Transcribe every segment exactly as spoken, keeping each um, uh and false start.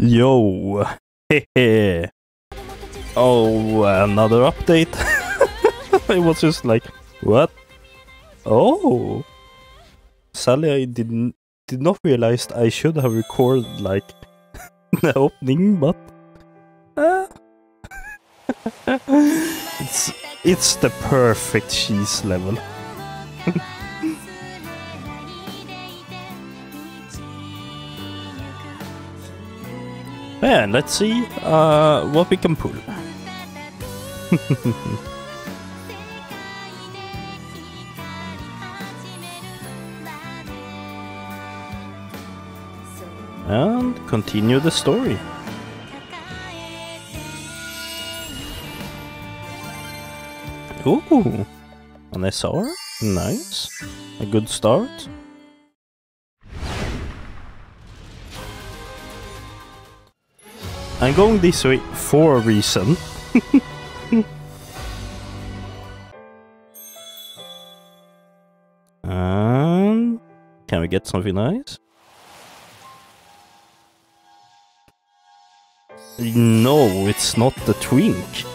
Yo, hehe. Oh, another update. I was just like, what? Oh, Sally, I didn't did not realize I should have recorded like the opening, but uh, it's it's the perfect cheese level. Yeah, let's see uh, what we can pull. And continue the story. Ooh, an S R, nice, a good start. I'm going this way for a reason. And can we get something nice? No, it's not the twink.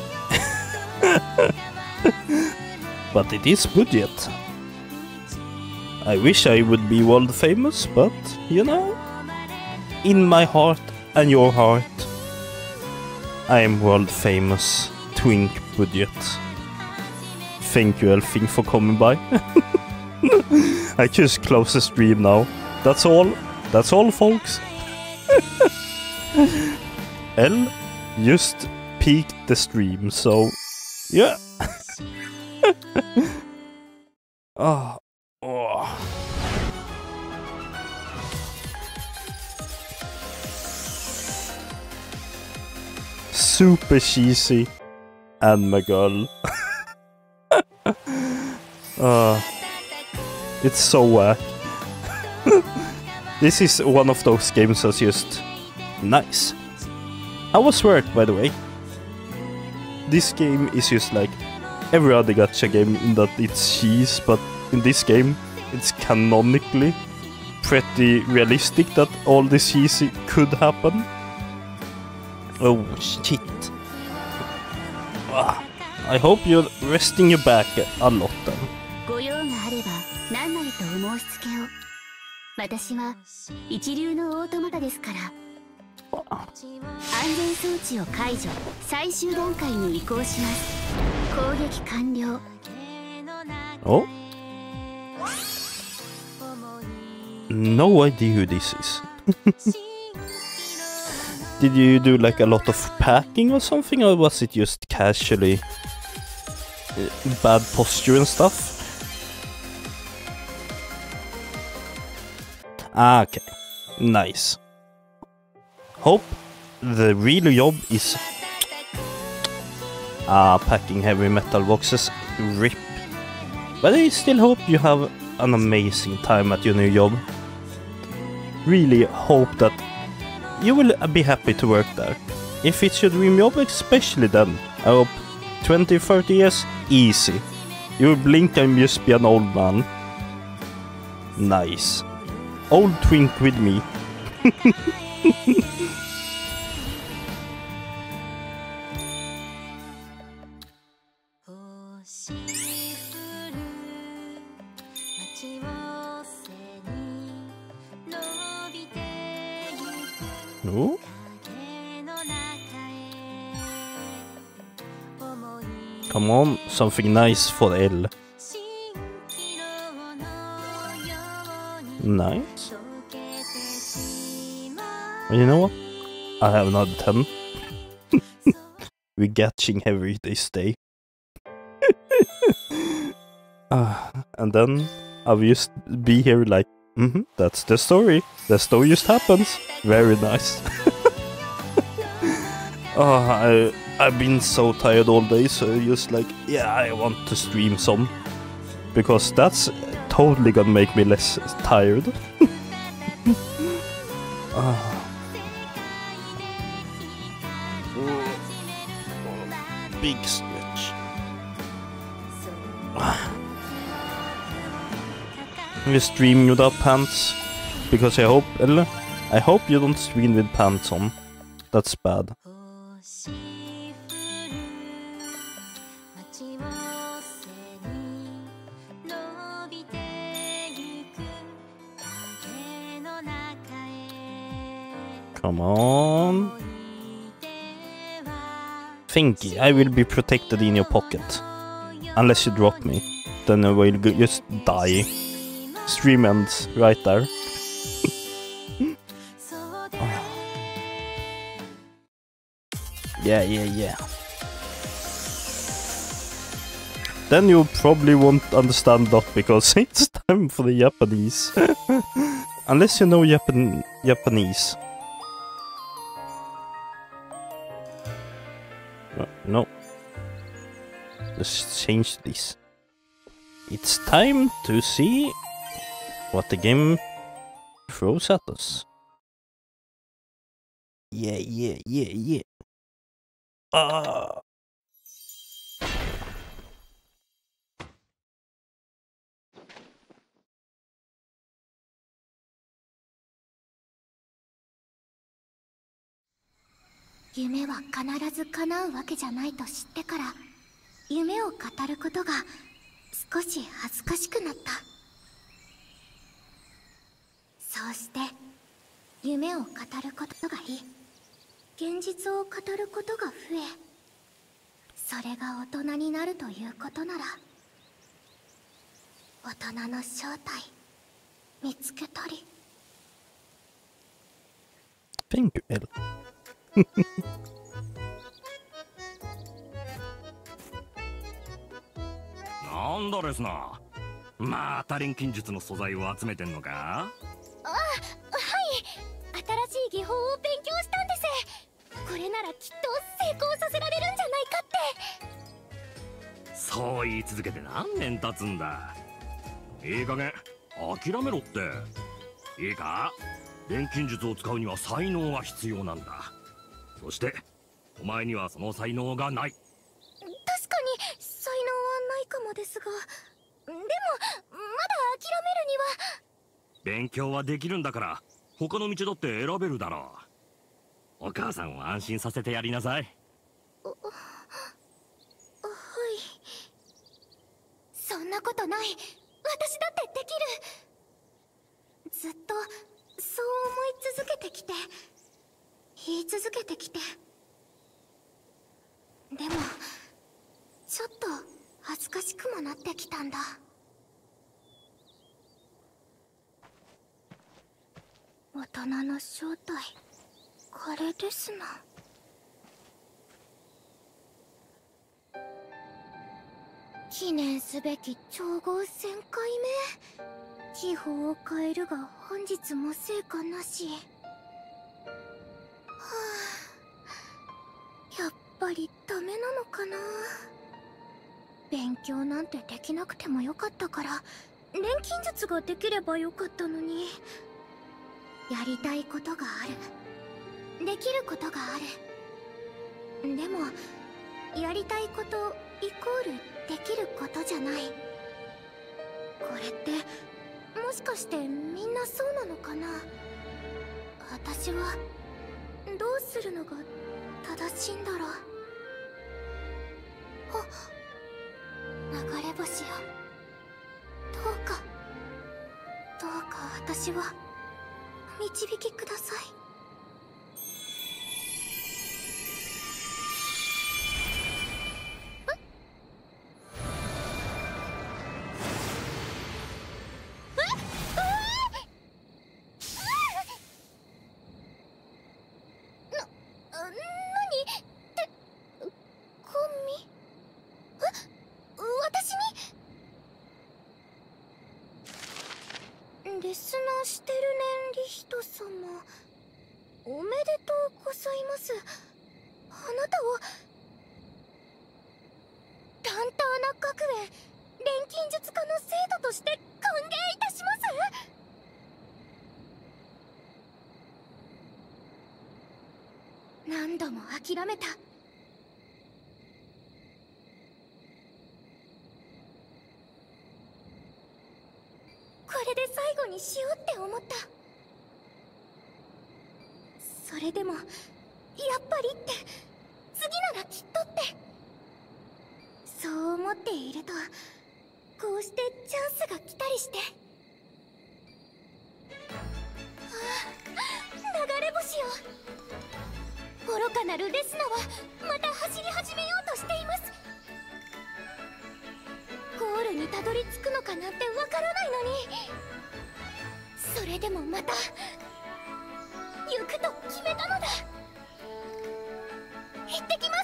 But it is budget. I wish I would be world famous, but you know, in my heart and your heart, I am world famous twink budget. Thank you, Elfing, for coming by. I just close the stream now. That's all. That's all, folks. L just peaked the stream, so yeah. Oh, oh. Super cheesy and my girl. uh, it's so whack. This is one of those games that's just nice. I was right, by the way. This game is just like every other gacha game in that it's cheese, but in this game it's canonically pretty realistic that all this cheese could happen. Oh shit. Ah, I hope you're resting your back a lot then. ご用があれば何なりとお申し付けを。私は一流のオートマタですから。安全装置を解除、最終段階に移行します。攻撃完了。 Oh? No idea who this is. Did you do like a lot of packing or something, or was it just casually uh, bad posture and stuff? Ah, okay. Nice. Hope the real job is ah, packing heavy metal boxes. Rip. But I still hope you have an amazing time at your new job. Really hope that you will be happy to work there. If it's your dream job, especially then. I hope twenty to thirty years, easy. You will blink and just be an old man. Nice. Old twink with me. No? Come on, something nice for L. Nice. Well, you know what? I have another ten. We're catching heavy this day. uh, and then I'll just be here like, mm-hmm, that's the story. The story just happens. Very nice. Oh, I, I've been so tired all day, so just like, yeah, I want to stream some. Because that's totally gonna make me less tired. uh. Big stretch. We're streaming without pants. Because I hope, eller? I hope you don't stream with pants on. That's bad. Come on. Thinky, I will be protected in your pocket. Unless you drop me. Then I will just die. Stream ends right there. Yeah, yeah, yeah. Then you probably won't understand that because it's time for the Japanese. Unless you know Japan Japanese. Uh, no. Let's change this. It's time to see what the game throws at us. Yeah, yeah, yeah, yeah. Ah. 「夢は必ず叶うわけじゃない」と知ってから夢を語ることが少し恥ずかしくなった。そうして夢を語ることがいい、現実を語ることが増え、それが大人になるということなら、大人の正体見つけたり。 Thank you, L. なんだですな。また錬金術の素材を集めてんのか。 あ、はい、新しい技法を勉強したんです。これならきっと成功させられるんじゃないかって。 そう言い続けて何年経つんだ。いい加減諦めろって。いいか、錬金術を使うには才能が必要なんだ。そしてお前にはその才能がない。 確かに才能はないかもですが、でもまだ諦めるには。 勉強はできるんだから他の道だって選べるだろう。お母さんを安心させてやりなさい。 はい、そんなことない。私だってできる。ずっとそう思い続けてきて、言い続けてきて。でもちょっと恥ずかしくもなってきたんだ。大人の正体、これですな。記念すべき調合せんかいめ。技法を変えるが本日も成果なし。はあ、やっぱりダメなのかな。勉強なんてできなくてもよかったから錬金術ができればよかったのに。やりたいことがある、できることがある。でもやりたいことイコールできることじゃない。これってもしかしてみんなそうなのかな。私はどうするのが正しいんだろう。あ、流れ星よ、どうかどうか私は導きください。リスナーしてるねん、リヒト様。おめでとうございます。あなたをタンターナ学園錬金術家の生徒として歓迎いたします。何度も諦めた。これで最後にしようって思った。 れでもやっぱりって次ならきっとってそう思っているとこうしてチャンスが来たりして、ああ流れ星よ、愚かなるレスナはまた走り始めようとしています。ゴールにたどり着くのかなんてわからないのに、それでもまた行くと決めたのだ。行ってきます。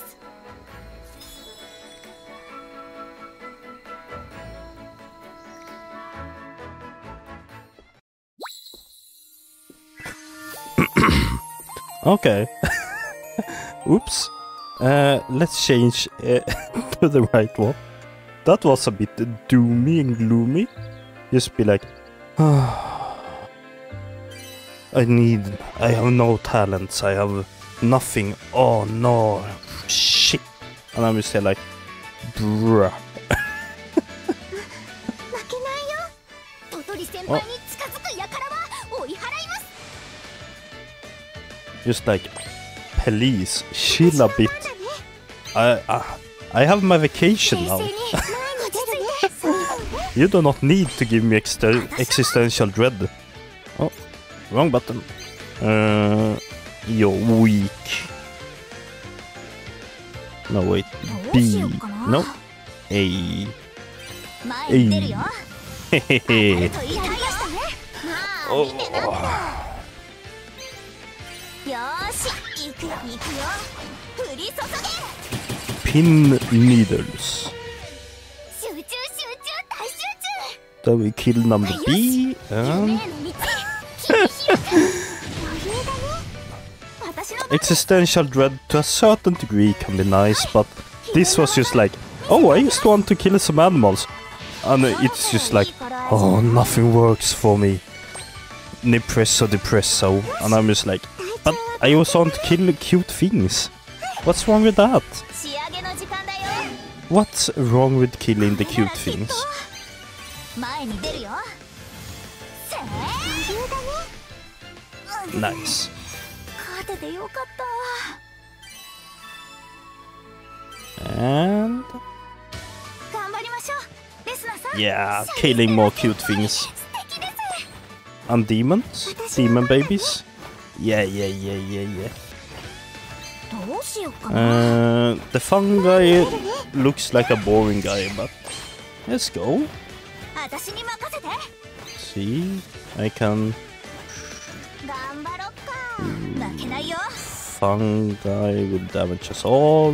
Okay. Oops. Uh, let's change uh, to the right one. That was a bit doomy and gloomy. Just be like, ah, I need, I have no talents, I have nothing. Oh no, shit. And I'm just like, bruh. Oh. Just like, please, chill a bit. I, I, I have my vacation now. You do not need to give me exter existential dread. Oh, wrong button. Uh, you're weak. No, wait. B. No. A. A. Hehehe. Oh. Pin needles. Then we kill number B and existential dread to a certain degree can be nice, but this was just like, oh, I just want to kill some animals, and it's just like, oh, nothing works for me. Nepresso depresso, and I'm just like, but I also want to kill cute things. What's wrong with that? What's wrong with killing the cute things? Nice. And yeah, killing more cute things. And demons? Demon babies? Yeah, yeah, yeah, yeah, yeah. Uh, the fun guy looks like a boring guy, but let's go. See, I can. Fun guy will damage us all.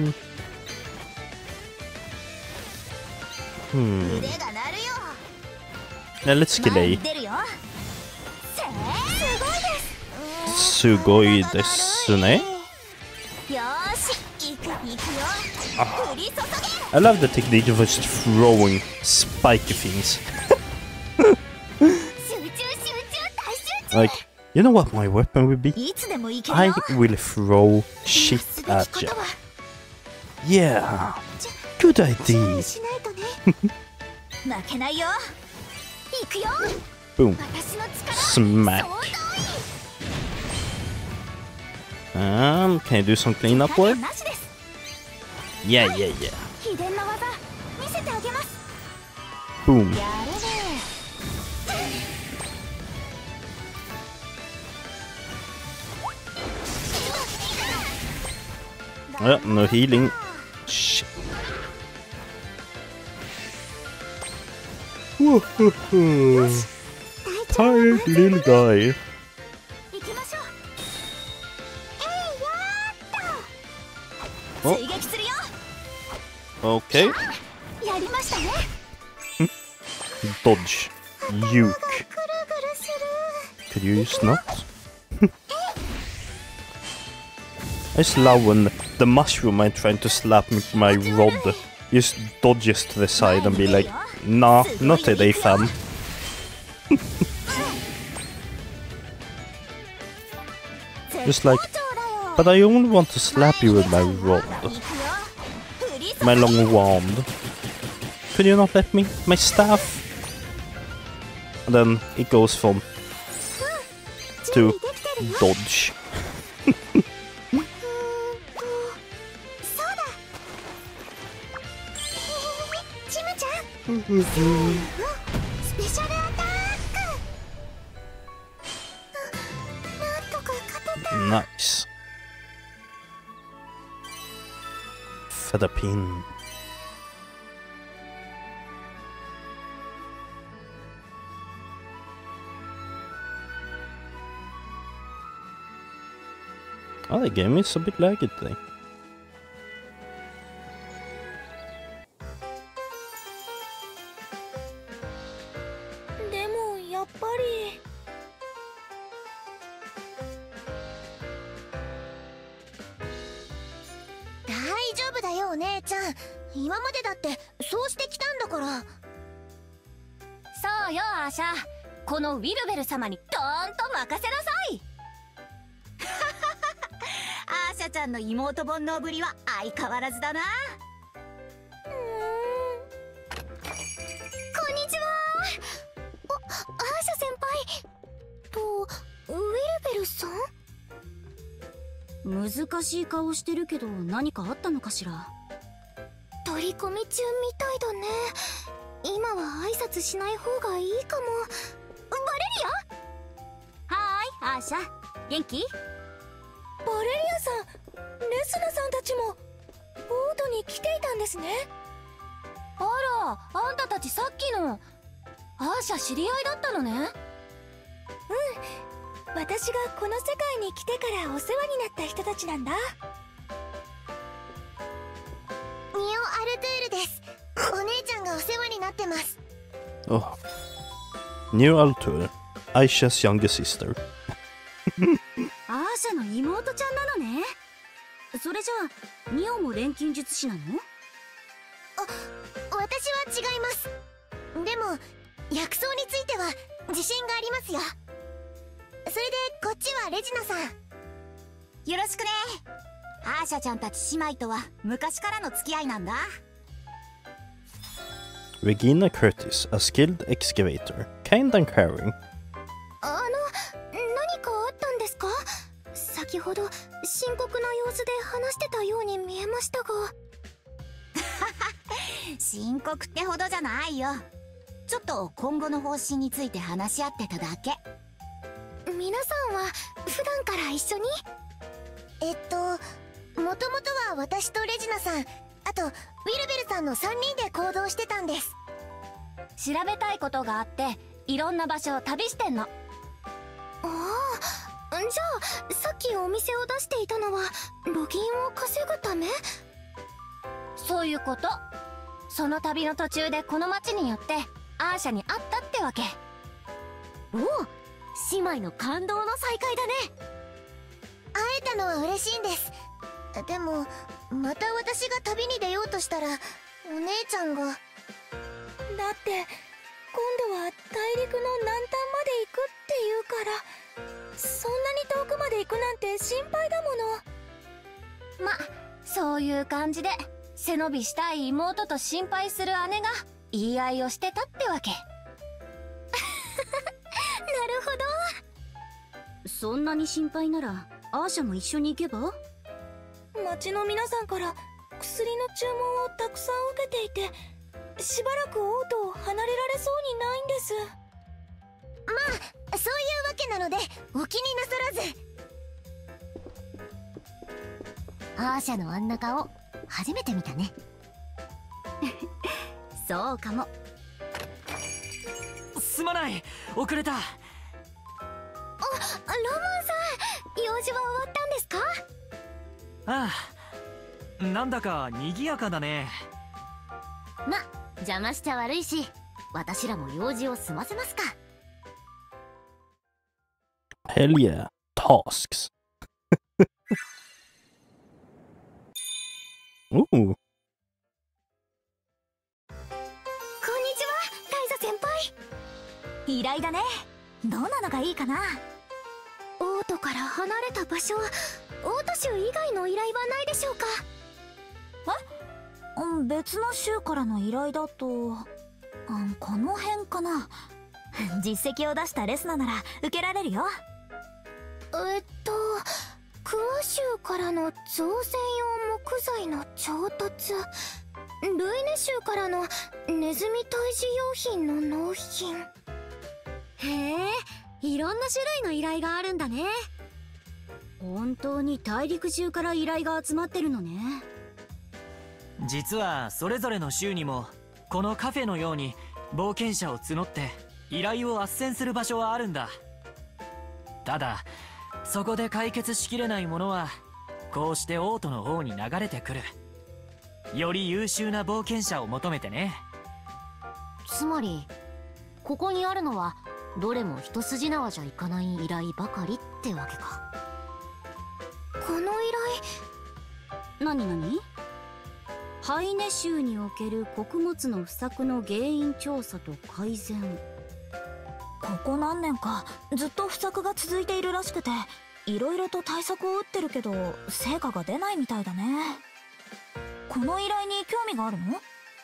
Hmm. Now let's kill A. Sugoi desu ne? Ah. I love the technique of just throwing spiky things. Like, you know what my weapon will be? I will throw shit at you. Yeah, good idea. Boom. Smack. Um, can you do some cleanup work? Yeah, yeah, yeah. Boom. Oh, no healing. Shit. Tired little guy. Oh. Okay. Dodge. Uke. Could you use not? I just love when the mushroom I'm trying to slap me with my rod just dodges to the side and be like, nah, not today, fam. Just like, but I only want to slap you with my rod. My long wand. Could you not let me? My staff? And then it goes from to dodge. スペシャルアタック。なんとか勝てた。 Nice. Feather pin. Oh, the game is a bit laggy today. でもやっぱり大丈夫だよお姉ちゃん。今までだってそうしてきたんだから。 そうよアーシャ、このウィルベル様にドーンと任せなさい。アーシャちゃんの妹煩悩ぶりは相変わらずだな。 うーん、こんにちは。お、アーシャ先輩とウィルベルさん。 難しい顔してるけど何かあったのかしら。 取り込み中みたいだね。今は挨拶しない方がいいかも。バレリア？ はーいアーシャ、元気？ バレリアさん、レスナさんたちもオートに来ていたんですね。 あら、あんたたちさっきのアーシャ知り合いだったのね。うん、 私がこの世界に来てからお世話になった人たちなんだ。ニオ・アルトゥールです。お姉ちゃんがお世話になってます。 Oh. New Altur, Aisha's younger sister. アーシャの妹ちゃんなのね。それじゃあニオも錬金術師なの？ あ、私は違います。でも薬草については自信がありますよ。それでこっちはレジナさん。 よろしくね。アーシャちゃんたち姉妹とは昔からの付き合いなんだ。 Regina Curtis, a skilled excavator, kind and caring. あの、何かあったんですか？先ほど深刻な様子で話してたように見えましたが。 深刻ってほどじゃないよ。ちょっと今後の方針について話し合ってただけ。 皆さんは普段から一緒に？えっともともとは私とレジナさん、あとウィルベルさんのさんにんで行動してたんです。 調べたいことがあっていろんな場所を旅してんの。 ああ、じゃあさっきお店を出していたのは募金を稼ぐため？ そういうこと。その旅の途中でこの町によってアーシャに会ったってわけ。 おお、姉妹の感動の再会だね。会えたのは嬉しいんです。でもまた私が旅に出ようとしたらお姉ちゃんが。だって今度は大陸の南端まで行くって言うから、そんなに遠くまで行くなんて心配だもの。 ま、そういう感じで背伸びしたい妹と心配する姉が言い合いをしてたってわけ。なるほど。そんなに心配ならアーシャも一緒に行けば？ ど。町の皆さんから薬の注文をたくさん受けていて、しばらく王都を離れられそうにないんです。まあそういうわけなのでお気になさらず。アーシャのあんな顔初めて見たね。 そうかも。 すまない、遅れた。 あ、ロマンさん、用事は終わったんですか？ ああ、なんだか賑やかだね。 ま、邪魔しちゃ悪いし、私らも用事を済ませますか。 Hell yeah, tasks. Ooh. こんにちは、カイザ先輩。 依頼だね。どんなのがいいかな？ 王都から離れた場所、王都州以外の依頼はないでしょうか？ え？うん、別の州からの依頼だと、うん、この辺かな。実績を出したレスナなら受けられるよ。 えっとクワ州からの造船用木材の調達ルイネ州からのネズミ退治用品の納品。 へえ、いろんな種類の依頼があるんだね。本当に大陸中から依頼が集まってるのね。 実はそれぞれの州にもこのカフェのように冒険者を募って依頼を斡旋する場所はあるんだ。ただそこで解決しきれないものはこうしてオートの方に流れてくる。より優秀な冒険者を求めてね。 つまりここにあるのはどれも一筋縄じゃいかない依頼ばかりってわけか。 この依頼、 何何？ハイネ州における穀物の不作の原因調査と改善。 ここ何年かずっと不作が続いているらしくて、いろいろと対策を打ってるけど成果が出ないみたいだね。この依頼に興味があるの？ はい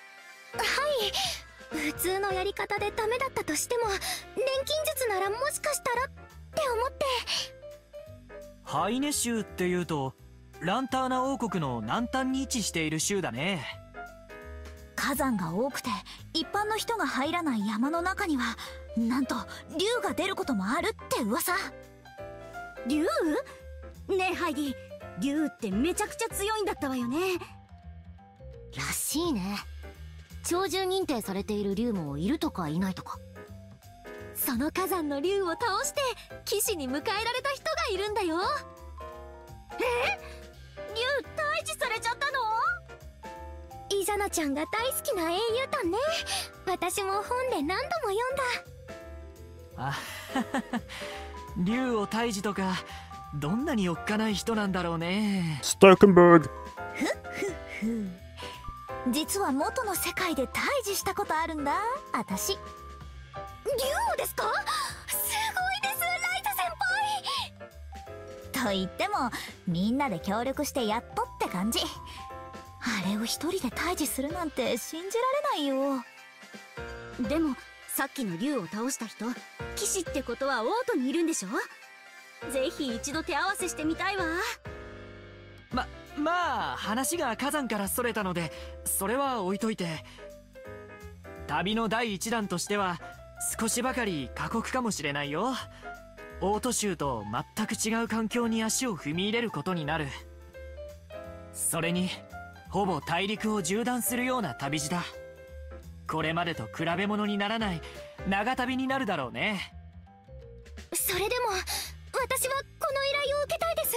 、普通のやり方でダメだったとしても錬金術ならもしかしたらって思って。 ハイネ州っていうとランターナ王国の南端に位置している州だね。 火山が多くて一般の人が入らない山の中にはなんと竜が出ることもあるって噂。 竜？ねえハイディ、竜ってめちゃくちゃ強いんだったわよね。らしいね。鳥獣認定されている竜もいるとかいないとか。その火山の竜を倒して騎士に迎えられた人がいるんだよ。 え？竜退治されちゃったの？ イザナちゃんが大好きな英雄譚ね。私も本で何度も読んだ。あ竜を退治とかどんなにおっかない人なんだろうね。 スタークンバーグ。 ふっふっふ。実は元の世界で退治したことあるんだ、私。 竜をですか？すごいです、ライザ先輩。 と言ってもみんなで協力してやっとって感じ。あれを一人で退治するなんて信じられないよ。 でもさっきの竜を倒した人、騎士ってことはオートにいるんでしょ？ぜひ一度手合わせしてみたいわ。 ま、まあ話が火山からそれたのでそれは置いといて、旅の第一弾としては少しばかり過酷かもしれないよ。オート州と全く違う環境に足を踏み入れることになる。それにほぼ大陸を縦断するような旅路だ。これまでと比べ物にならない長旅になるだろうね。 それでも私はこの依頼を受けたいです。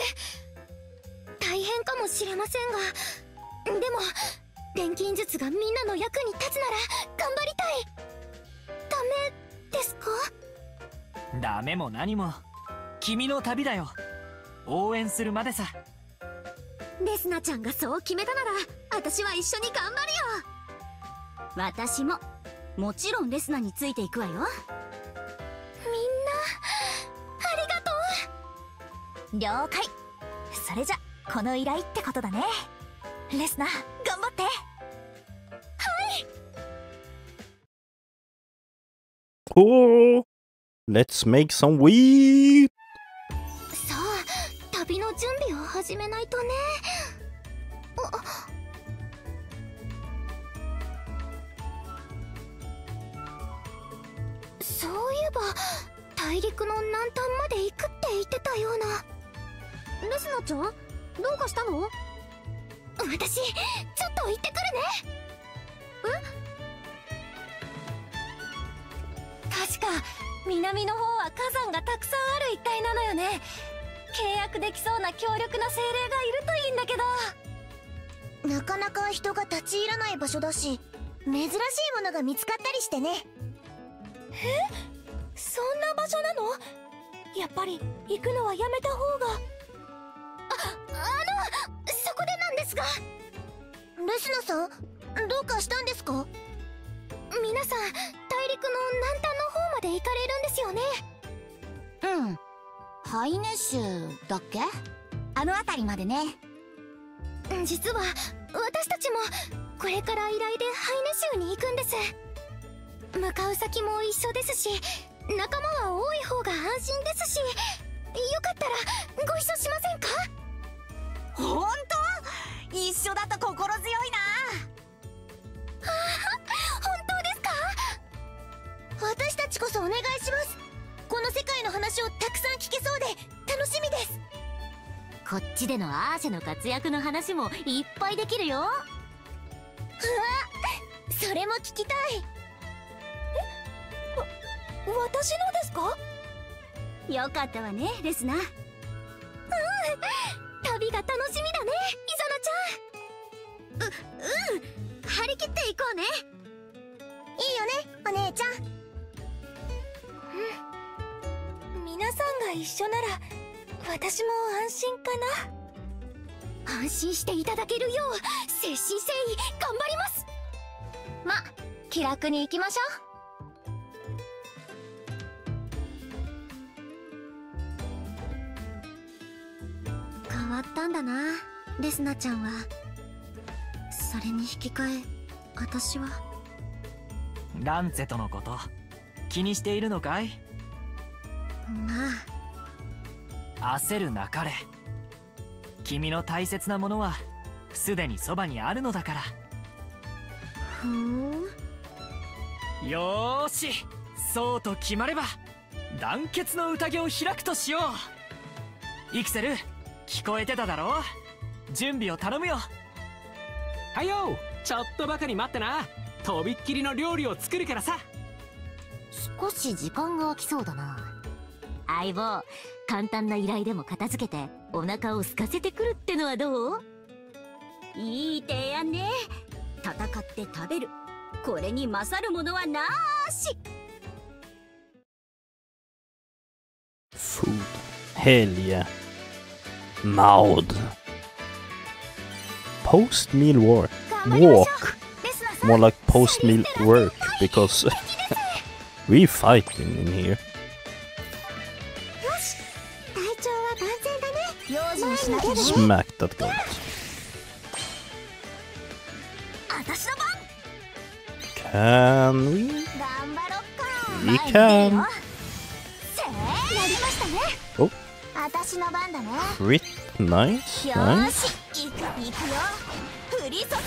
大変かもしれませんが、でも錬金術がみんなの役に立つなら頑張りたい。ダメですか？ ダメも何も君の旅だよ。応援するまでさ。 レスナちゃんがそう決めたなら私は一緒に頑張るよ。私ももちろんレスナについていくわよ。みんなありがとう。 了解。それじゃこの依頼ってことだね。レスナ頑張って。はい。 Oh, let's make some weed. さあ、旅の準備を始めないとね。そういえば大陸の南端まで行くって言ってたような。 レスナちゃん、どうかしたの？ 私ちょっと行ってくるね。 え？確か南の方は火山がたくさんある一帯なのよね。契約できそうな強力な精霊がいるといいんだけど。 なかなか人が立ち入らない場所だし、珍しいものが見つかったりしてね。 え？そんな場所なの？やっぱり行くのはやめた方が。 あ、あの、そこでなんですが。レスナさん、どうかしたんですか？皆さん、大陸の南端の方まで行かれるんですよね。 うん。ハイネ州だっけ？あの辺りまでね。 実は私たちもこれから依頼でハイネ州に行くんです。向かう先も一緒ですし、仲間は多い方が安心ですし、よかったらご一緒しませんか？ ほんと？一緒だと心強いな。 ちこそお願いします。この世界の話をたくさん聞けそうで楽しみです。 こっちでのアーシャの活躍の話もいっぱいできるよ。うわ、 それも聞きたい。え、わ、私のですか？ よかったわね、レスナ。うん、 旅が楽しみだね、イザナちゃん。う、うん、張り切っていこうね。いいよね、お姉ちゃん。うん、皆さんが一緒なら私も安心かな。安心していただけるよう誠心誠意頑張ります。 ま、気楽に行きましょう。変わったんだな、レスナちゃんは。それに引き換え私はランツェとのこと気にしているのかい？ まあ、焦るなかれ。君の大切なものはすでにそばにあるのだから。 ふーん。 よーし、そうと決まれば団結の宴を開くとしよう。イクセル、聞こえてただろう？準備を頼むよ。 はいよ、ちょっとばかり待ってな。とびっきりの料理を作るからさ。 少し時間が空きそうだな。相棒、簡単な依頼でも片付けてお腹を空かせてくるってのはどう？いい提案ね。戦って食べる、これに勝るものはなーし。 Food. Hell yeah. Maud. Post-meal work. Walk. More like post-meal work, because we fighting in here. よし、体調は万全だね。用心しなきゃね。 Smack that goat. 私の番。 Can we? 頑張ろっか。 We can. せー、やりましたね。 お、 私の番だね。 Crit. Nice. よ Nice. ーし、いくいくよ。降り注げ。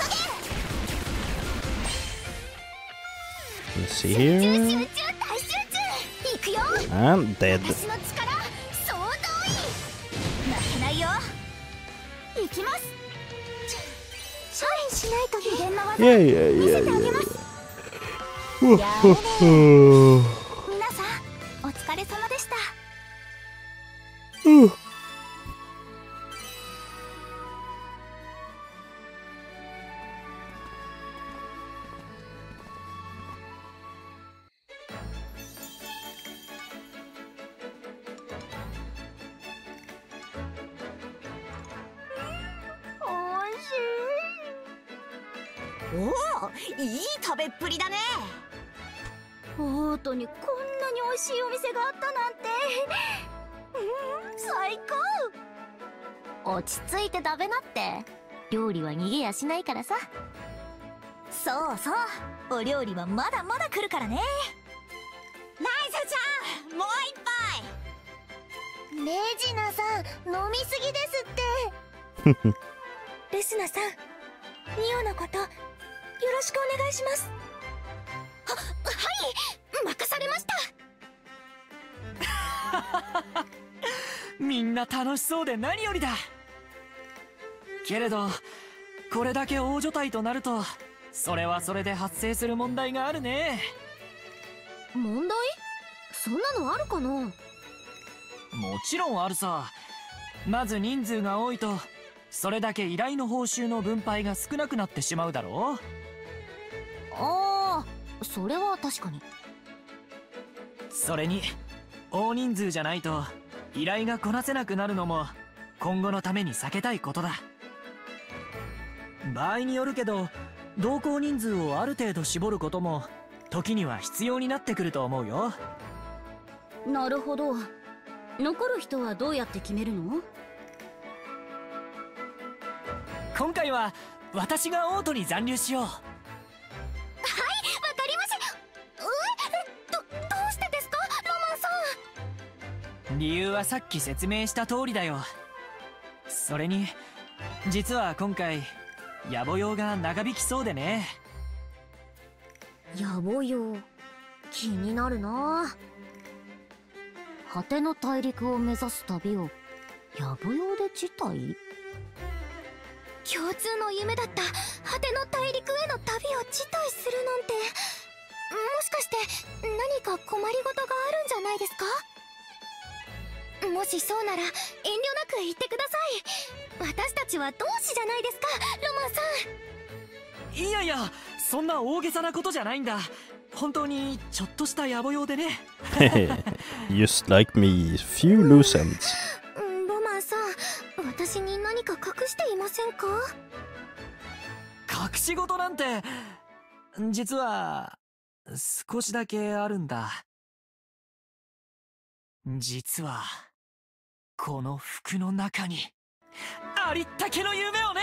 Let's see 集中 here. 集中大集中。いくよ。 And dead. 私の力総動員。負けないよ。いきます。サインしないと秘伝の技 Yeah, 見 yeah, せ yeah, てあげま yeah. す。 yeah. やるね。皆さんお疲れ様でした。 おお、いい食べっぷりだね。オートにこんなに美味しいお店があったなんて、うん、最高。落ち着いて食べなって。料理は逃げやしないからさ。 そうそう、お料理はまだまだ来るからね。 ライザちゃん、もう一杯。 レジナさん、飲みすぎですって。レスナさん、ミオのことよろしくお願いします。 は、はい、任されました。 みんな楽しそうで何よりだ。けれどこれだけ大所帯となると、それはそれで発生する問題があるね。 問題？そんなのあるかな？ もちろんあるさ。まず人数が多いと、それだけ依頼の報酬の分配が少なくなってしまうだろう。 ああ、それは確かに。 それに大人数じゃないと依頼がこなせなくなるのも今後のために避けたいことだ。場合によるけど、同行人数をある程度絞ることも時には必要になってくると思うよ。 なるほど。残る人はどうやって決めるの？ 今回は私がオートに残留しよう。 はい、わかりました。え、ど、どうしてですか、ロマンさん。 理由はさっき説明した通りだよ。それに実は今回野暮用が長引きそうでね。 野暮用。 気になるな。果ての大陸を目指す旅をやぶ用で辞退？共通の夢だった果ての大陸への旅を辞退するなんて、もしかして何か困りごとがあるんじゃないですか？もしそうなら遠慮なく言ってください。私たちは同志じゃないですか、ロマンさん。 いやいや、そんな大げさなことじゃないんだ。本当にちょっとした野暮用でね。 Just like me, few loose ends. ロマンさん、私に何か隠していませんか？ 隠し事なんて実は少しだけあるんだ。実はこの服の中にありったけの夢をね。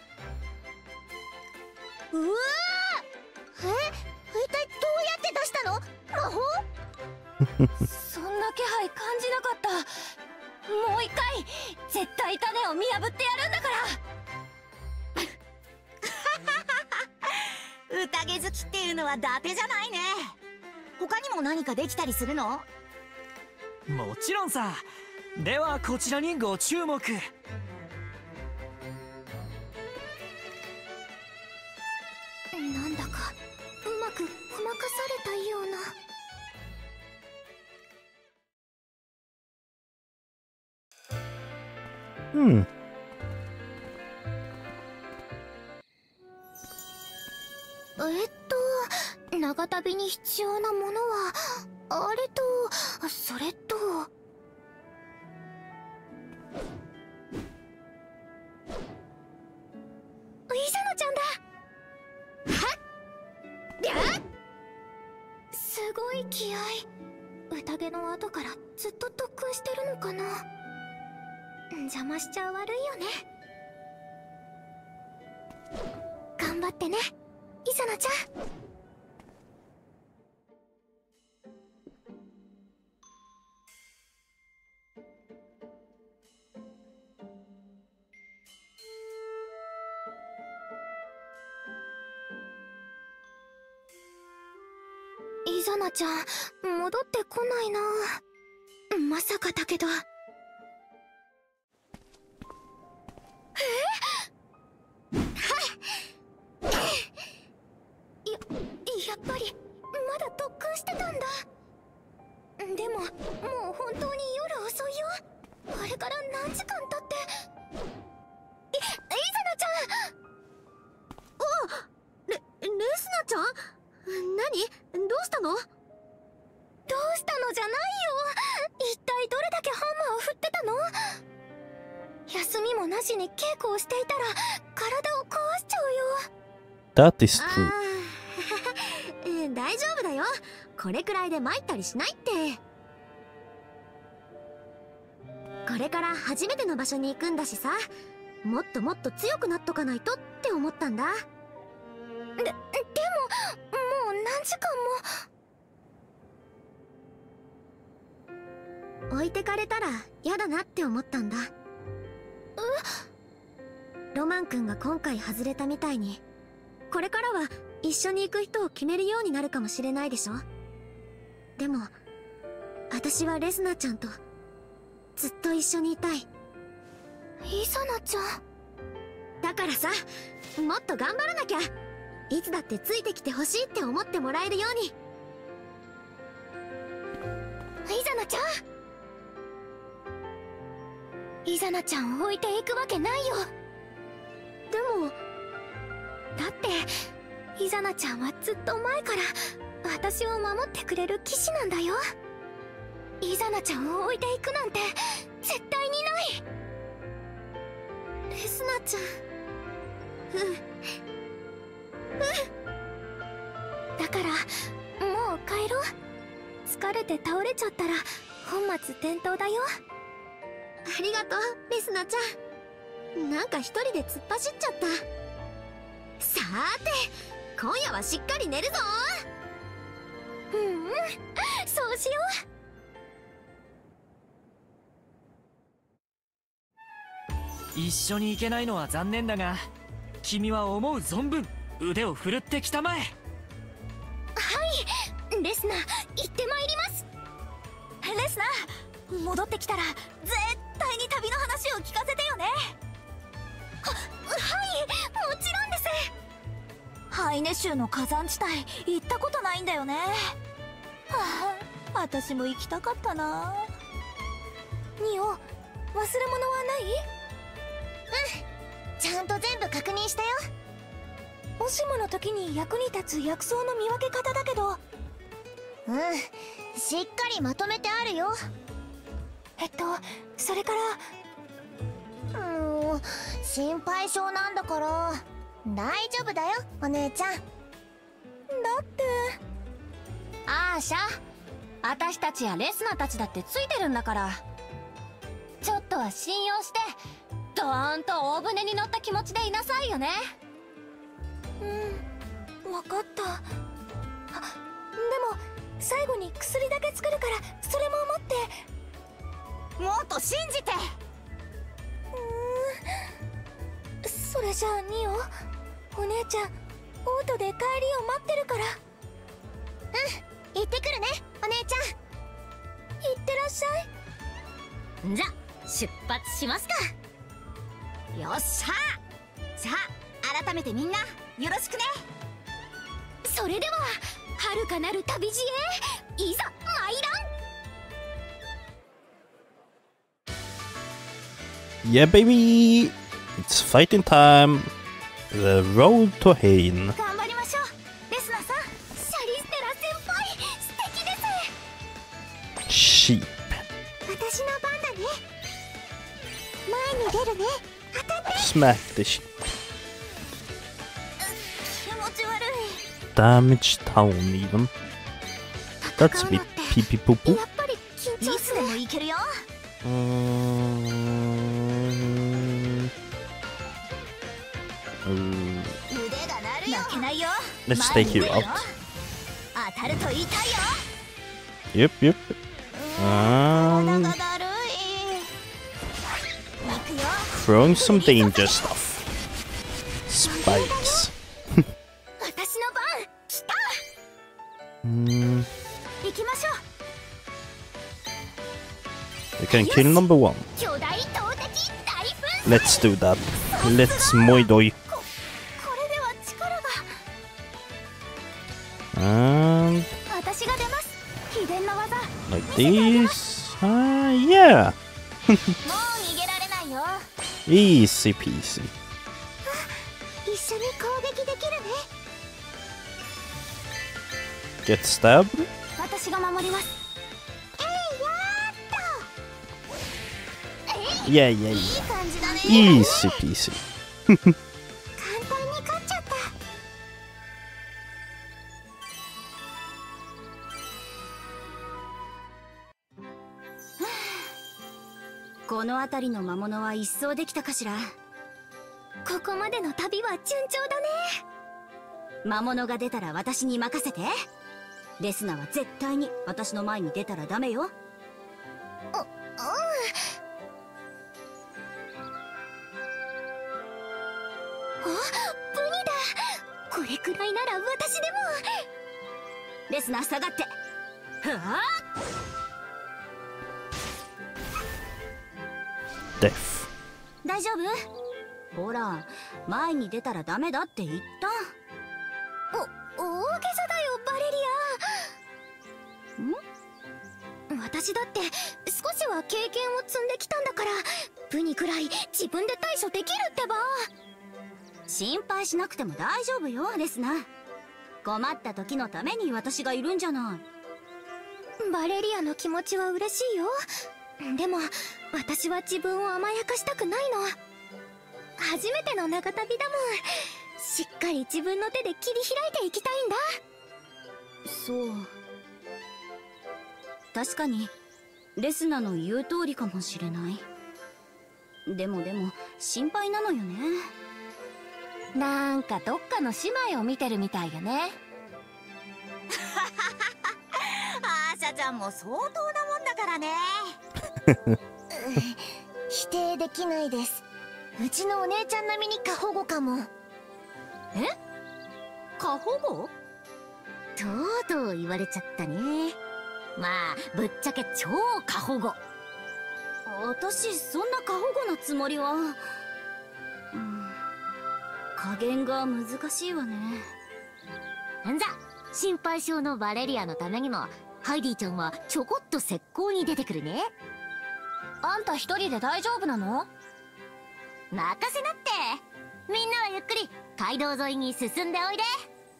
うわー、え、一体どうやって出したの？魔法？そんな気配感じなかった。もう一回絶対種を見破ってやるんだから。宴好きっていうのは伊達じゃないね。他にも何かできたりするの？ もちろんさ。ではこちらにご注目。 なんだかうまくごまかされたような。 Hmm. えっと長旅に必要なものはあれとそれと。イザナちゃんだ。はっりゃっ、すごい気合。宴の後からずっと特訓してるのかな。邪魔しちゃ悪いよね。頑張ってね、イザナちゃん。イザナちゃん戻ってこないな。まさかだけど。や、やっぱりまだ特訓してたんだ。でももう本当に夜遅いよ。あれから何時間経って。い、イザナちゃん。お、レ、レスナちゃん？何？どうしたの？どうしたのじゃないよ。一体どれだけハンマーを振ってたの？休みもなしに稽古をしていたら体を壊しちゃうよ。 That is true. 大丈夫だよ。これくらいで参ったりしないって。これから初めての場所に行くんだしさ、もっともっと強くなっとかないとって思ったんだ。で、でももう何時間も置いてかれたら嫌だなって思ったんだ。え？ロマン君が今回外れたみたいに、これからは一緒に行く人を決めるようになるかもしれないでしょ。でも私はレスナちゃんとずっと一緒にいたい。イザナちゃんだからさ、もっと頑張らなきゃ。いつだってついてきてほしいって思ってもらえるように。イザナちゃん、イザナちゃんを置いていくわけないよ。でもだってイザナちゃんはずっと前から私を守ってくれる騎士なんだよ。イザナちゃんを置いていくなんて絶対にない。レスナちゃん、うんうん。だからもう帰ろう。疲れて倒れちゃったら本末転倒だよ。ありがとうレスナちゃん。なんか一人で突っ走っちゃった。さーて今夜はしっかり寝るぞ。うんうん、そうしよう。一緒に行けないのは残念だが、君は思う存分腕を振るってきたまえ。 はい、 レスナ行ってまいります。 レスナ戻ってきたら絶対に旅の話を聞かせてよね。 は、はいもちろんです。 ハイネ州の火山地帯行ったことないんだよね。はあ、私も行きたかったな。 ニオ、忘れ物はない？うん、ちゃんと全部確認したよ。 もしもの時に役に立つ薬草の見分け方だけど。 うん、しっかりまとめてあるよ。 えっとそれからうーん、心配性なんだから大丈夫だよお姉ちゃん。だってあーシャ、私たちやレスナたちだってついてるんだから、ちょっとは信用してドーンと大船に乗った気持ちでいなさいよね。 うん、分かった。あ、でも最後に薬だけ作るからそれも持って。 もっと信じて。 うーん、それじゃあニオ、お姉ちゃんオートで帰りを待ってるから。 うん、行ってくるねお姉ちゃん。 いってらっしゃい。 じゃ出発しますか。よっしゃ。じゃあ改めてみんなよろしくね。 それでは遥かなる旅路へいざ参らん。 Yeah, baby! It's fighting time! The road to Hain. 頑張りましょうレスナさん。シャリステラ先輩素敵です。 Sheep. 私の番だね。前に出るね。当たって。 Smack the sheep. 気持ち悪い。 Damage town, even. That's a bit pee pee poo poo. やっぱり緊張する。 いつでもいけるよ。 Um, uh, 腕が鳴るよ。 負けないよ。 let's take you out. 当たると痛いよ。 Yep, yep. And だるい。 throwing some danger stuff. Spikes. 私の番来た。 Mm, 行きましょう。 we can kill number one. 巨大投擲大噴。 Let's do that. Let's moidoi. これでは力が。 And 私が出ます。秘伝の技。 like this. Ah, yeah. もう逃げられないよ。 Easy peasy. 一緒に攻撃できるね。 Get stabbed. 私が守ります。えい、やーっと。えい、 Yeah, yeah, いい yeah. 感じだね。 Easy peasy. 簡単に勝っちゃった。 この辺りの魔物は一掃できたかしら。 ここまでの旅は順調だね。 魔物が出たら私に任せて。レスナは絶対に私の前に出たらダメよ。 う、うん。あ、ブニだ。これくらいなら私でも。 レスナ下がって。ふわあ。 Death. 大丈夫？ほら、前に出たらダメだって言った。 お、大げさだよバレリア。ん？私だって少しは経験を積んできたんだから、ブニくらい自分で対処できるってば。 心配しなくても大丈夫よ、レスナ。困った時のために私がいるんじゃない。 バレリアの気持ちは嬉しいよ。でも私は自分を甘やかしたくないの。初めての長旅だもん。しっかり自分の手で切り開いていきたいんだ。 そう。確かにレスナの言う通りかもしれない。でもでも心配なのよね。 なんかどっかの姉妹を見てるみたいよね。 アーシャちゃんも相当なもんだからね。 否定できないです。うちのお姉ちゃん並みに過保護かも。 え？過保護？ とうとう言われちゃったね。まあぶっちゃけ超過保護。私そんな過保護なつもりは、うん、加減が難しいわね。んざ心配性のバレリアのためにもハイディちゃんはちょこっと石膏に出てくるね。 あんた一人で大丈夫なの？ 任せなって。みんなはゆっくり街道沿いに進んでおいで。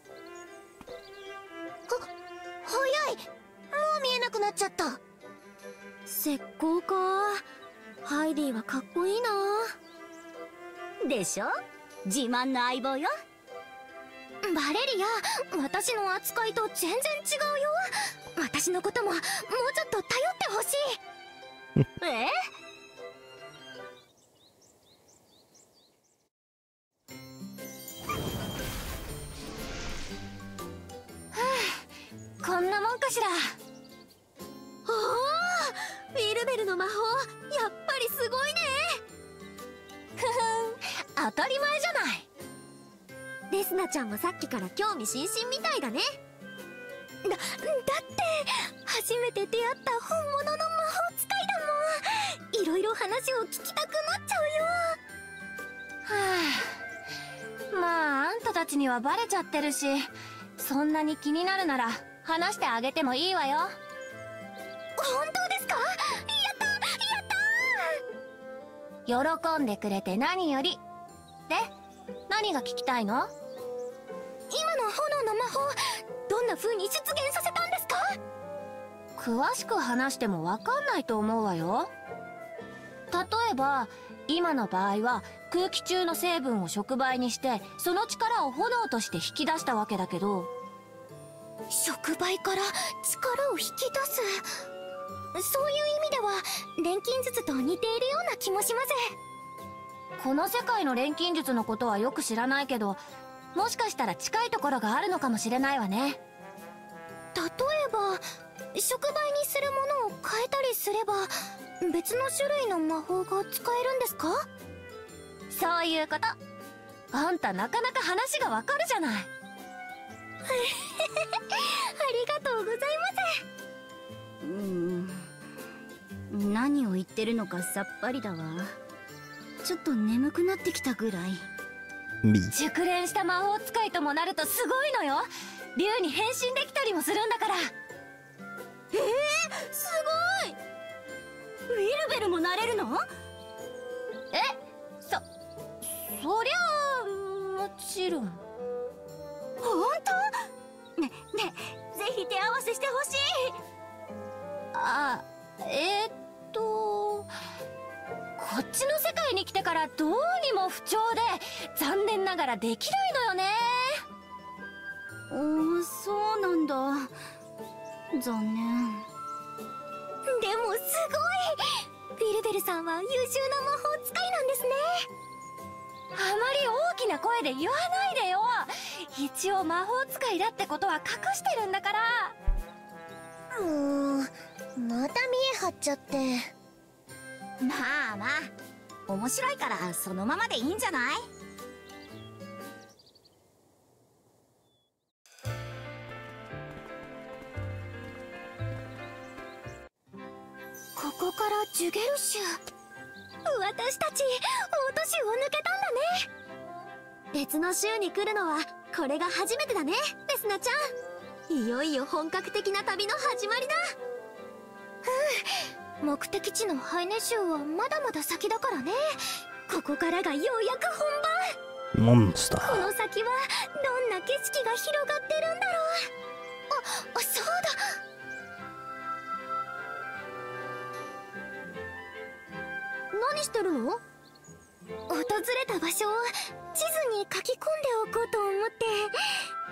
は、早い。もう見えなくなっちゃった。石膏か。ハイディはかっこいいな。でしょ？自慢の相棒よ。バレリア、私の扱いと全然違うよ。私のことももうちょっと頼ってほしい。え？こんなもんかしら。おお、ウィルベルの魔法、やっぱりすごいね。ふふん、当たり前じゃない。レスナちゃんもさっきから興味津々みたいだね。だ、だって初めて出会った本物の魔法使いだもん。いろいろ話を聞きたくなっちゃうよ。はあ、まああんたたちにはバレちゃってるし、そんなに気になるなら話してあげてもいいわよ。本当ですか？やったやったー。喜んでくれて何より。で、何が聞きたいの？今の炎の魔法、どんな風に出現させたんですか？詳しく話してもわかんないと思うわよ。例えば今の場合は空気中の成分を触媒にしてその力を炎として引き出したわけだけど、触媒から力を引き出す、そういう意味では錬金術と似ているような気もします。この世界の錬金術のことはよく知らないけど、もしかしたら近いところがあるのかもしれないわね。例えば触媒にするものを変えたりすれば別の種類の魔法が使えるんですか？そういうこと。あんたなかなか話がわかるじゃない。ありがとうございます。うーん、何を言ってるのかさっぱりだわ。ちょっと眠くなってきたぐらい。熟練した魔法使いともなるとすごいのよ。竜に変身できたりもするんだから。えー、すごい。ウィルベルもなれるの？え、そ、そりゃあもちろん。本当？ね、ね、ぜひ手合わせしてほしい。あ、えー、っとこっちの世界に来てからどうにも不調で残念ながらできないのよね。おー、そうなんだ。残念。でもすごい。ビルベルさんは優秀な魔法使いなんですね。あまり大きな声で言わないでよ。一応魔法使いだってことは隠してるんだから。もうまた見え張っちゃって。まあまあ面白いからそのままでいいんじゃない？ここからジュゲルシュ。私たち大都市を抜けたんだね。別の州に来るのはこれが初めてだね、レスナちゃん。いよいよ本格的な旅の始まりだ。うん、目的地のハイネ州はまだまだ先だからね。ここからがようやく本番。 モンスター。 この先はどんな景色が広がってるんだろう。あ、そうだ。何してるの？訪れた場所を地図に書き込んでおこうと思って。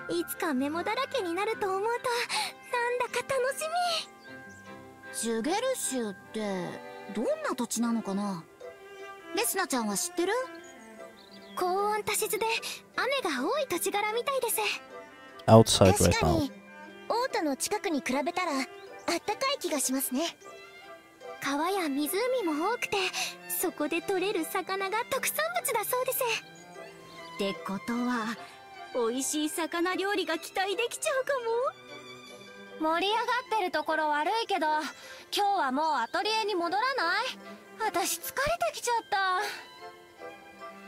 いつかメモだらけになると思うとなんだか楽しみ。ジュゲル州ってどんな土地なのかな？レスナちゃんは知ってる？高温多湿で雨が多い土地柄みたいです。 Outside 確 right か now. にオータの近くに比べたらあったかい気がしますね。川や湖も多くてそこで取れる魚が特産物だそうです。ってことは美味しい魚料理が期待できちゃうかも。盛り上がってるところ悪いけど、今日はもうアトリエに戻らない？私疲れてきちゃった。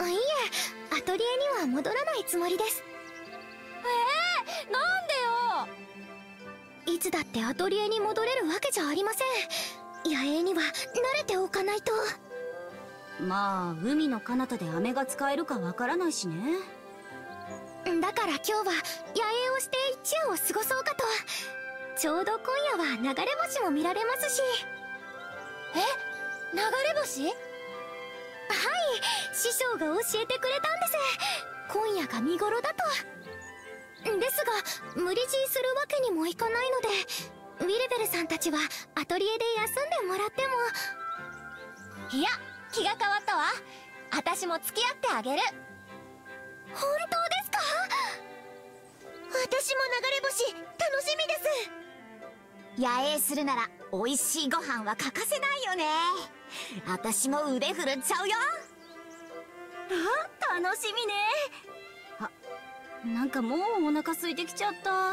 あ、いいえ、アトリエには戻らないつもりです。えー、なんでよ。いつだってアトリエに戻れるわけじゃありません。野営には慣れておかないと。 まあ海の彼方で飴が使えるかわからないしね。 だから今日は野営をして一夜を過ごそうかと。ちょうど今夜は流れ星も見られますし。え、流れ星？はい、師匠が教えてくれたんです。今夜が見頃だと。ですが無理強いするわけにもいかないので、ウィルベルさんたちはアトリエで休んでもらっても。いや、気が変わったわ。私も付き合ってあげる。本当ですか？私も流れ星楽しみです。野営するなら美味しいご飯は欠かせないよね。私も腕振るっちゃうよ。 あ、楽しみね。あ、なんかもうお腹空いてきちゃった。 皆さんあ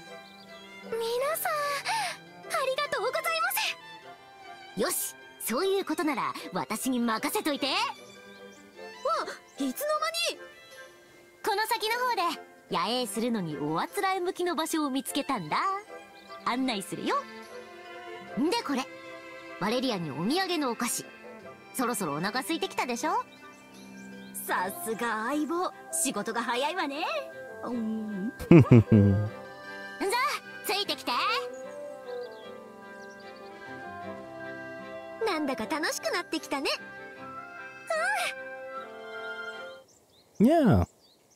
りがとうございます。よし、そういうことなら私に任せといて。わ、いつの間に。この先の方で野営するのにおあつらえ向きの場所を見つけたんだ。案内するよ。んでこれバレリアにお土産のお菓子。そろそろお腹空いてきたでしょ。さすが相棒、仕事が早いわね。うん。じゃあついてきて。なんだか楽しくなってきたね。 うん。Yeah.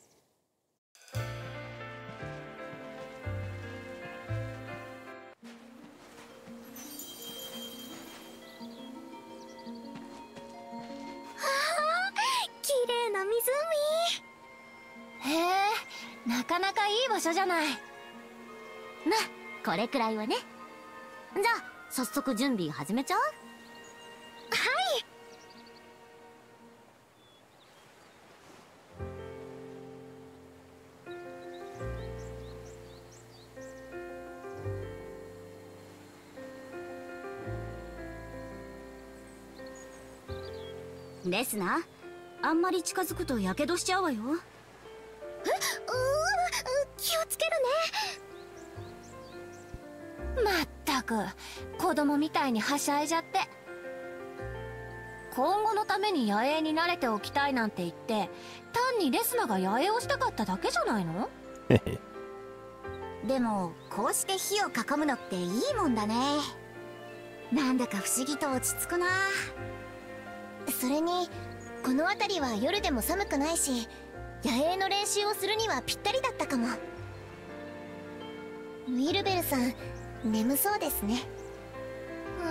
なかなかいい場所じゃない。ま、これくらいはね。じゃあ早速準備始めちゃう？はい。 レスナー、あんまり近づくとやけどしちゃうわよ。 え、うー、気をつけるね。まったく子供みたいにはしゃいじゃって。今後のために野営に慣れておきたいなんて言って、単にレスナが野営をしたかっただけじゃないの？でもこうして火を囲むのっていいもんだね。なんだか不思議と落ち着くな。それにこの辺りは夜でも寒くないし、野営の練習をするにはぴったりだったかも。ウィルベルさん眠そうですね。うん、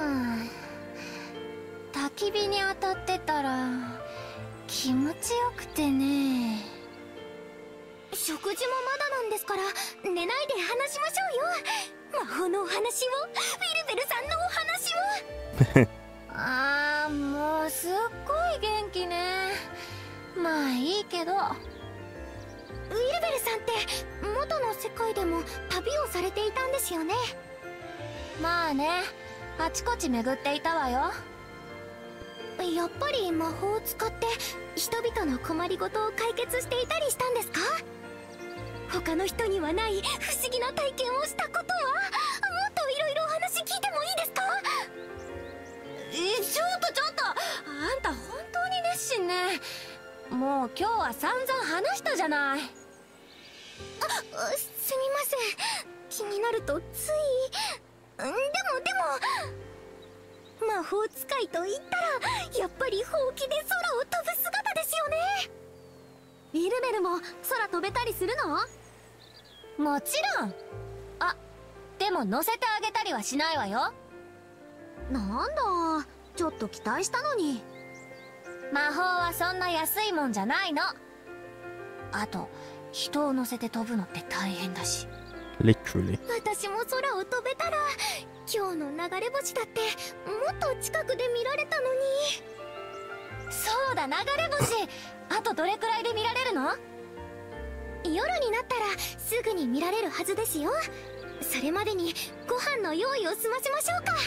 焚き火に当たってたら気持ちよくてね。食事もまだなんですから寝ないで話しましょうよ。魔法のお話を、ウィルベルさんのお話を。あー、もうすっごい元気ね。まあいいけど。ウィルベルさんって元の世界でも旅をされていたんですよね。まあね、あちこち巡っていたわよ。やっぱり魔法を使って人々の困りごとを解決していたりしたんですか？他の人にはない不思議な体験をしたことは？もっといろいろお話聞いてもいいですか？え、ちょっとちょっと、あんた本当に熱心ね。もう今日は散々話したじゃない。あ、すみません、気になるとつい。でもでも魔法使いと言ったらやっぱりほうきで空を飛ぶ姿ですよね。ウィルベルも空飛べたりするの？もちろん。あ、でも乗せてあげたりはしないわよ。なんだ、ちょっと期待したのに。魔法はそんな安いもんじゃないの。あと人を乗せて飛ぶのって大変だし。 Literally. 私も空を飛べたら今日の流れ星だってもっと近くで見られたのに。そうだ、流れ星あとどれくらいで見られるの？ 夜になったらすぐに見られるはずですよ。それまでにご飯の用意を済ませましょうか。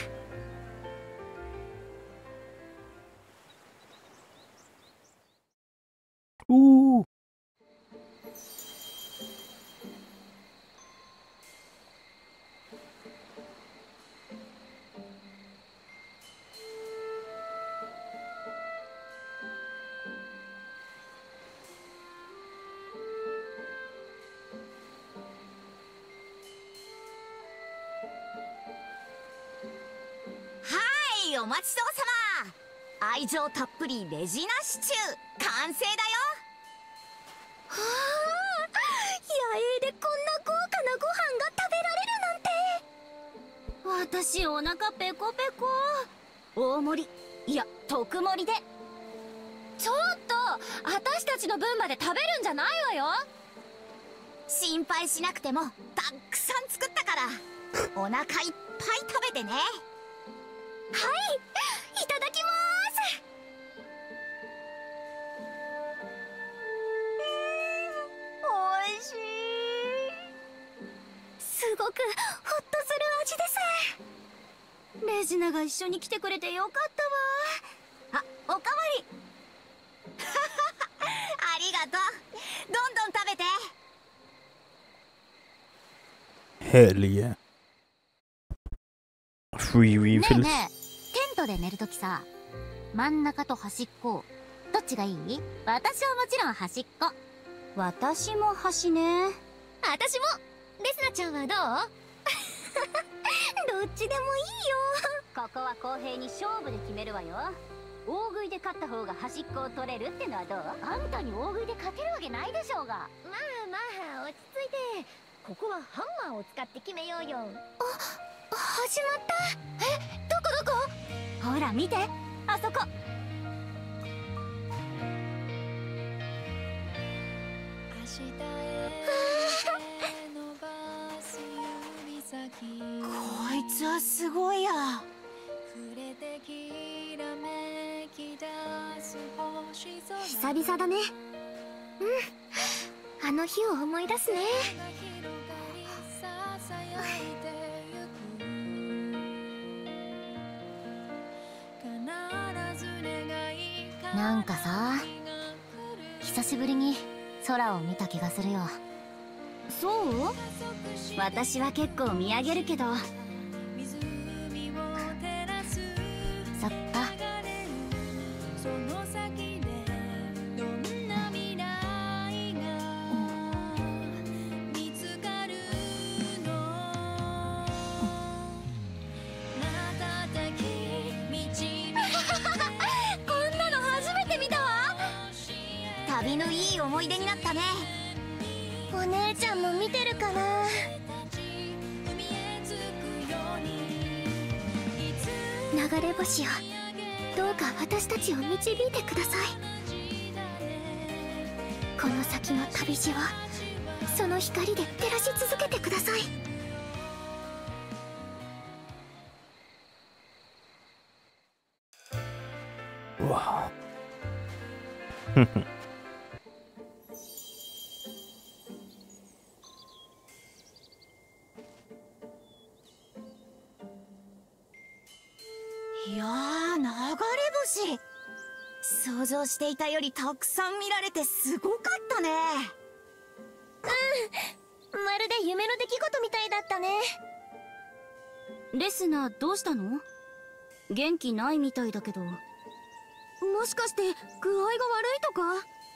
おー。 お待ちそうさま。愛情たっぷりレジナシチュー完成だよ。 はあ、野営でこんな豪華なご飯が食べられるなんて。 私お腹ペコペコ。大盛り、いや特盛りで。 ちょっと私たちの分まで食べるんじゃないわよ。 心配しなくてもたくさん作ったからお腹いっぱい食べてね。 はい、いただきまーす。 おいしい。 すごくホッとする味です。 レジナが一緒に来てくれてよかったわ。あ、おかわり。 ありがとう。どんどん食べて。 Hell yeah. Free ねえ refills. ねえ、テントで寝るときさ、真ん中と端っこどっちがいい？私はもちろん端っこ。 私も端ね。 私も。レスナちゃんはどう？どっちでもいいよ。 ここは公平に勝負で決めるわよ。大食いで勝った方が端っこを取れるってのはどう？あんたに大食いで勝てるわけないでしょうが。 まあまあ落ち着いて。ここはハンマーを使って決めようよ。あ、始まった。え、どこどこ？ ほら見て、あそこ。 こいつはすごいや。 久々だね。うん、あの日を思い出すね。 なんかさ、久しぶりに空を見た気がするよ。 そう？私は結構見上げるけど。 そっか。 こんなの初めて見たわ。 旅のいい思い出になったね。 お姉ちゃんも見てるかな。流れ星よ、どうか私たちを導いてください。この先の旅路をその光で照らし続けてください。 うわ。 いやー、流れ星。想像していたよりたくさん見られてすごかったね。 うん、まるで夢の出来事みたいだったね。 レスナーどうしたの？元気ないみたいだけど。もしかして具合が悪いとか？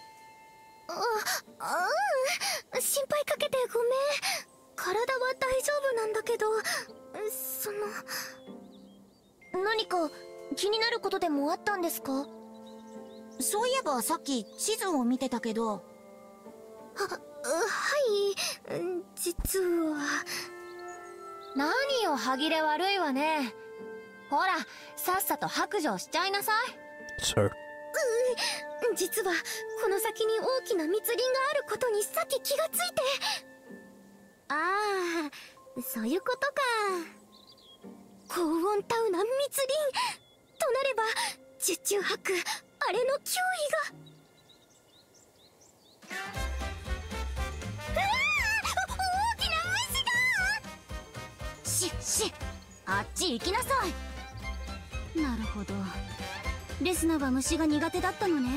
あ、うん、心配かけてごめん。体は大丈夫なんだけど、その何か気になることでもあったんですか？ そういえばさっき地図を見てたけど。 は、はい、実は。 何よ、歯切れ悪いわね。ほら、さっさと白状しちゃいなさい。 Sir. うん、実はこの先に大きな密林があることにさっき気がついて。ああ、そういうことか。高温タウナ密林となれば十中八九あれの脅威が。 ししあっち行きなさい。なるほど、レスナは虫が苦手だったのね。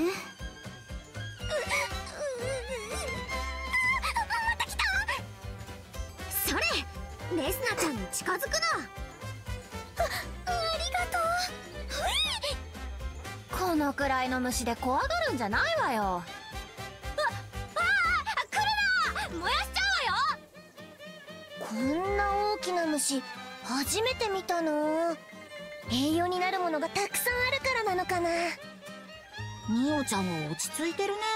また来た。それ、レスナちゃんに近づくな。あ、ありがとう。 このくらいの虫で怖がるんじゃないわよ。 あ、ああ、来るな。燃やしちゃうわよ。こんな大きな虫初めて見たの。栄養になるものがたくさんあるからなのかな。 ミオちゃんも落ち着いてるね。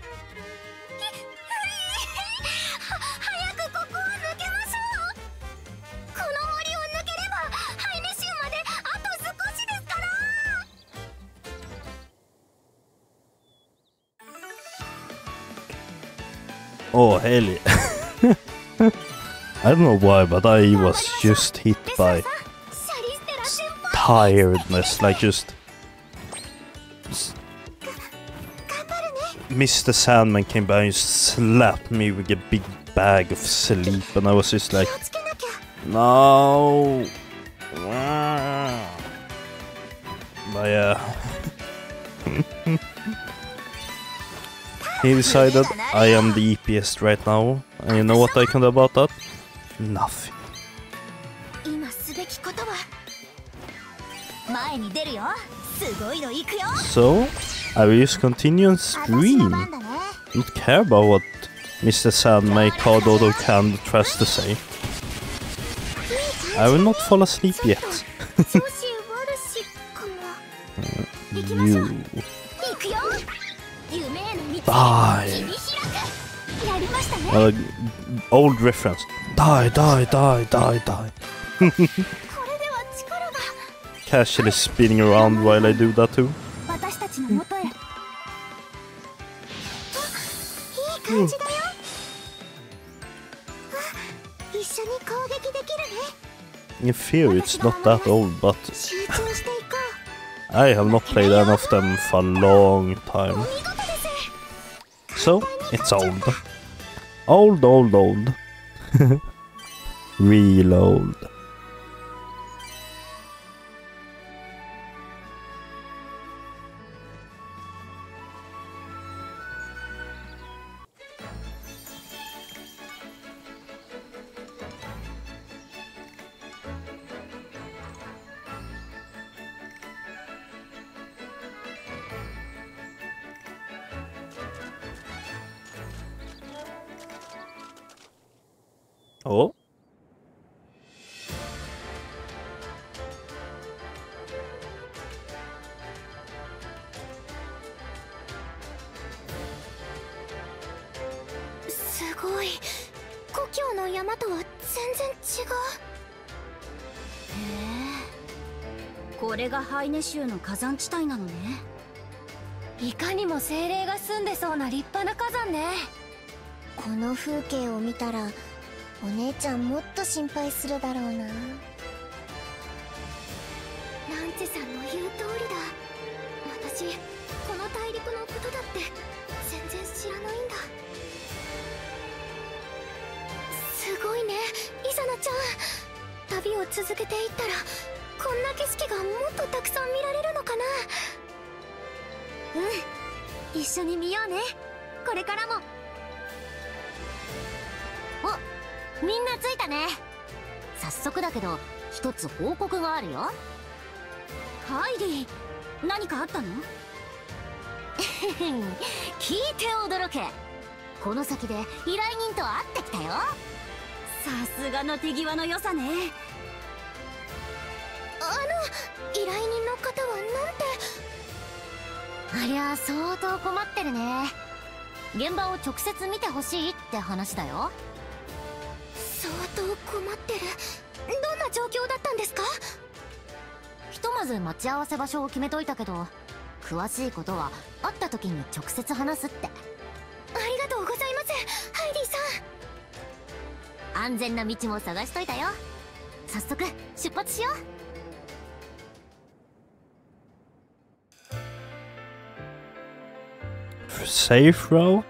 は早くここを抜けましょう。この森を抜ければハイネ州まであと少しですから。 Oh, hell. I don't know why, but I was just hit by tiredness, like just... Mister Sandman came by and slapped me with a big bag of sleep, and I was just like, no. But yeah. He decided I am the E P S right now, and you know what I can do about that? Nothing. 今すべきことは前に出るよ。すごいの行くよ。 So, I will just continue and stream. Not care about what Mister Sandman, Cardodo, can tries to say. I will not fall asleep yet. You. Die. Uh, old reference. Die, die, die, die, die. Casually spinning around while I do that too. 私たちの元へ。いい感じだよ。あ、一緒に攻撃できるね。 In theory, it's not that old, but 集中していこう。 I have not played any of them for a long time. お見事です。 So, it's old. Old, old, old. Real old. Oh. すごい。故郷の山とは全然違う。 へえ、これがハイネ州の火山地帯なのね。 いかにも精霊が住んでそうな立派な火山ね。 この風景を見たらお姉ちゃんもっと心配するだろうな。ランチェさんの言う通りだ。私この大陸のことだって全然知らないんだ。すごいね、イザナちゃん。旅を続けていったらこんな景色がもっとたくさん見られるのかな。うん、一緒に見ようね、これからも。 お、みんな着いたね。早速だけど一つ報告があるよ。 ハイディ、何かあったの？ 聞いて驚け。この先で依頼人と会ってきたよ。 さすがの手際の良さね。 あの依頼人の方はなんて。 ありゃ相当困ってるね。現場を直接見てほしいって話だよ。 相当困ってる。どんな状況だったんですか？ ひとまず待ち合わせ場所を決めといたけど、詳しいことは会った時に直接話すって。 ありがとうございます、ハイディさん。 安全な道も探しといたよ。早速出発しよう。 Safe route?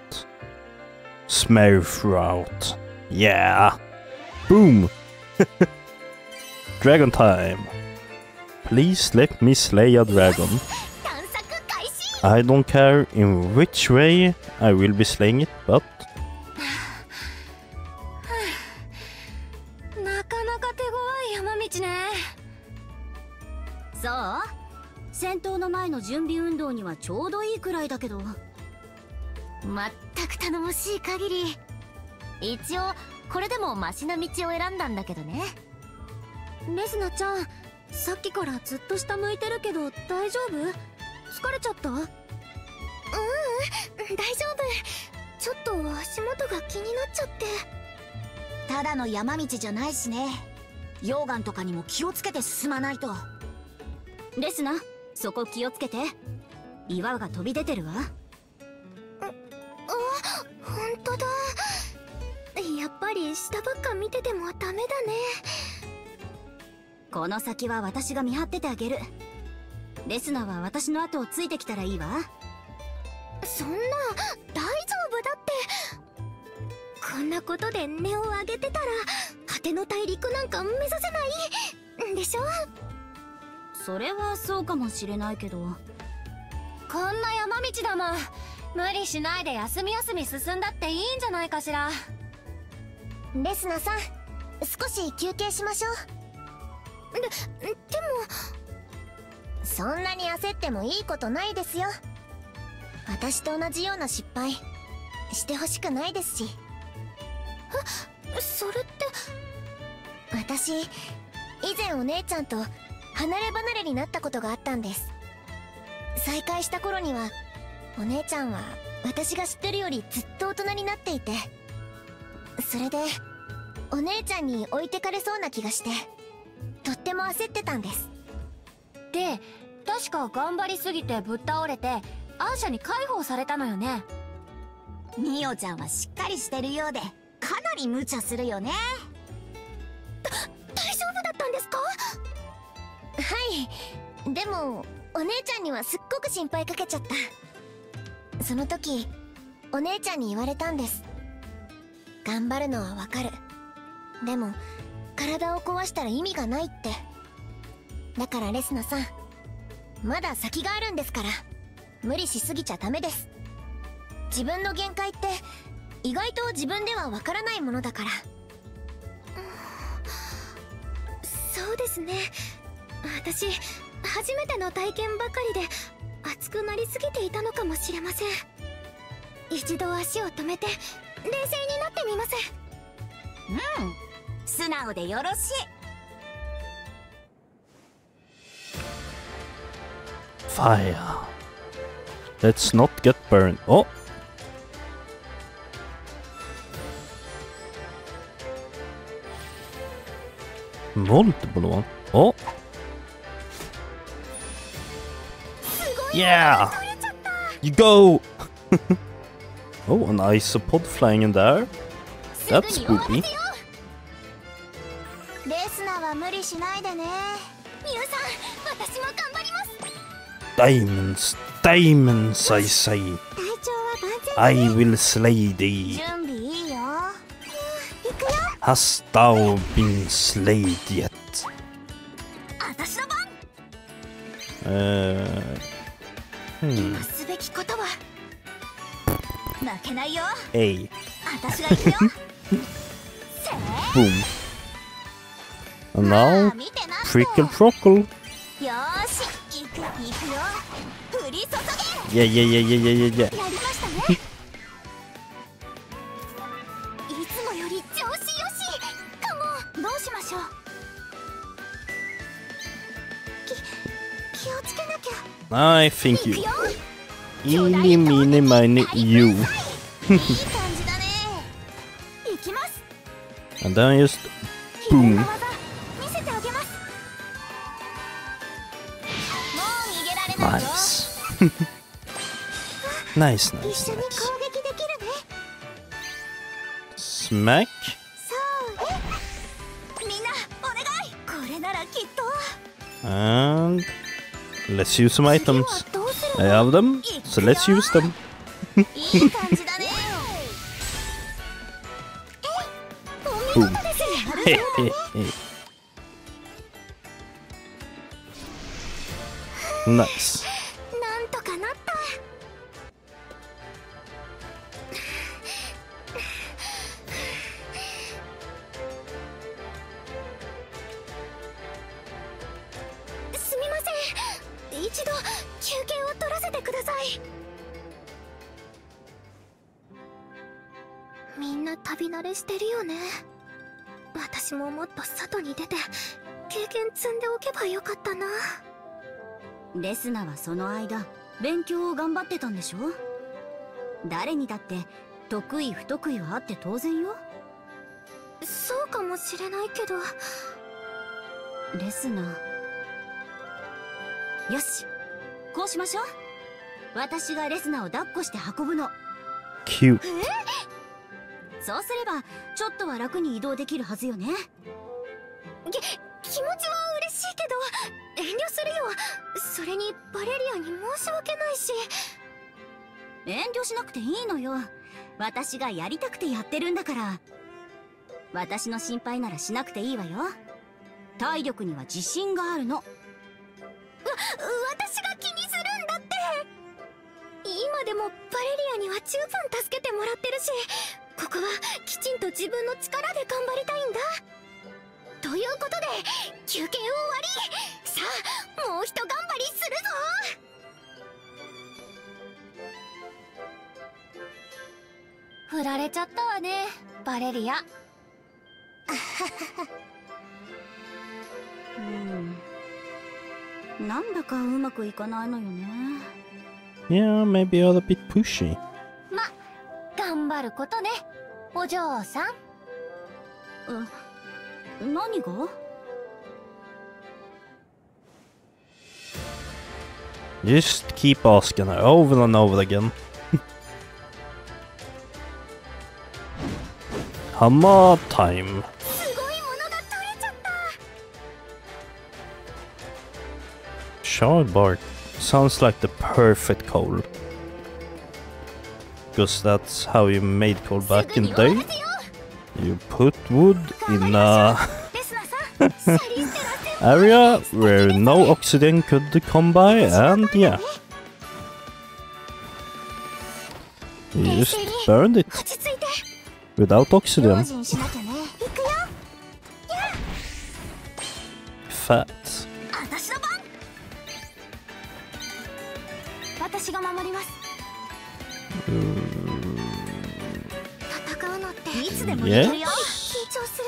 Smurf route. Yeah. Boom! Dragon time. Please let me slay a dragon. I don't care in which way I will be slaying it, but... なかなか手強い山道ね。 そう？戦闘の前の準備運動にはちょうどいいくらいだけど。まったく頼もしい限り。一応これでもマシな道を選んだんだけどね。 レスナちゃん、さっきからずっと下向いてるけど大丈夫？疲れちゃった？ううん、大丈夫。ちょっと足元が気になっちゃって。 ただの山道じゃないしね。溶岩とかにも気をつけて進まないと。 レスナ、そこ気をつけて。岩が飛び出てるわ。 あ、本当だ。やっぱり下ばっか見ててもダメだね。 この先は私が見張っててあげる。レスナは私の後をついてきたらいいわ。 そんな、大丈夫だって。こんなことで音を上げてたら果ての大陸なんか目指せないでしょ。 それはそうかもしれないけど。 こんな山道だもん。無理しないで休み休み進んだっていいんじゃないかしら。 レスナさん、少し休憩しましょう。で、でもそんなに焦ってもいいことないですよ。私と同じような失敗してほしくないですし。え、それって。私、以前お姉ちゃんと離れ離れになったことがあったんです。再会した頃にはお姉ちゃんは私が知ってるよりずっと大人になっていて、それでお姉ちゃんに置いてかれそうな気がしてとっても焦ってたんです。 で、確か頑張りすぎてぶっ倒れてアーシャに解放されたのよね。 ミオちゃんはしっかりしてるようでかなり無茶するよね。 大丈夫だったんですか？はい、でもお姉ちゃんにはすっごく心配かけちゃった。その時お姉ちゃんに言われたんです。頑張るのはわかる、でも体を壊したら意味がないって。だからレスナさん、まだ先があるんですから、無理しすぎちゃダメです。自分の限界って意外と自分ではわからないものだから。そうですね。私、初めての体験ばかりで熱くなりすぎていたのかもしれません。一度足を止めて冷静になってみます。 うん、素直でよろしい。 Fire. Let's not get burned. Oh! Multiple one. Oh! Yeah! You go! Oh, an isopod flying in there. That's spooky. レスナは無理しないでね。ミュウさん、私も頑張ります。 Diamonds, diamonds, I say. 体調は万全。 I will slay thee. 準備いいよ。行くよ。 Hast thou been slayed yet? 私の番。 Uh, hmm. 今すべきことは負けないよ。 A. 私が行くよ。 Boom. And now, Prickle Prockle. よーし、行く行くよ。降り注げ。 Yeah, yeah, yeah, yeah, yeah, yeah, yeah. やりましたね。いつもより調子よし。かも。どうしましょう。き気をつけなきゃ。 I think you. Eeny, meeny, miny, you. いい感じだね。行きます。 And then just boom. 技見せてあげます。もう逃げられないよ。 Nice. Nice, nice, 一緒に nice. 攻撃できるね。 Smack. そうみんなお願い。これならきっと。 And let's use some items. I have them, so let's use them. いい感じだね。お見 Boom. 事です。 Hey, hey, hey. Nice. なんとかなった。すみません、一度休憩を取らせてください。みんな旅慣れしてるよね。私ももっと外に出て経験積んでおけばよかったな。 レスナはその間勉強を頑張ってたんでしょ。誰にだって得意不得意はあって当然よ。 そうかもしれないけど。 レスナよし、こうしましょう。私がレスナを抱っこして運ぶの。 Cute. そうすればちょっとは楽に移動できるはずよね。 き気持ちは嬉しいけど遠慮するよ。それにバレリアに申し訳ないし。 遠慮しなくていいのよ。私がやりたくてやってるんだから。私の心配ならしなくていいわよ。体力には自信があるの。わ私が気にするんだって。今でもバレリアには十分助けてもらってるし、ここはきちんと自分の力で頑張りたいんだ。ということで休憩を終わり、さあもうひと頑張りするぞ。 振られちゃったわね、バレリア。 うん、なんだかうまくいかないのよね。 Yeah, maybe you're a bit pushy. ま、頑張ることね、お嬢さん。 う、何が ？Just keep asking her over and over again. Hammer time. すごいものが取れちゃった。 Shard bark sounds like the perfect coal. Because that's how you made coal back in the day. You put wood in a area where no oxygen could come by, and yeah, you just burned it without oxygen. Fat. 私が守ります。戦うのっていつでもできるよ。緊張する。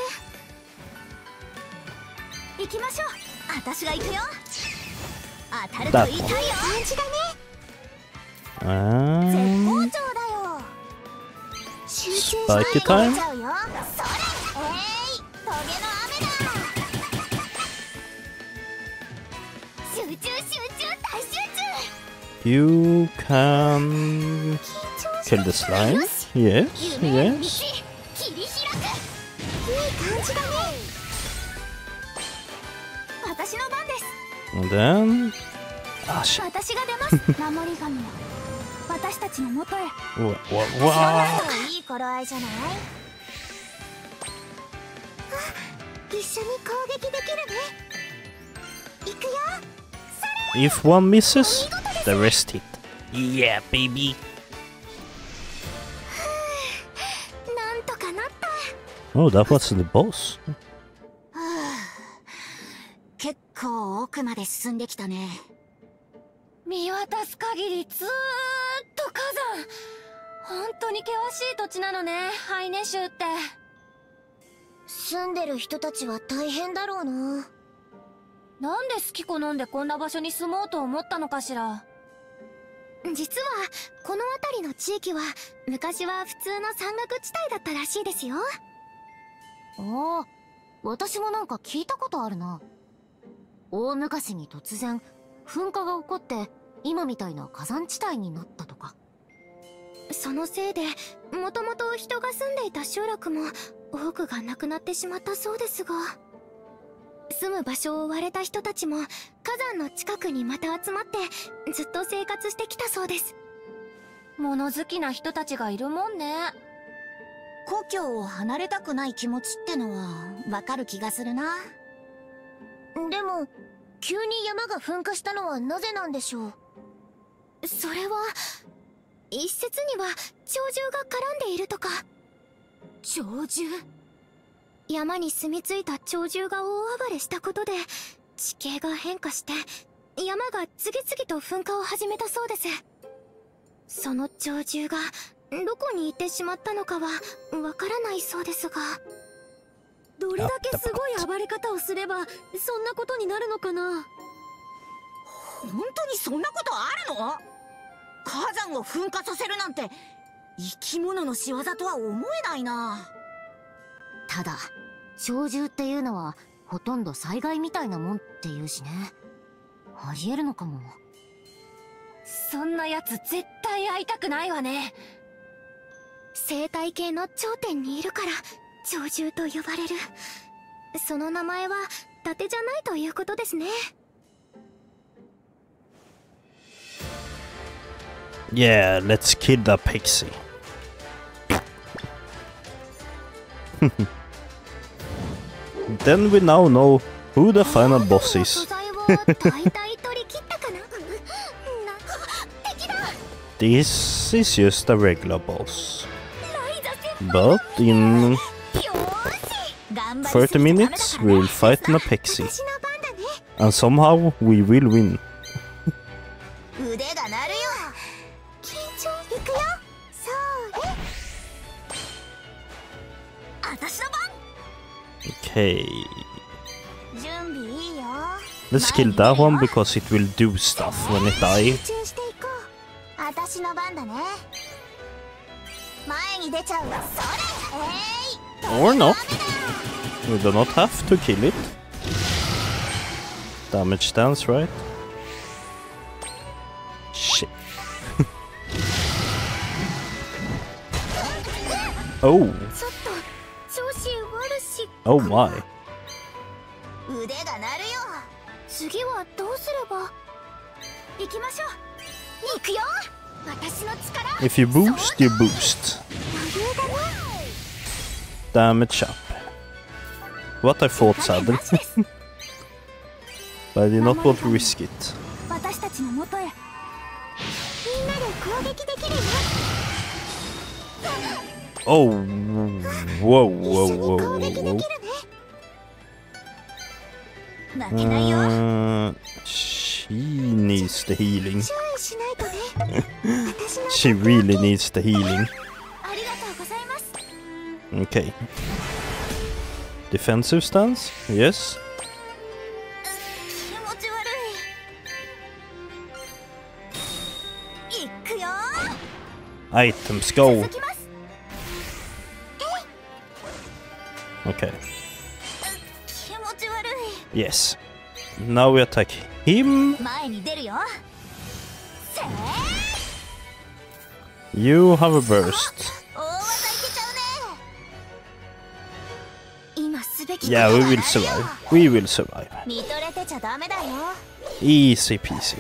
行きましょう。私が行くよ。当たると痛いよ。感じだね。絶好調だよ。集中しないで出ちゃうよ。それ。えい、トゲの雨だ。集中集中大集中。 You can kill the slime. Yes, yes. And then, ah shit. 私が出ます。守り神よ。私たちの元へ。 わわわ。 いい頃合いじゃない？一緒に攻撃できるね。行くよ。 If one misses, the rest hit. Yeah, baby. なんとかなった。 Oh, that was the boss. 結構奥まで進んできたね。 見渡す限りずーっと火山。本当に険しい土地なのね、ハイネ州って。 住んでる人たちは大変だろうな。 なんで好き好んでこんな場所に住もうと思ったのかしら。 実はこの辺りの地域は昔は普通の山岳地帯だったらしいですよ。 ああ、私もなんか聞いたことあるな。大昔に突然噴火が起こって今みたいな火山地帯になったとか。 そのせいでもともと人が住んでいた集落も多くがなくなってしまったそうですが、住む場所を追われた人たちも火山の近くにまた集まってずっと生活してきたそうです。 物好きな人たちがいるもんね。 故郷を離れたくない気持ちってのはわかる気がするな。でも急に山が噴火したのはなぜなんでしょう。それは一説には鳥獣が絡んでいるとか。鳥獣？山に住み着いた鳥獣が大暴れしたことで地形が変化して山が次々と噴火を始めたそうです。その鳥獣がどこに行ってしまったのかはわからないそうですが。どれだけすごい暴れ方をすればそんなことになるのかな。 本当にそんなことあるの？火山を噴火させるなんて生き物の仕業とは思えないな。 ただ鳥獣っていうのはほとんど災害みたいなもんっていうしね。ありえるのかも。そんなやつ絶対会いたくないわね。生態系の頂点にいるから鳥獣と呼ばれる。その名前は伊達じゃないということですね。 Yeah, let's kill the pixie. Then we now know who the final boss is. This is just a regular boss. But in thirty minutes we will fight an Apexi. And somehow we will win. Okay. Let's kill that one because it will do stuff when it dies. Or not. We do not have to kill it. Damage stance, right? Shit. Oh. Oh my. If you boost, you boost. Damage up. What I thought, sadly. But I did not want to risk it. Oh, whoa, whoa, whoa, whoa, whoa. Uh, she needs the healing. She really needs the healing. Okay. Defensive stance? Yes. Items, go! Okay. Yes. Now we attack him. You have a burst. Yeah, we will survive. We will survive. Easy peasy.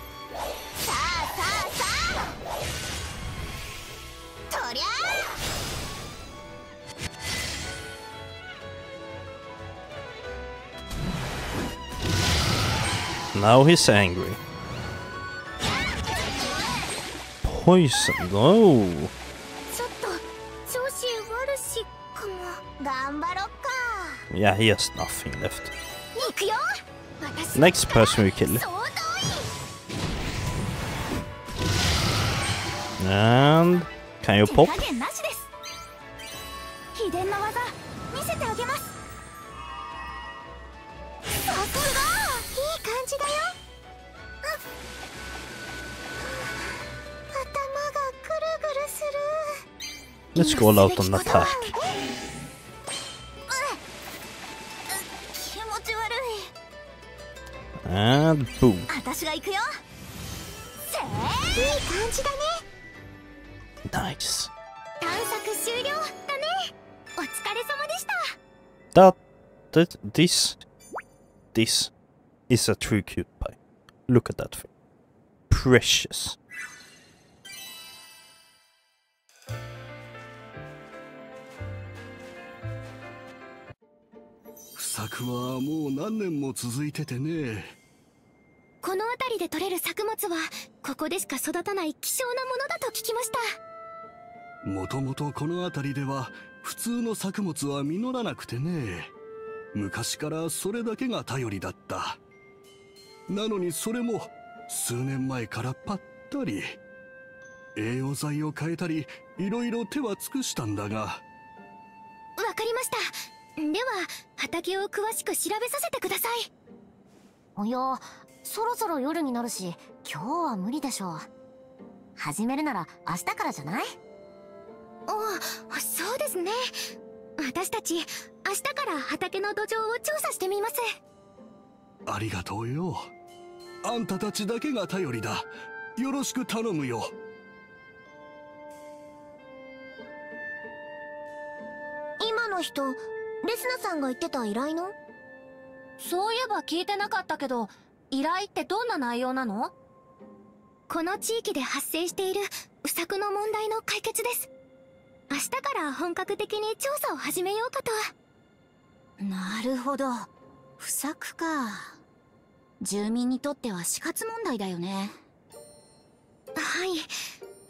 Now he's angry. Poison, no. Yeah, he has nothing left. Next person we kill. And can you pop? Let's go all out on attack. And boom. Nice. That, that, this, this is a true cute pie. Look at that thing. Precious. 不作はもう何年も続いててね。 辺りで採れる作物はここでしか育たない希少なものだと聞きました。 もともとこの辺りでは普通の作物は実らなくてね、昔からそれだけが頼りだった。なのにそれも数年前からぱったり。栄養剤を変えたりいろいろ手は尽くしたんだが。 わかりました。では畑を詳しく調べさせてください。 いや、そろそろ夜になるし今日は無理でしょう。始めるなら明日からじゃない？ お、そうですね。私たち明日から畑の土壌を調査してみます。 ありがとうよ。あんたたちだけが頼りだ。よろしく頼むよ。 今の人、レスナさんが言ってた依頼の？そういえば聞いてなかったけど、依頼ってどんな内容なの？ この地域で発生している不作の問題の解決です。明日から本格的に調査を始めようかと。 なるほど、不作か。住民にとっては死活問題だよね。 はい、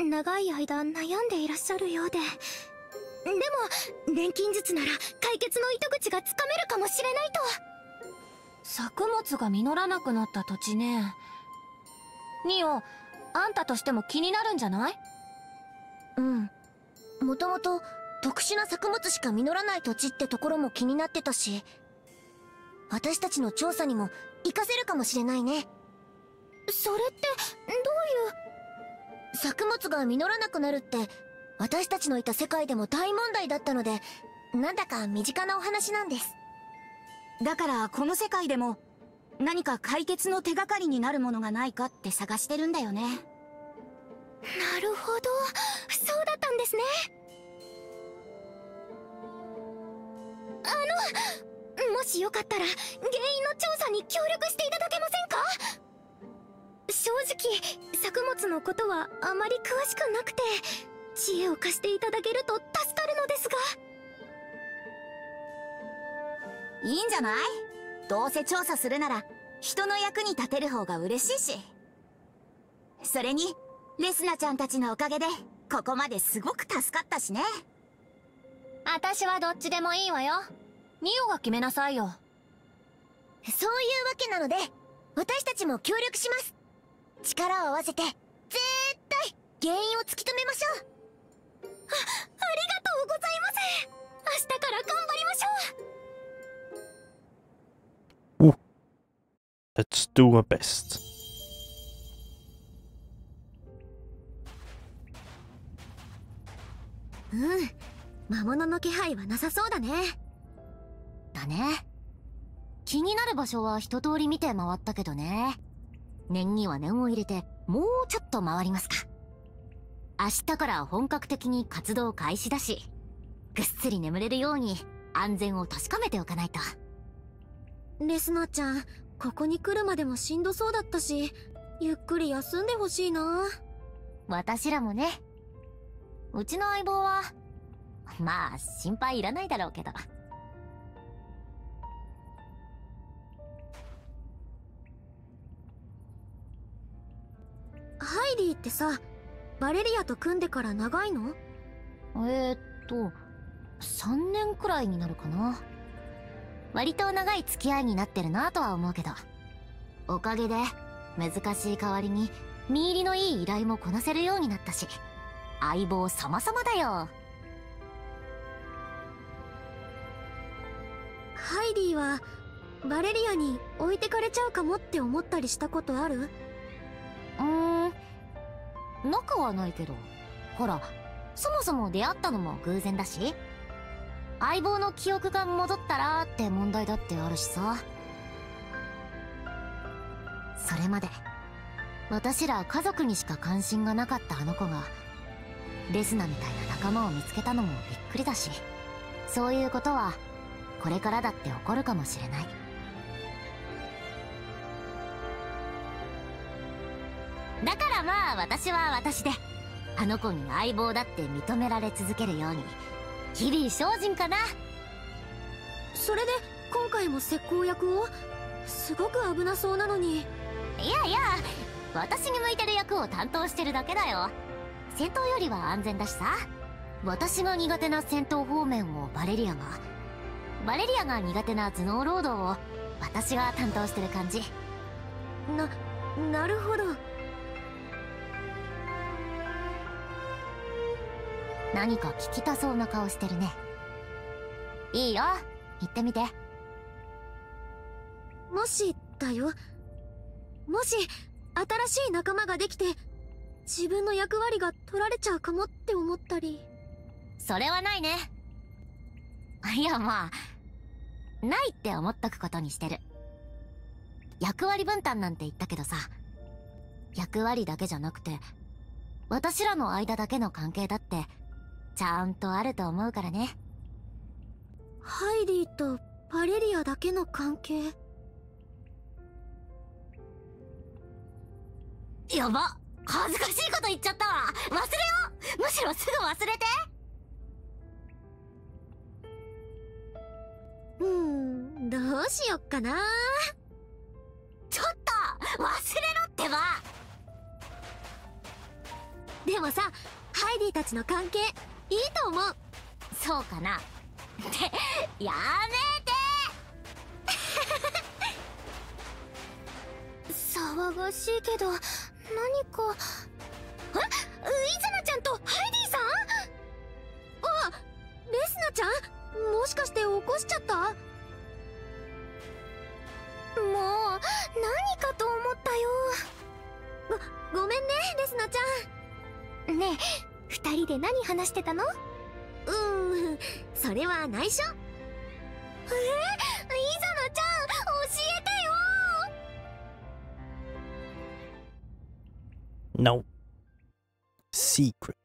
長い間悩んでいらっしゃるようで。でも錬金術なら解決の糸口がつかめるかもしれないと。 作物が実らなくなった土地ね。ニオ、あんたとしても気になるんじゃない？うん、もともと特殊な作物しか実らない土地ってところも気になってたし、私たちの調査にも活かせるかもしれないね。 それってどういう？ 作物が実らなくなるって私たちのいた世界でも大問題だったので、なんだか身近なお話なんです。 だからこの世界でも何か解決の手がかりになるものがないかって探してるんだよね。 なるほど、そうだったんですね。あの、もしよかったら原因の調査に協力していただけませんか？正直作物のことはあまり詳しくなくて、知恵を貸していただけると助かるのですが。 いいんじゃない？どうせ調査するなら人の役に立てる方が嬉しいし。それにレスナちゃんたちのおかげでここまですごく助かったしね。 私はどっちでもいいわよ。ニオが決めなさいよ。そういうわけなので私たちも協力します。力を合わせて絶対原因を突き止めましょう。 あ、ありがとうございます。明日から頑張りましょう。 Let's do our best. うん、魔物の気配はなさそうだね。だね。気になる場所は一通り見て回ったけどね。念には念を入れてもうちょっと回りますか。明日から本格的に活動開始だし、ぐっすり眠れるように安全を確かめておかないと。レスナちゃん、ここに来るまでもしんどそうだったし、ゆっくり休んでほしいな。私らもね。うちの相棒はまあ心配いらないだろうけど。ハイディってさ、バレリアと組んでから長いの？えーっとさんねんくらいになるかな。割と長い付き合いになってるなとは思うけど、おかげで難しい代わりに見入りのいい依頼もこなせるようになったし、相棒様々だよ。ハイディはバレリアに置いてかれちゃうかもって思ったりしたことある？うーん、仲はないけど、ほらそもそも出会ったのも偶然だし、相棒の記憶が戻ったらって問題だってあるしさ。それまで私ら家族にしか関心がなかったあの子がレスナみたいな仲間を見つけたのもびっくりだし、そういうことはこれからだって起こるかもしれない。だからまあ私は私であの子に相棒だって認められ続けるように日々精進かな。それで今回も石膏役を？すごく危なそうなのに。 いやいや、私に向いてる役を担当してるだけだよ。戦闘よりは安全だしさ。私が苦手な戦闘方面をバレリアが、バレリアが苦手な頭脳労働を私が担当してる感じ。 な、なるほど。 何か聞きたそうな顔してるね。いいよ、言ってみて。 もしだよ、もし新しい仲間ができて自分の役割が取られちゃうかもって思ったり。 それはないね。いや、まあないって思っとくことにしてる。役割分担なんて言ったけどさ、役割だけじゃなくて私らの間だけの関係だってちゃんとあると思うからね。 ハイディとバレリアだけの関係。 やば、恥ずかしいこと言っちゃったわ。忘れよう。むしろすぐ忘れて。 うーん、どうしよっかな。 ちょっと忘れろってば。 でもさ、ハイディたちの関係いいと思う。 そうかな。ってやめて騒がしいけど何か。え、イザナちゃんとハイディさん。あ、レスナちゃん、もしかして起こしちゃった？もう何かと思ったよ。ご、ごめんね、レスナちゃん。ねえ、二人で何話してたの？うーん、それは内緒。えー、イザナちゃん、教えてよ。 No. Secret.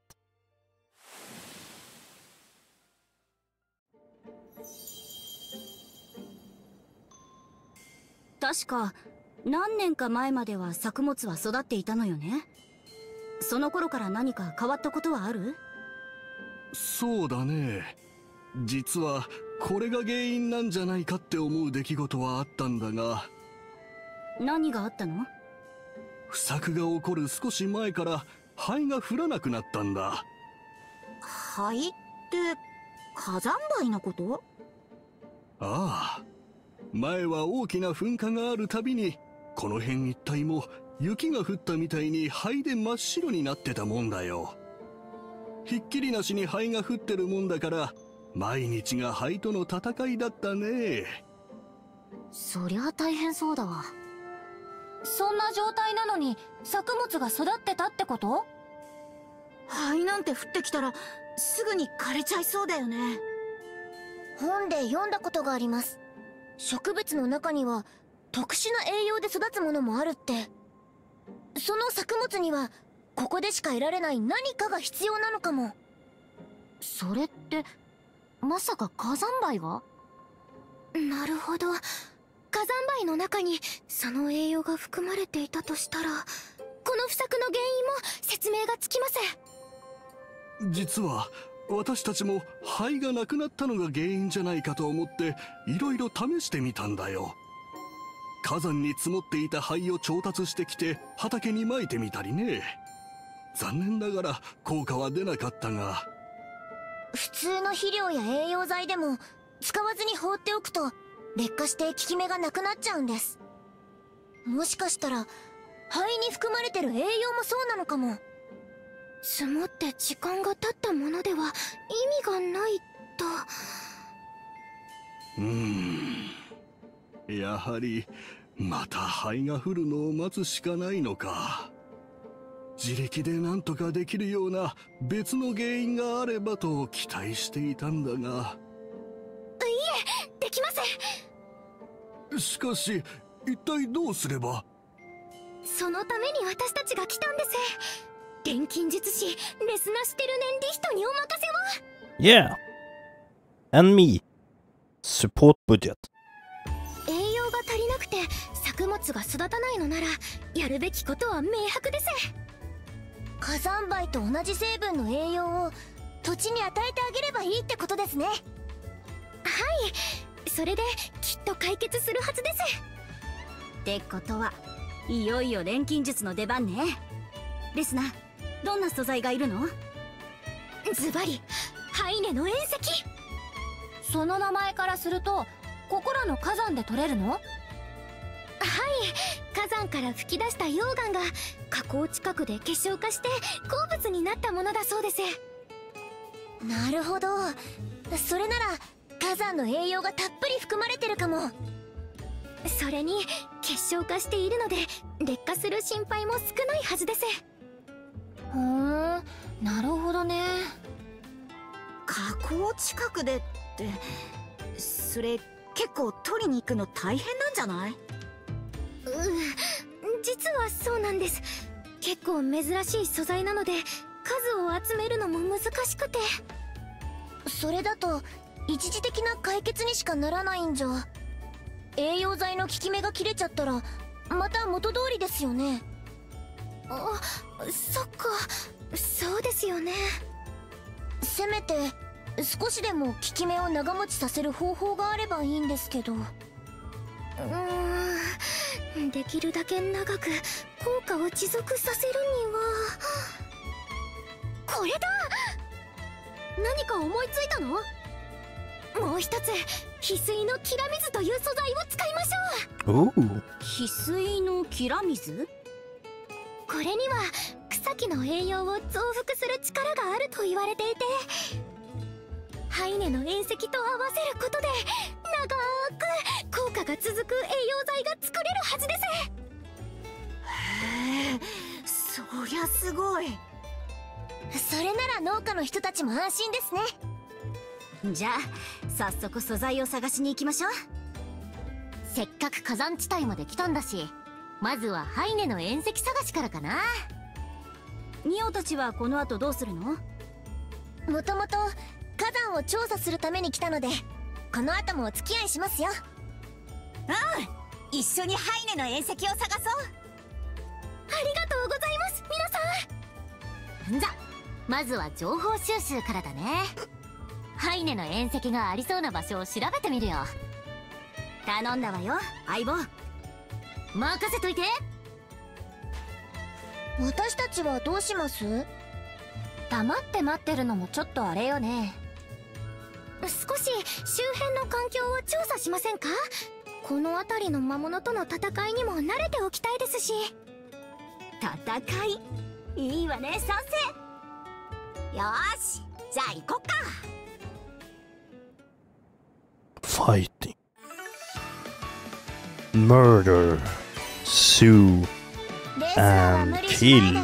確か何年か前までは作物は育っていたのよね。その頃から何か変わったことはある？ そうだね。実はこれが原因なんじゃないかって思う出来事はあったんだが。 何があったの？ 不作が起こる少し前から灰が降らなくなったんだ。 灰って火山灰のこと？ ああ、前は大きな噴火があるたびにこの辺一帯も雪が降ったみたいに灰で真っ白になってたもんだよ。ひっきりなしに灰が降ってるもんだから毎日が灰との戦いだったね。 そりゃ大変そうだわ。 そんな状態なのに作物が育ってたってこと？ 灰なんて降ってきたらすぐに枯れちゃいそうだよね。 本で読んだことがあります。植物の中には特殊な栄養で育つものもあるって。その作物にはここでしか得られない何かが必要なのかも。それってまさか火山灰が？ なるほど、火山灰の中にその栄養が含まれていたとしたら、この不作の原因も説明がつきません。 実は私たちも灰がなくなったのが原因じゃないかと思っていろいろ試してみたんだよ。火山に積もっていた灰を調達してきて畑に撒いてみたりね。残念ながら効果は出なかったが。 普通の肥料や栄養剤でも使わずに放っておくと劣化して効き目がなくなっちゃうんです。もしかしたら灰に含まれてる栄養もそうなのかも。 積もって時間が経ったものでは意味がないと。 うーん、やはりまた灰が降るのを待つしかないのか。自力で何とかできるような別の原因があればと期待していたんだが。 いえ、できません。 しかし一体どうすれば。 そのために私たちが来たんです。錬金術師レスナ・シュテルネンリヒトにお任せを。 Yeah. And me. Support budget. 栄養が足りなくて作物が育たないのならやるべきことは明白です。 火山灰と同じ成分の栄養を土地に与えてあげればいいってことですね。 はい、それできっと解決するはずです。 ってことはいよいよ錬金術の出番ね。レスナ、どんな素材がいるの？ ズバリハイネの隕石。 その名前からするとここらの火山で取れるの？ はい、火山から噴き出した溶岩が火口近くで結晶化して鉱物になったものだそうです。 なるほど、それなら火山の栄養がたっぷり含まれてるかも。 それに結晶化しているので劣化する心配も少ないはずです。 ふーん、なるほどね。 火口近くでってそれ結構取りに行くの大変なんじゃない？ うん、実はそうなんです。結構珍しい素材なので数を集めるのも難しくて。 それだと一時的な解決にしかならないんじゃ。栄養剤の効き目が切れちゃったらまた元通りですよね。 あ、そっか、そうですよね。 せめて少しでも効き目を長持ちさせる方法があればいいんですけど。うーん、できるだけ長く効果を持続させるには。これだ！何か思いついたの？もう一つ、翡翠のキラミズという素材を使いましょう。 おお。 翡翠のキラミズ？ これには草木の栄養を増幅する力があると言われていて、ハイネの隕石と合わせることで長く効果が続く栄養剤が作れるはずです。 へえ、そりゃすごい。 それなら農家の人たちも安心ですね。 じゃあ早速素材を探しに行きましょう。 せっかく火山地帯まで来たんだし、まずはハイネの隕石探しからかな。 ニオたちはこの後どうするの？ もともと火山を調査するために来たので、この後もお付き合いしますよ。 うん、一緒にハイネの隕石を探そう。 ありがとうございます、皆さん。 んじゃ、まずは情報収集からだね。ハイネの隕石がありそうな場所を調べてみるよ。 頼んだわよ、相棒。 任せといて。私たちはどうします？ 黙って待ってるのもちょっとあれよね。少し周辺の環境を調査しませんか？この辺りの魔物との戦いにも慣れておきたいですし。 戦い？いいわね、賛成。よーし、じゃあ行こっか。 Fighting, murder, sue, and kill,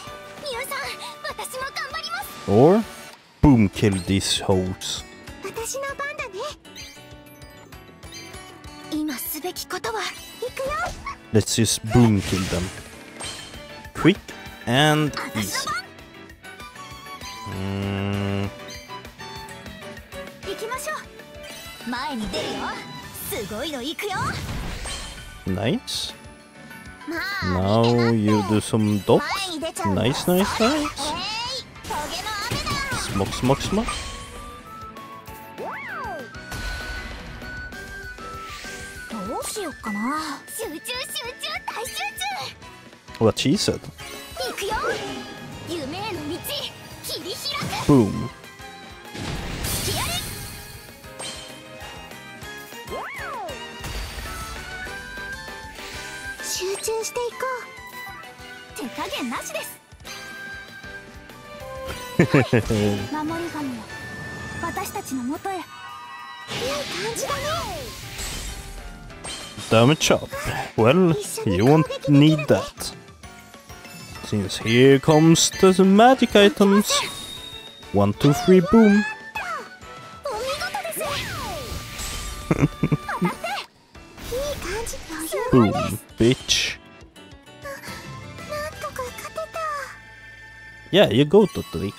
or boom kill these hoes. 私の番だね。今すべきことは行くよ。 Let's just boom kill them. Quick and easy. Mm. 行きましょう。前に出るよ。すごいの行くよ。 Nice. Now you do some dots. Nice, nice, nice. Smoke, smoke, smoke. どうしよっかな。集中集中大集中。 What she said. 行くよ。夢への道切り開く。 Boom. やれ。集中していこう。手加減なしです。はい、守り神よ、私たちの元へ。いい感じだね。 Damage chop. Well, you won't need that. Since here comes the magic items. One, two, three, boom. お見事です。当たって。いい感じ。余裕です。 Boom, bitch. なんとか勝てた。 Yeah, you go, Totally.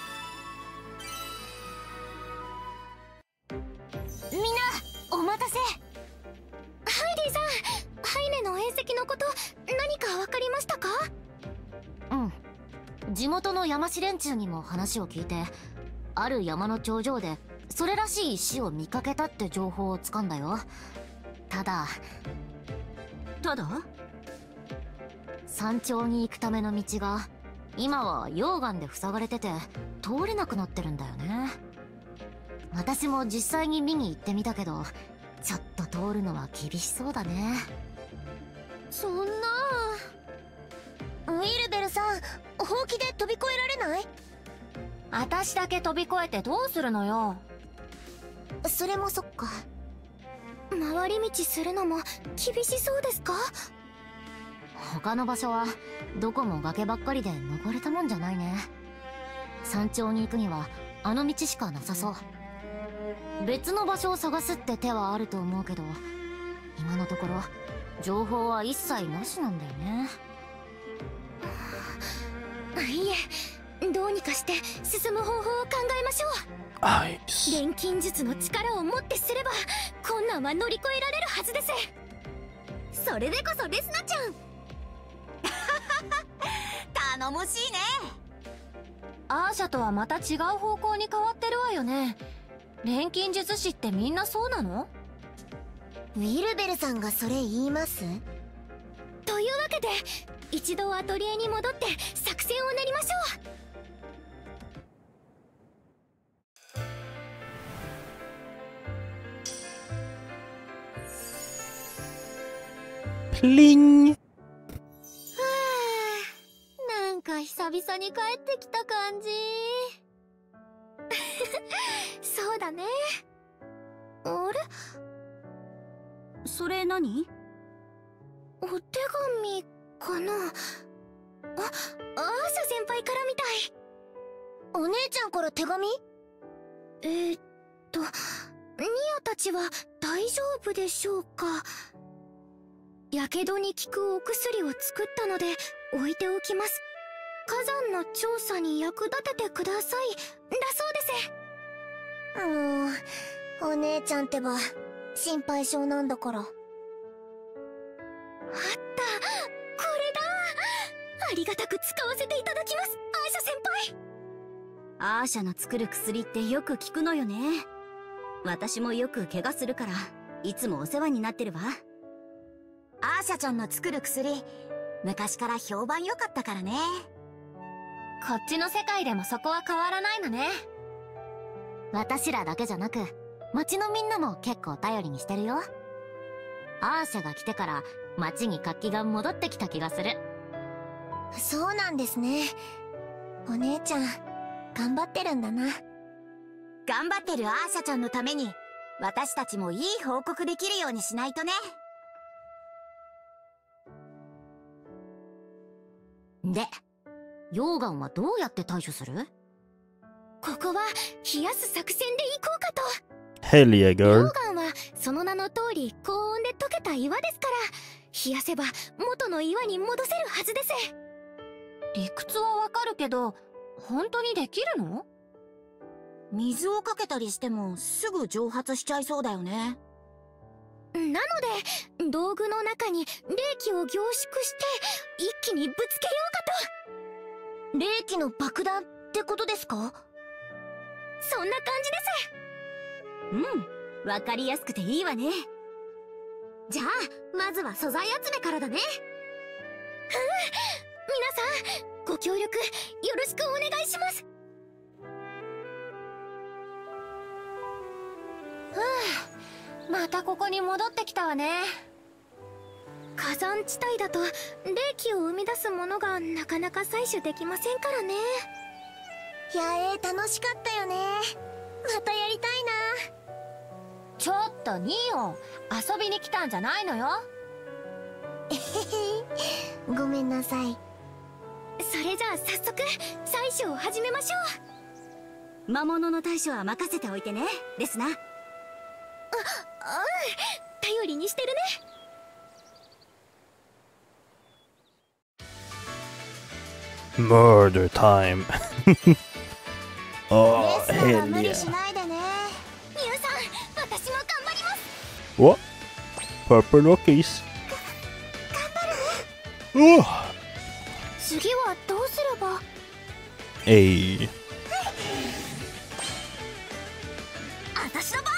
みんなお待たせ。ハイディさん、ハイネの隕石のこと何か分かりましたか？ うん、地元の山師連中にも話を聞いて、ある山の頂上でそれらしい石を見かけたって情報をつかんだよ。ただただ山頂に行くための道が今は溶岩で塞がれてて通れなくなってるんだよね。私も実際に見に行ってみたけど、ちょっと通るのは厳しそうだね。 そんな。ウィルベルさん、ほうきで飛び越えられない？ 私だけ飛び越えてどうするのよ。 それもそっか。回り道するのも厳しそうですか？ 他の場所はどこも崖ばっかりで登れたもんじゃないね。山頂に行くにはあの道しかなさそう。別の場所を探すって手はあると思うけど、今のところ情報は一切なしなんだよね。 いえ、どうにかして進む方法を考えましょう。 はい。 錬金術の力をもってすれば困難は乗り越えられるはずです。それでこそレスナちゃん頼もしいね。 アーシャとはまた違う方向に変わってるわよね。錬金術師ってみんなそうなの？ ウィルベルさんがそれ言います？というわけで一度アトリエに戻って作戦を練りましょプリン。 う。はあ、なんか久々に帰ってきた感じ。そうだね。あれ？ それ何？ お手紙かな。あ、アーシャ先輩からみたい。お姉ちゃんから手紙？えー、っとニアたちは大丈夫でしょうか。やけどに効くお薬を作ったので置いておきます。火山の調査に役立ててくださいだそうです。もうお姉ちゃんってば心配性なんだから。あった、これだ。ありがたく使わせていただきます、アーシャ先輩。 アーシャの作る薬ってよく効くのよね。私もよく怪我するからいつもお世話になってるわ。 アーシャちゃんの作る薬、昔から評判良かったからね。 こっちの世界でもそこは変わらないのね。私らだけじゃなく町のみんなも結構頼りにしてるよ。アーシャが来てから町に活気が戻ってきた気がする。 そうなんですね。お姉ちゃん頑張ってるんだな。 頑張ってるアーシャちゃんのために私たちもいい報告できるようにしないとね。で、溶岩はどうやって対処する？ ここは冷やす作戦でいこうかと。 Hell yeah, girl. 溶岩はその名の通り高温で溶けた岩ですから、冷やせば元の岩に戻せるはずです。 理屈はわかるけど本当にできるの？ 水をかけたりしてもすぐ蒸発しちゃいそうだよね。 なので道具の中に冷気を凝縮して一気にぶつけようかと。冷気の爆弾ってことですか？そんな感じです。 うん、わかりやすくていいわね。 じゃあまずは素材集めからだね。うん、皆さんご協力よろしくお願いします。 ふう、またここに戻ってきたわね。 火山地帯だと冷気を生み出すものがなかなか採取できませんからね。やえ、楽しかったよね。またやりたいな。 ちょっとニオン、遊びに来たんじゃないのよ。 えへへ、ごめんなさい。それじゃあ早速採取を始めましょう。魔物の対処は任せておいてね、ですな。あ、 ああ、頼りにしてるね。 Murder time. Oh, レスナーは hell 無理 yeah. しないでね。ミュウさん、私も頑張ります。 What? Purple Rockies. 頑張る。 Oh. 次はどうすれば。 Hey. 私の番。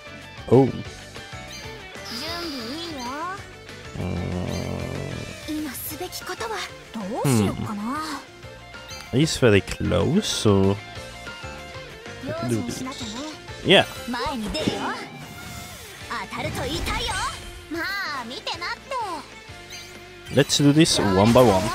Oh. 準備いいよ。 Uh, 今べきことはどうしようかな。 He's very close, so we can do this. Yeah. 前に出るよ。当たると痛いよ。まあ見てなって。 Let's do this one by one. や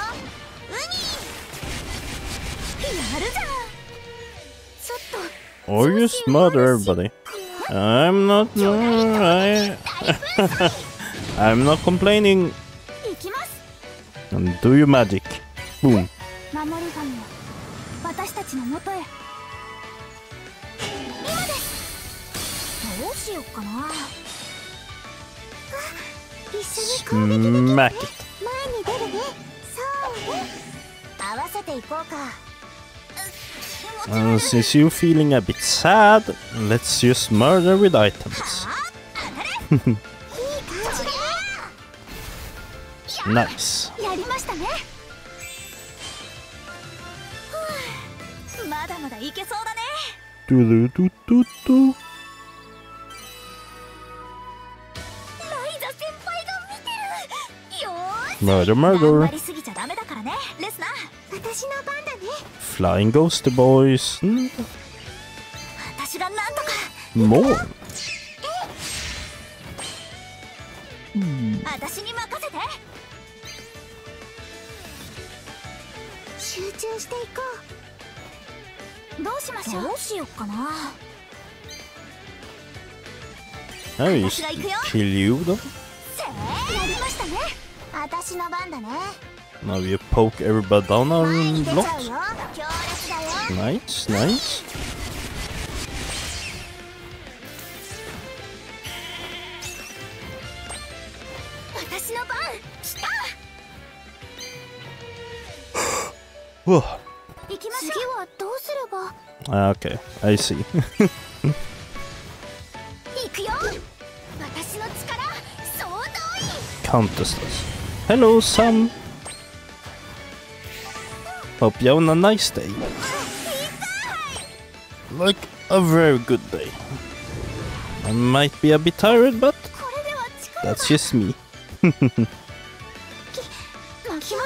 るじゃん。ちょっと Or you smother everybody. I'm not. I, I'm not complaining. 行きます。 And do your magic. Boom. 守り神よ、私たちの元へ。 今です。 どうしようかな。 一緒に攻撃できるね。 Smack it. 前に出るね。そうね。合わせていこうか。 And since you're feeling a bit sad, let's just murder with items. Nice. やりましたね。 まだまだいけそうだね。 Do do do do do. ライザ先輩が見てる。よーし。 Murder, 頑張 murder. りすぎちゃダメだからね、レスナー。 私の番だね。 Flying Ghost Boys. Mm, 私がなんとか。 more. 私に任せて。 集中していこう。 どうしましょう。どうしようかな。 I used to kill you though. やりましたね。私の番だね。 Now you poke everybody down 前に our 出ちゃう blocks. よ。強烈だよ。 Nice, nice. 私の番。来た。 Whoa. 行きましょう。次はどうすれば。 Ah, okay, I see. 行くよ。私の力総動員。 Counter stars. Hello, Sam. Hope you're on a nice day. Like a very good day. I might be a bit tired, but これでは力 that's just me. 気持ちなきゃ。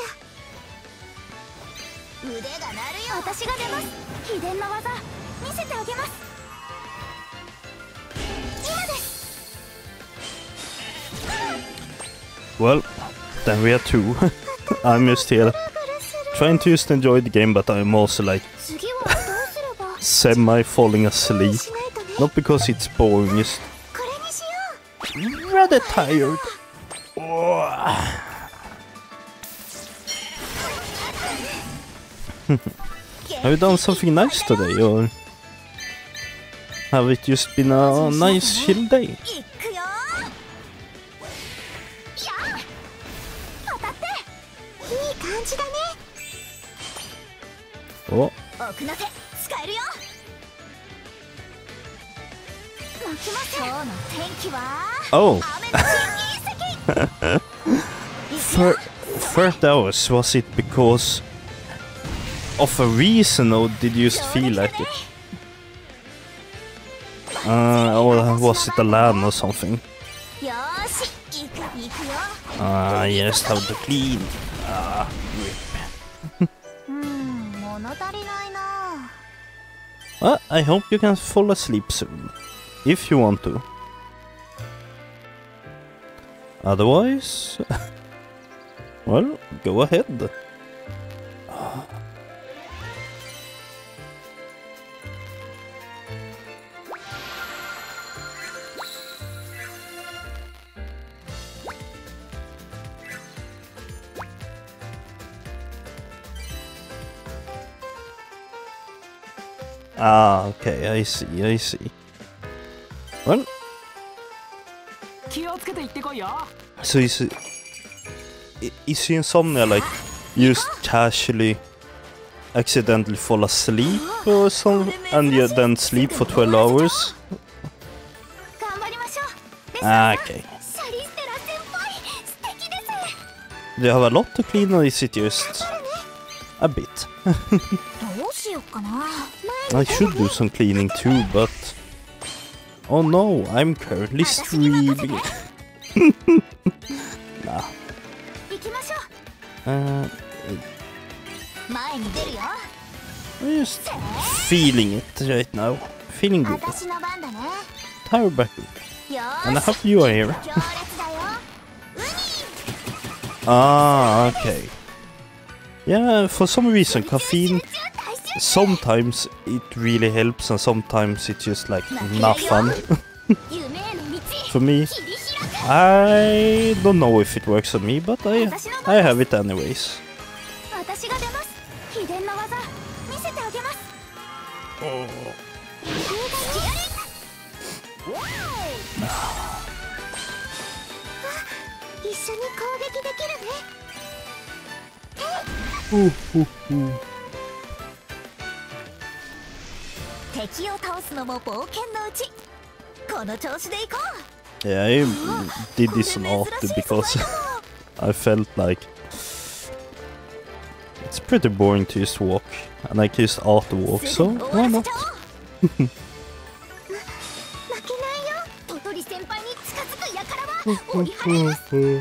腕が鳴るよ。私が出ます。秘伝の技見せてあげます。今です。 Well, then we are two. I'm just here trying to just enjoy the game, but I'm also like 次はどうすれば。 semi falling asleep. しないとね。 Not because it's boring, just これにしよ rather tired. Have you done something nice today, or have it just been a nice chill day? う。行くよ。やあ。当たって。いい感じだね。 Oh, 奥の手使えるよ。負けません。今日の天気は oh. 雨の新隕石。 For first hours, was it because of a reason, or did you just feel like it? Uh, or was it a land or something? よーし、行く行くよ。 Ah, yes, have to clean. Ah, rip. うーん、物足りないな。 Well, I hope you can fall asleep soon, if you want to. Otherwise, well, go ahead. Ah, okay, I see, I see. Well, 気をつけて行ってこいよ。 so is it, i- is insomnia like you just casually accidentally fall asleep or something and you then sleep for twelve hours? 頑張りましょう。 Ah, okay. シャリステラ先輩、素敵です。 Do you have a lot to clean or is it just a bit? どうしようかな。 I should do some cleaning too, but oh no, I'm currently streaming. Nah. 行きましょう。 Uh, 前に出るよ。 I'm just feeling it right now. Feeling good. 私の番だね。 Tower battle. よ And I ーし hope you are here. 強烈だよ。 Ah, okay. Yeah, for some reason, caffeine, sometimes it really helps and sometimes it's just like not fun. For me, I don't know if it works on me, but I, I have it anyways. 私が出ます。秘伝の技見せてあげます。一緒に攻撃できるね。 Ooh, ooh, ooh. 敵を倒すのも冒険のうち。この調子でいこう。 Yeah, I did this an after because I felt like it's pretty boring to just walk, and I just auto walk, so why not? 負けないよ。おとり先輩に近づく輩は追い払います。一緒に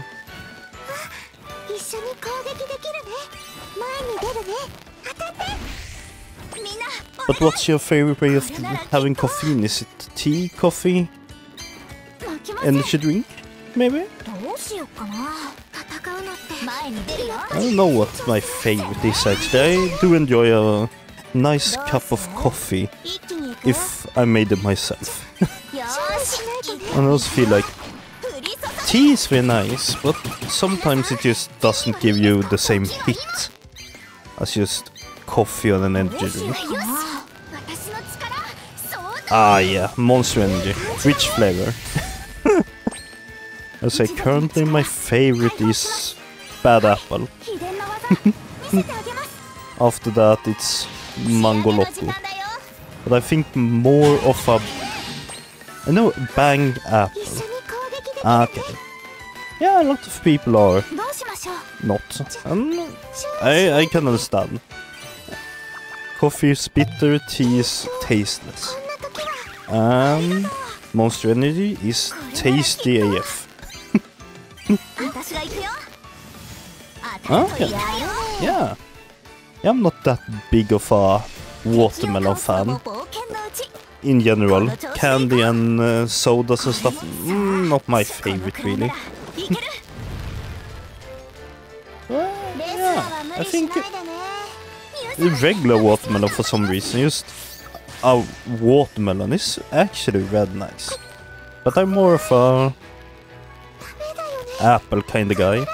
攻撃できるね。前に出るね。当たって。みんな。 But what's your favorite way of having caffeine? Is it tea, coffee, energy drink, maybe? どうしようかな。戦うのって前に出るよ。 I don't know what my favorite is actually. I do enjoy a nice cup of coffee if I made it myself. よーし。 And I also feel like tea is very nice, but sometimes it just doesn't give you the same hit as just coffee or an energy drink. Ah yeah, Monster Energy. Which flavor? I say currently my favorite is Bad Apple. After that it's Mango Loco. But I think more of a... I know Bang Apple. Ah, okay. Yeah, a lot of people are not. Um, I, I can understand. Coffee is bitter, tea is tasteless. And Monster Energy is tasty A F. Okay. Yeah. Yeah, I'm not that big of a watermelon fan. In general, candy and uh, sodas and stuff, mm, not my favorite really. Well, yeah, I think the regular watermelon for some reason, just a watermelon is actually very nice. But I'm more of a apple kind of guy.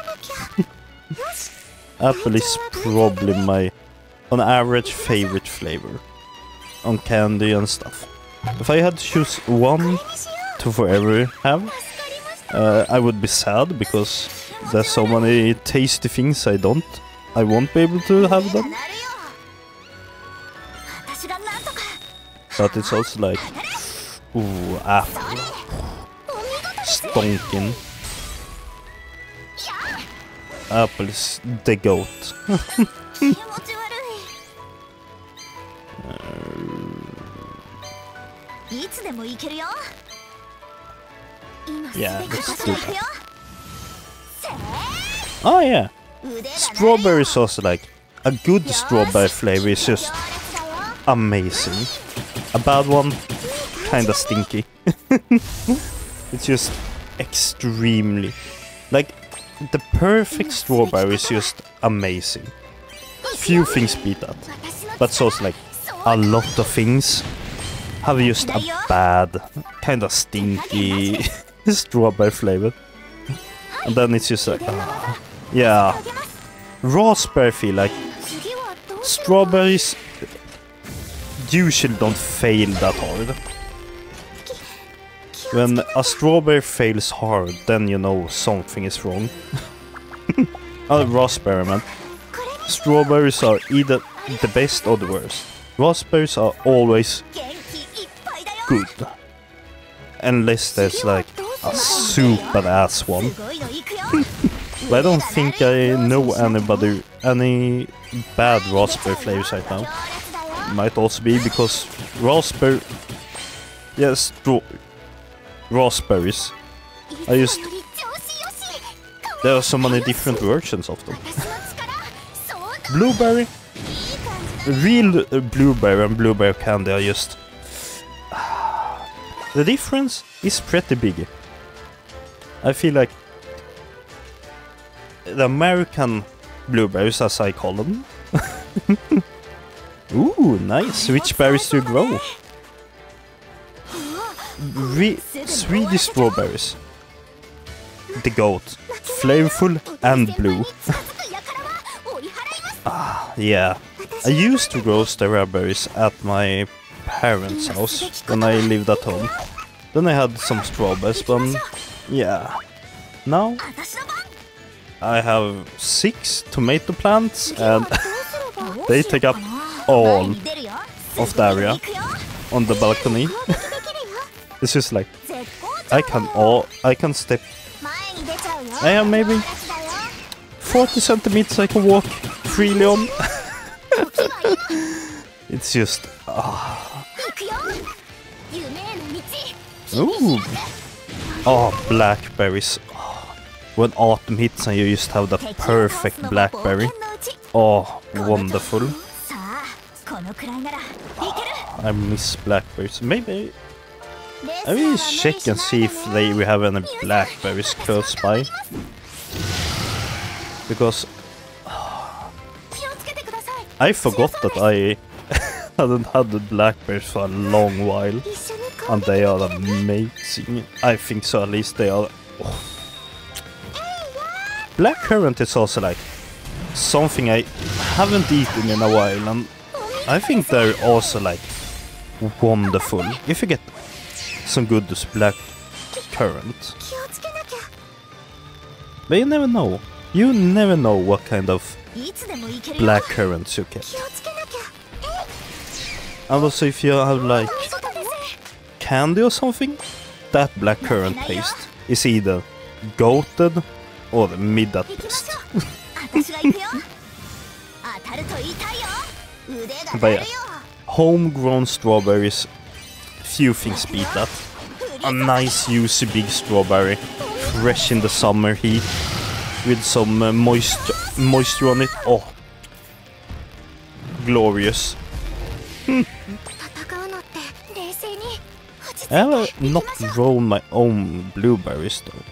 Apple is probably my, on average, favorite flavor on candy and stuff. If I had to choose one to forever have, uh, I would be sad because there's so many tasty things I don't, I won't be able to have them. But it's also like, ooh, apple, stonking. Apple is the goat. Yeah, let's do that. Oh yeah, strawberry is also like, a good strawberry flavor is just amazing. A bad one, kinda stinky. It's just extremely, like, the perfect strawberry is just amazing. Few things beat that, but so it's like a lot of things have just a bad, kinda stinky strawberry flavor, and then it's just like, uh, yeah, raspberry feel like strawberries usually don't fail that hard. When a strawberry fails hard, then you know something is wrong. Oh, raspberry man. Strawberries are either the best or the worst. Raspberries are always good. Unless there's like a super ass one. But I don't think I know anybody, any bad raspberry flavors right now. Might also be because raspberry... Yes, yeah, raspberries. I just... There are so many different versions of them. blueberry, real uh, blueberry and blueberry candy are just... The difference is pretty big. I feel like the American blueberries, as I call them. Ooh, nice. Which berries do you grow? Re Swedish strawberries. The goat. Flavorful and blue. Ah, yeah. I used to grow strawberries at my parents' house when I lived at home. Then I had some strawberries, but um, yeah. Now I have six tomato plants and they take up all of the area on the balcony. It's just like I can all I can step. I have maybe forty centimeters I can walk freely on. It's just ah. Ooh. Oh, blackberries. Oh. When autumn hits and you just have the perfect blackberry. Oh, wonderful. Oh, I miss blackberries. Maybe I will check and see if they we have any blackberries close by. Because oh, I forgot that I hadn't had the blackberries for a long while. And they are amazing. I think so, at least they are. Oh. Blackcurrant is also like something I haven't eaten in a while, and I think they're also like wonderful if you get some good blackcurrant. But you never know. You never know what kind of blackcurrants you get. And also if you have like candy or something, that blackcurrant paste is either goated or the mid at best. But yeah, homegrown strawberries, few things beat that. A nice juicy big strawberry, fresh in the summer heat, with some uh, moisture, moisture on it. Oh, glorious. Hmm. I have not grown my own blueberries though.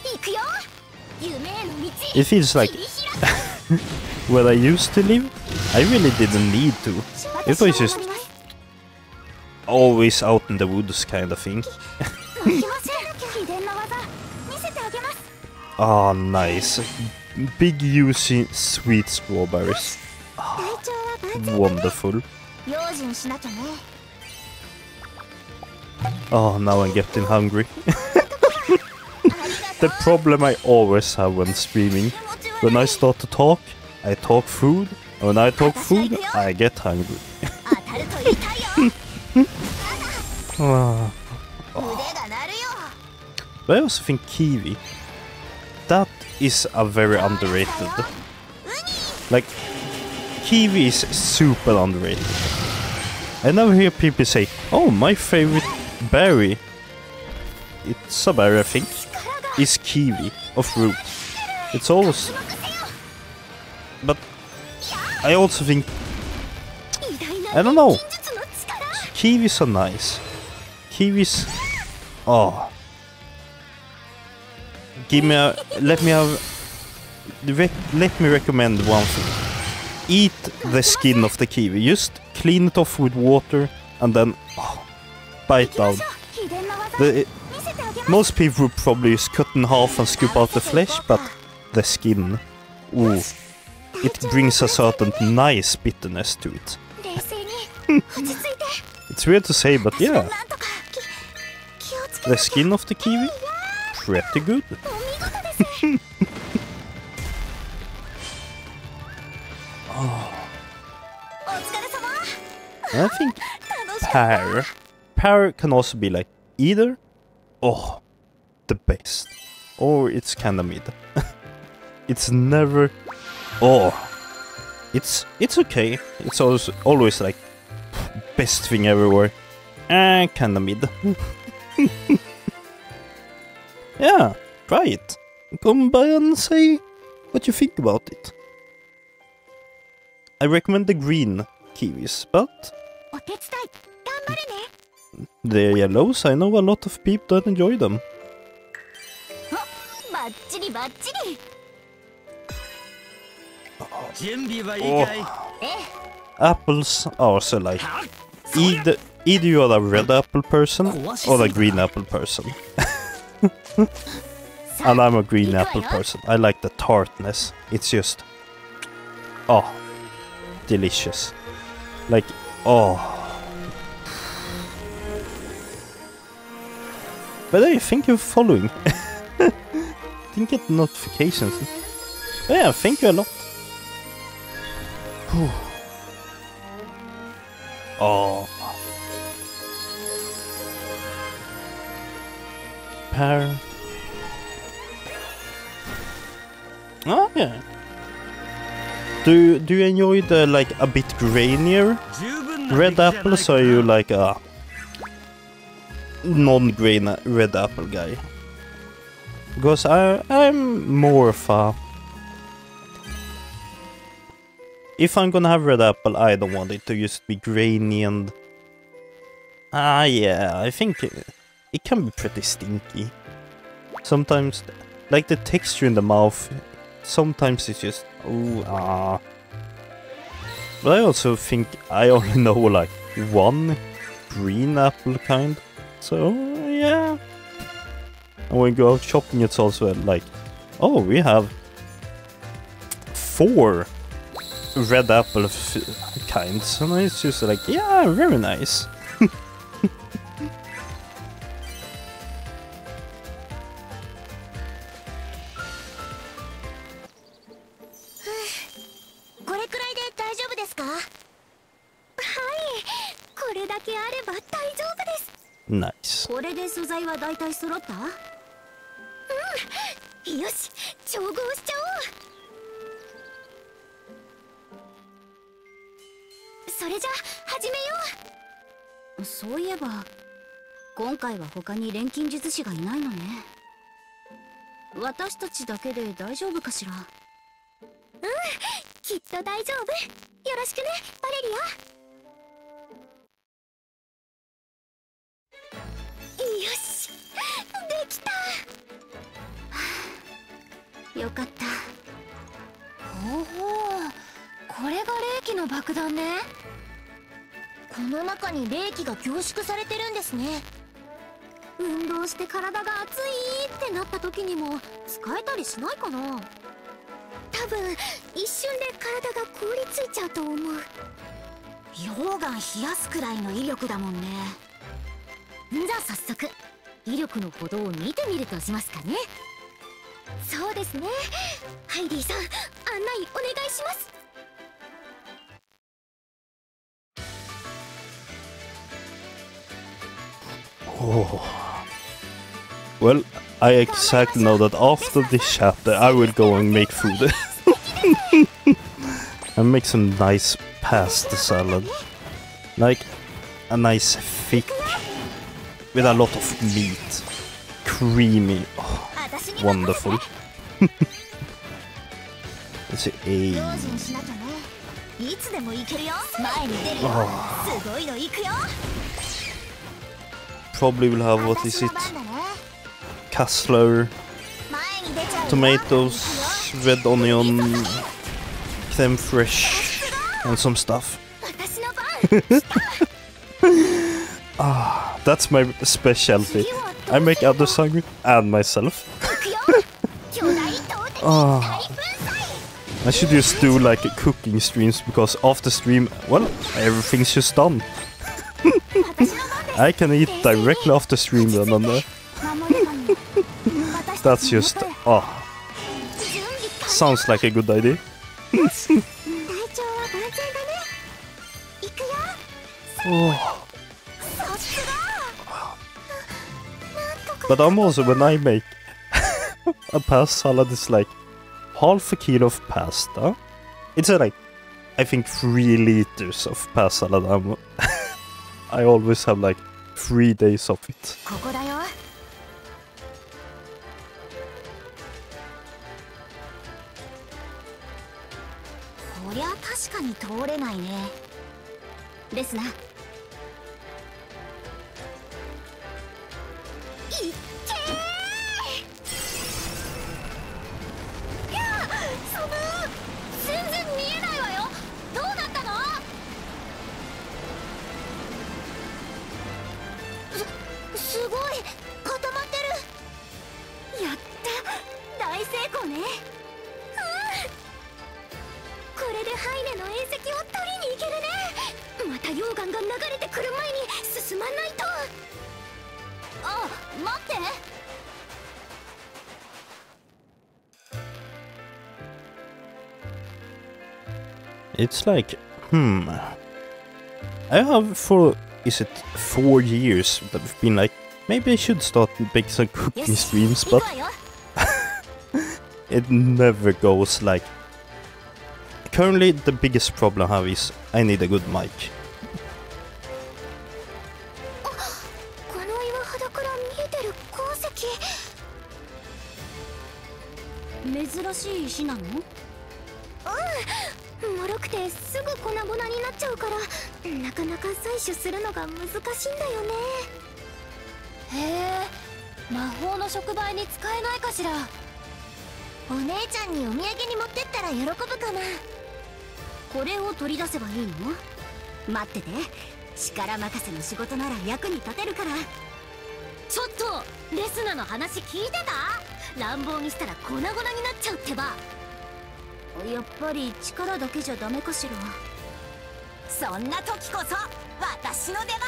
It feels like where I used to live, I really didn't need to. It was just always out in the woods kind of thing. Ah, oh, nice. Big juicy sweet strawberries. Oh, wonderful. Oh, now I'm getting hungry. The problem I always have when streaming, when I start to talk, I talk food, and when I talk food, I get hungry. Oh. Oh. But I also think kiwi, that is a very underrated. Like, kiwi is super underrated. I never hear people say, oh, my favorite berry, it's a berry I think, is kiwi of fruit. It's always... But I also think... I don't know. Kiwis are nice. Kiwis... Oh. Give me a... Let me have... Let me recommend one thing. Eat the skin of the kiwi. Just clean it off with water and then... Oh, bite down. The, most people would probably just cut in half and scoop out the flesh, but the skin, ooh, it brings a certain nice bitterness to it. It's weird to say, but yeah, the skin of the kiwi, pretty good. Oh. I think pear. Pear can also be like either, oh, the best, or it's kinda mid. It's never, oh, it's it's okay. It's always always like best thing everywhere, and uh, kinda mid. Yeah, try it. Come by and say what you think about it. I recommend the green kiwis, but お手伝い頑張るね。 the yellows, I know a lot of people that enjoy them. バッチリバッチリ。 準備はいいかい？ Apples are so like either either you are a red apple person or a green apple person. And I'm a green apple person. I like the tartness. It's just oh delicious. Like oh. But I think you're following. Didn't get notifications. Yeah, thank you a lot. Whew. Oh. Pear. Oh yeah. Do do you enjoy the like a bit grainier red apples, or are you like a non-grain red apple guy? Because I I'm more of a, if I'm gonna have red apple, I don't want it to just be grainy and ah yeah, I think it, it can be pretty stinky. Sometimes, like the texture in the mouth, sometimes it's just oh ah. But I also think I only know like one green apple kind, so yeah. And when we go out shopping, it's also like, oh, we have four red apple f kinds, and it's just like, yeah, very nice. これくらいで大丈夫ですか？はい、これだけあれば大丈夫です。 Nice. これで素材は大体揃った？ うん、よし、調合しちゃおう。それじゃ始めよう。そういえば今回は他に錬金術師がいないのね。私たちだけで大丈夫かしら？うん、 きっと大丈夫。よろしくね、バレリア。 よし、できた。 よかった。 ほうほう、これが霊気の爆弾ね。この中に霊気が凝縮されてるんですね。 運動して体が熱いってなった時にも使えたりしないかな。多分一瞬で体が凍りついちゃうと思う。 溶岩冷やすくらいの威力だもんね。 じゃあ早速威力のほどを見てみるとしますかね。 そうですね。ハイディさん、案内お願いします。 Oh. Well, I exactly know that after this chapter I will go and make food. And make some nice pasta salad. Like a nice thick with a lot of meat. Creamy. Oh, wonderful. Let's see. Hey. Oh. Probably will have, what is it? Kassler, tomatoes, red onion, creme fraiche, and some stuff. Ah, that's my specialty. I make others hungry and myself. Ah, I should just do like cooking streams, because after stream, well, everything's just done. I can eat directly after stream then on there. That's just oh, sounds like a good idea. Oh. But I'm also, when I make a pasta salad, it's like half a kilo of pasta. It's uh, like I think three liters of pasta salad. I'm I always have like three days of it. ここだよ。 こりゃ確かに通れないね。 ですな。いっけー。いや、その全然見えないわよ。どうなったの？す、すごい固まってる。やった、大成功ね。うん、これでハイネの隕石を取りに行けるね。また溶岩が流れてくる前に進まないと。 あ、待って。 It's like, hmm. I have for, is it four years that I've been like, maybe I should start making some cooking streams, but it never goes like. Currently, the biggest problem I have is I need a good mic. この岩肌から見えてる鉱石。 珍しい石なの？ うん、脆くてすぐ粉々になっちゃうからなかなか採取するのが難しいんだよね。 へえ、魔法の触媒に使えないかしら。 お姉ちゃんにお土産に持ってったら喜ぶかな。 これを取り出せばいいの？待ってて、力任せの仕事なら役に立てるから。 ちょっとレスナの話聞いてた？乱暴にしたら粉々になっちゃうってば。 やっぱり力だけじゃダメかしら。 そんな時こそ私の出番。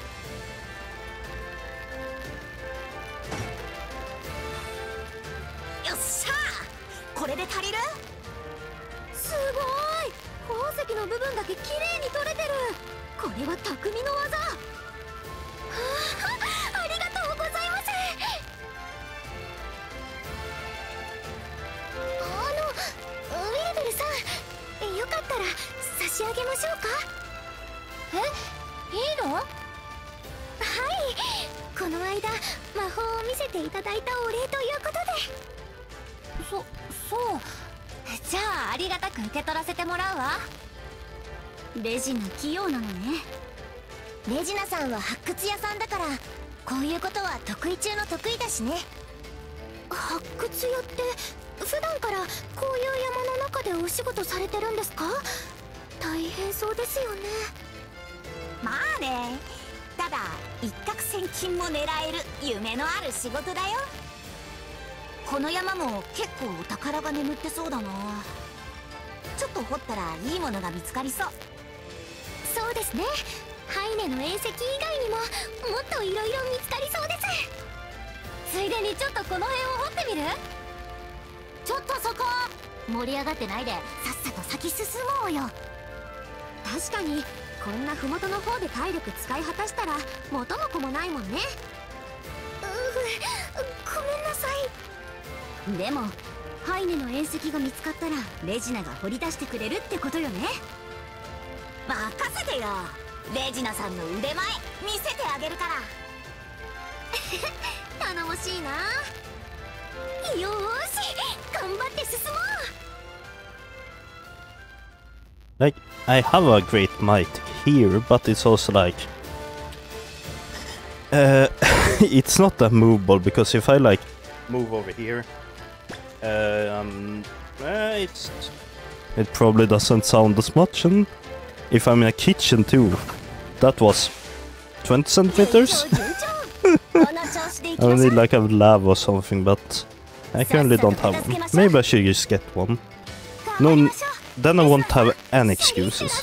よっしゃ、これで足りる？ すごい、鉱石の部分だけきれいに取れてる。これは匠の技。はあ、ありがとうございます。あのウィルベルさん、よかったら差し上げましょうか。 え、いいの？ はい、この間魔法を見せていただいたお礼ということで。 そ、そうじゃあありがたく受け取らせてもらうわ。 レジナ器用なのね。 レジナさんは発掘屋さんだからこういうことは得意中の得意だしね。発掘屋って普段からこういう山の中でお仕事されてるんですか？大変そうですよね。 まあね、ただ一攫千金も狙える夢のある仕事だよ。この山も結構お宝が眠ってそうだな。ちょっと掘ったらいいものが見つかりそう。 そうですね。ハイネの隕石以外にももっといろいろ見つかりそうです。 ついでにちょっとこの辺を掘ってみる？ちょっとそこ盛り上がってないでさっさと先進もうよ。 確かにこんな麓の方で体力使い果たしたら元も子もないもんね。ううごめんなさい。 でもハイネの隕石が見つかったらレジナが掘り出してくれるってことよね。 任せてよ。レジナさんの腕前見せてあげるから。 頼もしいな。よーし、頑張って進もう。 Like, I have a great might here, but it's also like... Uh, it's not that movable, because if I like move over here, uh, um, uh, it's... It probably doesn't sound as much, and if I'm in a kitchen too, that was twenty centimeters? I need like a lab or something, but I currently don't have one. Maybe I should just get one. No, then I won't have any excuses.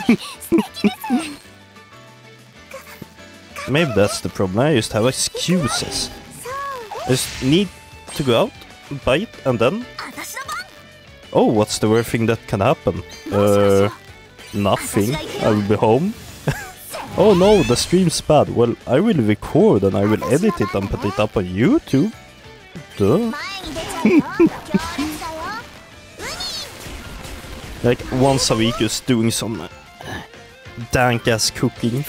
Maybe that's the problem, I just have excuses. I just need to go out, buy it, and then... Oh, what's the worst thing that can happen? Uh, nothing. I will be home. Oh no, the stream's bad. Well, I will record and I will edit it and put it up on YouTube. Duh. Like once a week just doing some dank ass cooking.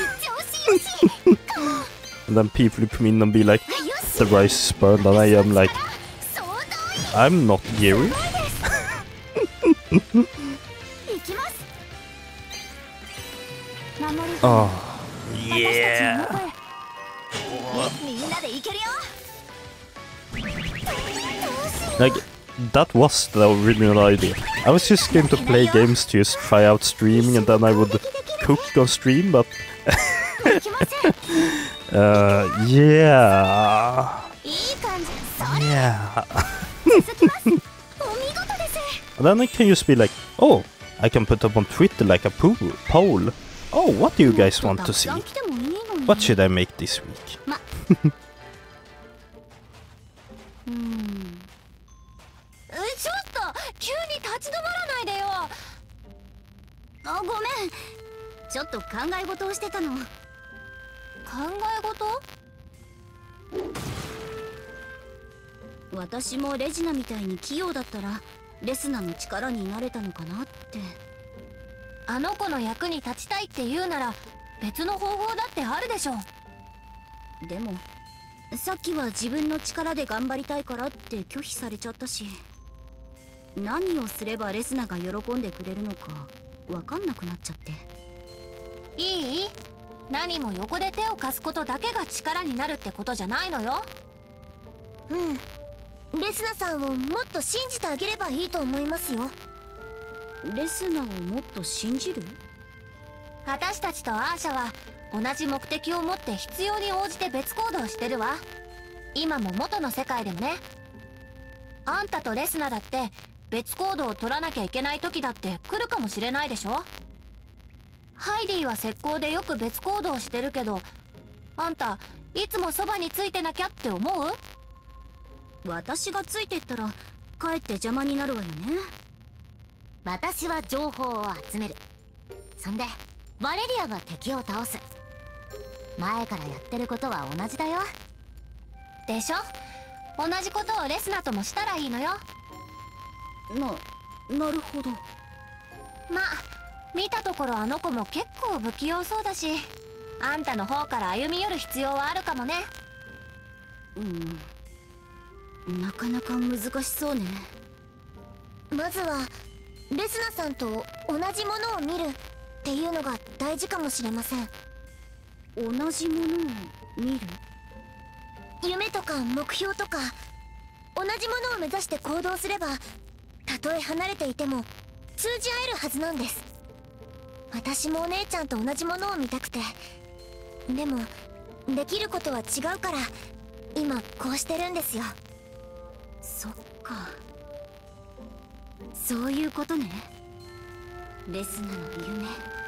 And then people come in and be like, the rice is burned, and I am like, I'm not Gary. Oh, yeah. みんなで行けるよ。 Like, that was the original idea. I was just going to play games to just try out streaming and then I would cook on stream, but... uh, yeah... Yeah... And then I can just be like, oh, I can put up on Twitter like a poll. poll. Oh, what do you guys want to see? What should I make this week? ちょっと急に立ち止まらないでよ。 あ、ごめん。ちょっと考え事をしてたの。考え事？ 私もレジナみたいに器用だったらレスナの力になれたのかなって。 あの子の役に立ちたいって言うなら別の方法だってあるでしょ。 でもさっきは自分の力で頑張りたいからって拒否されちゃったし、何をすればレスナが喜んでくれるのか分かんなくなっちゃって。 いい？何も横で手を貸すことだけが力になるってことじゃないのよ。 うん、レスナさんをもっと信じてあげればいいと思いますよ。 レスナをもっと信じる？ 私たちとアーシャは同じ目的を持って必要に応じて別行動してるわ。今も元の世界でもね。あんたとレスナだって別行動を取らなきゃいけない時だって来るかもしれないでしょ。ハイディは石膏でよく別行動してるけど、あんたいつもそばについてなきゃって思う？ 私がついてったらかえって邪魔になるわよね。 私は情報を集める。そんでバレリアが敵を倒す。前からやってることは同じだよ。 でしょ？同じことをレスナともしたらいいのよ。 な、なるほど。 ま、見たところあの子も結構不器用そうだし、あんたの方から歩み寄る必要はあるかもね。 うん、なかなか難しそうね。 まずはレスナさんと同じものを見るっていうのが大事かもしれません。 同じものを見る？ 夢とか目標とか同じものを目指して行動すれば、たとえ離れていても通じ合えるはずなんです。私もお姉ちゃんと同じものを見たくて、でもできることは違うから今こうしてるんですよ。 そっか、そういうことね。レスナの夢。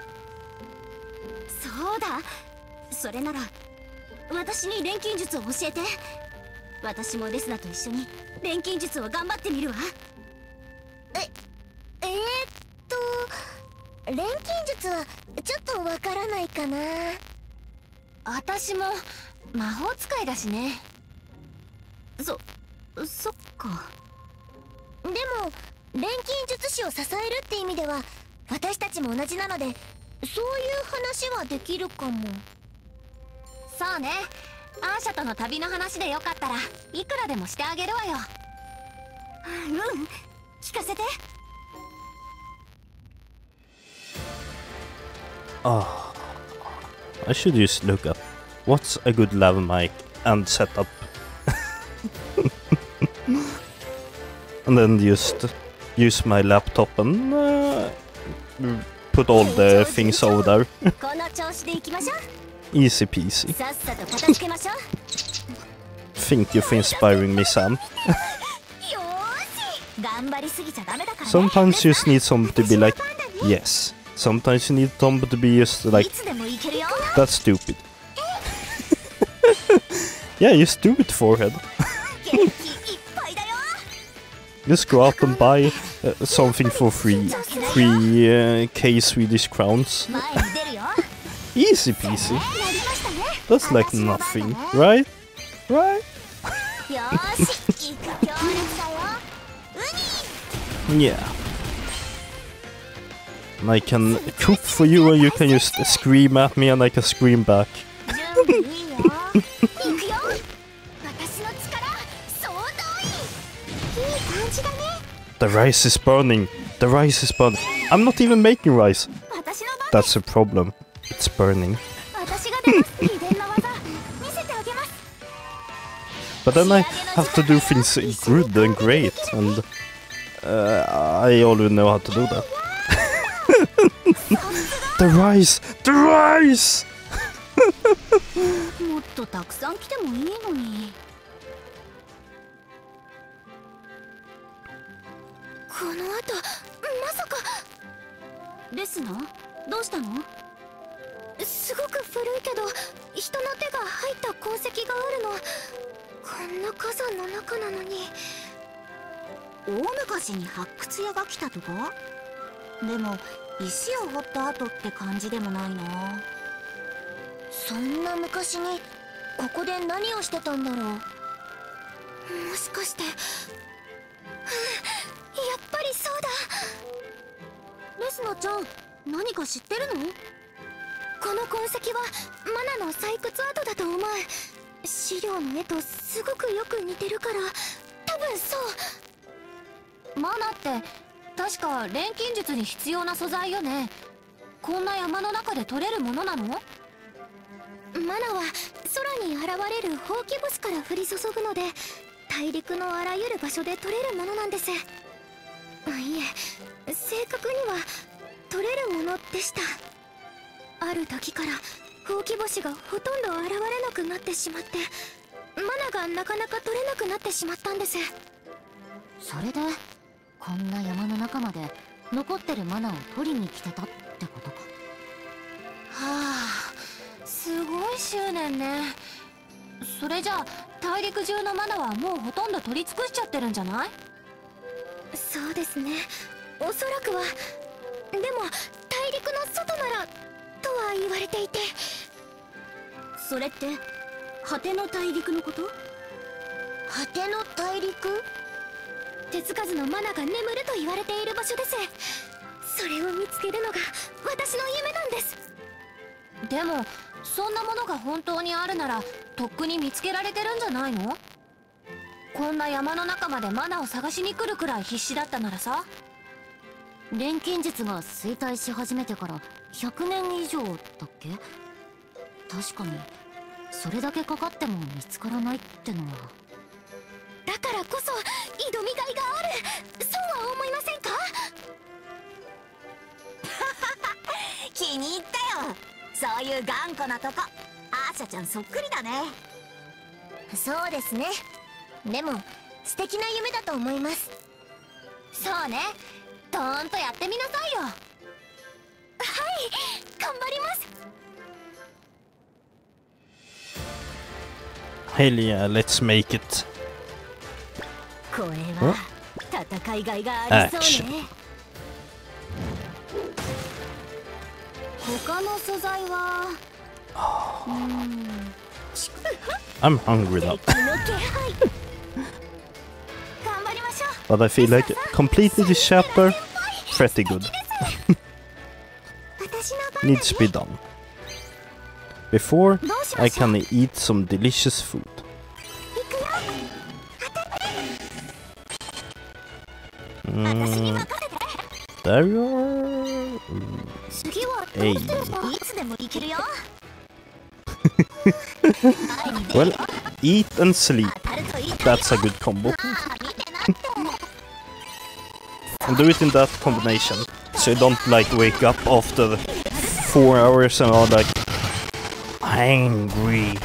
そうだ、それなら私に錬金術を教えて。私もレスナと一緒に錬金術を頑張ってみるわ。 え、えー、っと錬金術はちょっとわからないかな。 私も魔法使いだしね。 そ、そっか。 でも錬金術師を支えるって意味では私たちも同じなので、そういう話はできるかも。 そうね、アーシャとの旅の話でよかったらいくらでもしてあげるわよ。 うん、聞かせて。 Ah, I should just look up what's a good lav mic and setup. And then just use my laptop and uh, put all the things over there. この調子で行きましょう。 Easy peasy. さっさと片付けましょう。 Thank you for inspiring me, Sam. 頑張りすぎちゃダメだからね。 Sometimes you just need someone to be like, yes. Sometimes you need someone to be just like, that's stupid. Yeah, you stupid forehead. Just go out and buy uh, something for free, three uh, K Swedish crowns. Easy peasy. That's like nothing, right? Right? Yeah. And I can cook for you and you can just scream at me and I can scream back. The rice is burning. The rice is burning. I'm not even making rice. That's a problem. It's burning. 私が出ます。秘伝の技見せてあげます。 But then I have to do things good and great, and uh, I already know how to do that. The rice! The rice! もっとたくさん来てもいいのに。 この後まさか。 レスナどうしたの？ すごく古いけど人の手が入った痕跡があるの。こんな火山の中なのに。 大昔に発掘屋が来たとか？でも石を掘った後って感じでもないな。 そんな昔にここで何をしてたんだろう。 もしかして、はあ、やっぱりそうだ。 レスナちゃん、何か知ってるの？ この痕跡はマナの採掘跡だと思う。資料の絵とすごくよく似てるから多分そう。 マナって確か錬金術に必要な素材よね。こんな山の中で取れるものなの？ マナは空に現れるほうき星から降り注ぐので、大陸のあらゆる場所で取れるものなんです。いえ、正確には取れるものでした。ある時からほうき星がほとんど現れなくなってしまって、マナがなかなか取れなくなってしまったんです。 それでこんな山の中まで残ってるマナを取りに来てたってことか。はあ、すごい執念ね。それじゃあ大陸中のマナはもうほとんど取り尽くしちゃってるんじゃない？ そうですね、おそらくは。でも大陸の外ならとは言われていて。 それって果ての大陸のこと？ 果ての大陸？ 手つかずのマナが眠ると言われている場所です。それを見つけるのが私の夢なんです。 でもそんなものが本当にあるならとっくに見つけられてるんじゃないの？こんな山の中までマナを探しに来るくらい必死だったならさ。錬金術が衰退し始めてからひゃくねん以上だっけ？確かにそれだけかかっても見つからないってのは。 だからこそ挑みがいがある、そうは思いませんか？ 気に入ったよ。そういう頑固なとこアーシャちゃんそっくりだね。 そうですね。でも素敵な夢だと思います。そうね、とーんとやってみなさいよ。はい、 頑張ります。 Hell yeah, let's make it. これは戦いがいがありそうね。他の素材は、うーん、 I'm hungry now. 頑張りましょう。 But I feel like completing this chapter pretty good. Needs to be done. Before I can eat some delicious food. Mm, there you are. Hey. Well, eat and sleep. That's a good combo. And do it in that combination, so you don't like wake up after four hours and are like angry.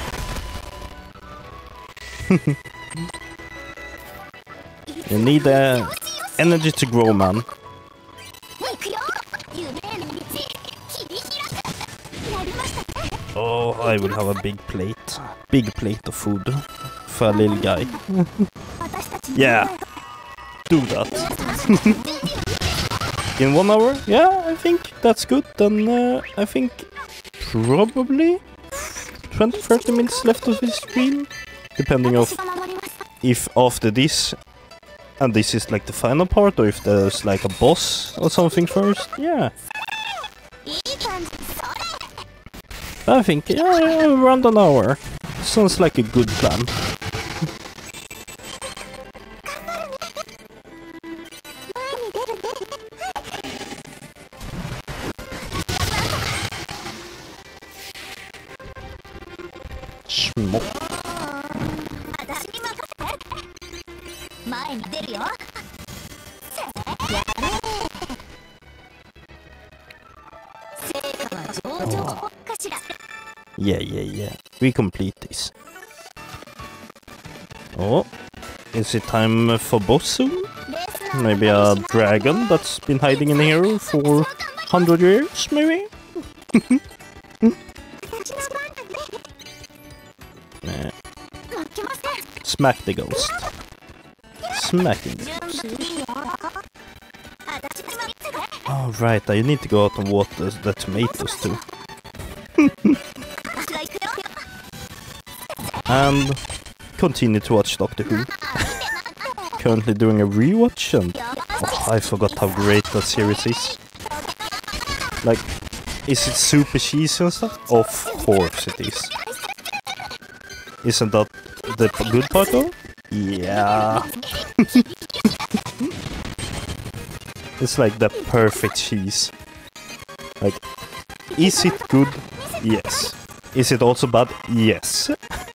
You need uh, energy to grow, man. Oh, I will have a big plate. Big plate of food for a little guy. Yeah, do that. In one hour? Yeah, I think that's good. Then uh, I think probably twenty to thirty minutes left of this stream. Depending on if after this, and this is like the final part, or if there's like a boss or something first. Yeah. I think, yeah, yeah, around an hour. Sounds like a good plan. も。 私に任せて。前に出るよ。やれ。成果は上々かしら。 Yeah, yeah, yeah. We complete this. Oh, is it time for boss soon? Maybe a dragon that's been hiding in here for hundred years, maybe? Nah. Smack the ghost. Smacking the ghost. Oh, right, I need to go out and water the tomatoes too. And continue to watch Doctor Who. Currently doing a rewatch, and oh, I forgot how great that series is. Like, is it super cheesy and stuff? Of course it is. Isn't that the good part though? Yeah. It's like the perfect cheese. Like, is it good? Yes. Is it also bad? Yes.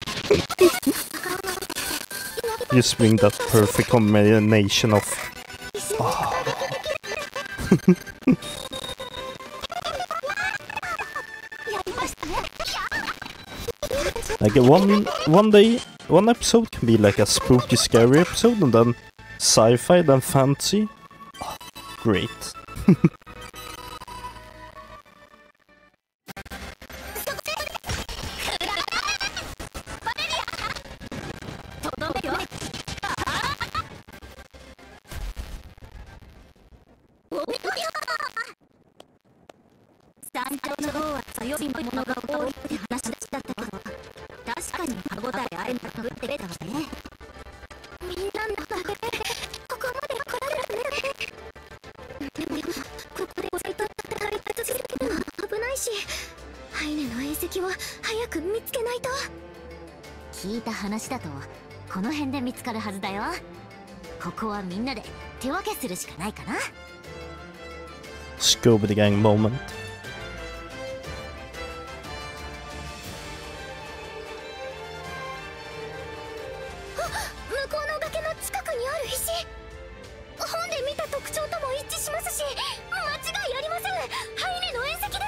You swing that perfect combination of... Oh. Like one one day, one episode can be like a spooky, scary episode, and then sci-fi, then fantasy. Oh, great. 聞いた話だとこの辺で見つかるはずだよ。ここはみんなで手分けするしかないかな。 Scooby the Gang moment. 向こうの崖の近くにある石、本で見た特徴とも一致しますし、間違いありません。ハイネの縁石です。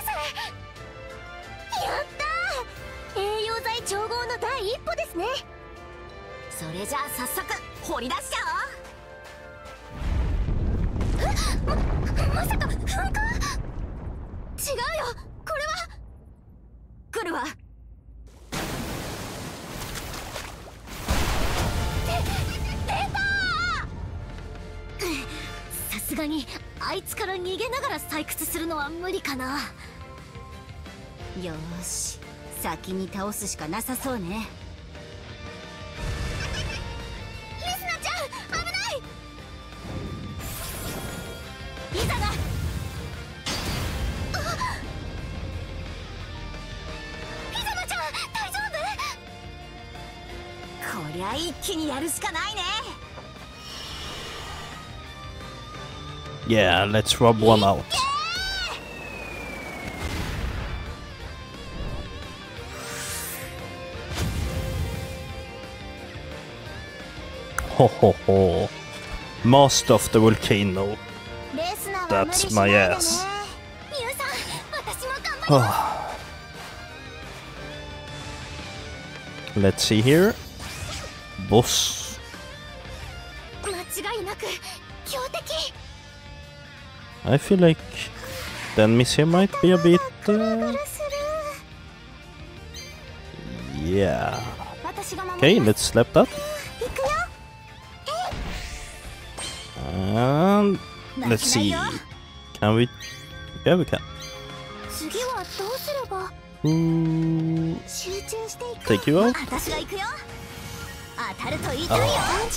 やったー、栄養剤調合の第一歩ですね。 それじゃあ早速掘り出しちゃおう。ま、まさか噴火？違うよ、これは。来るわ。 さすがにあいつから逃げながら採掘するのは無理かな。 よーし、先に倒すしかなさそうね。 リスナちゃん、危ない。 いざだ。 リザナちゃん、大丈夫？ こりゃ一気にやるしかないね。 Yeah, let's rub one out. Ho ho ho. Master of the volcano. That's my ass. Let's see here. Boss. 間違いなく強敵。 I feel like the enemies here might be a bit... Uh... Yeah. Okay, let's slap that. And let's see. Can we? Yeah, we can. Ooh. Take you out. Oh.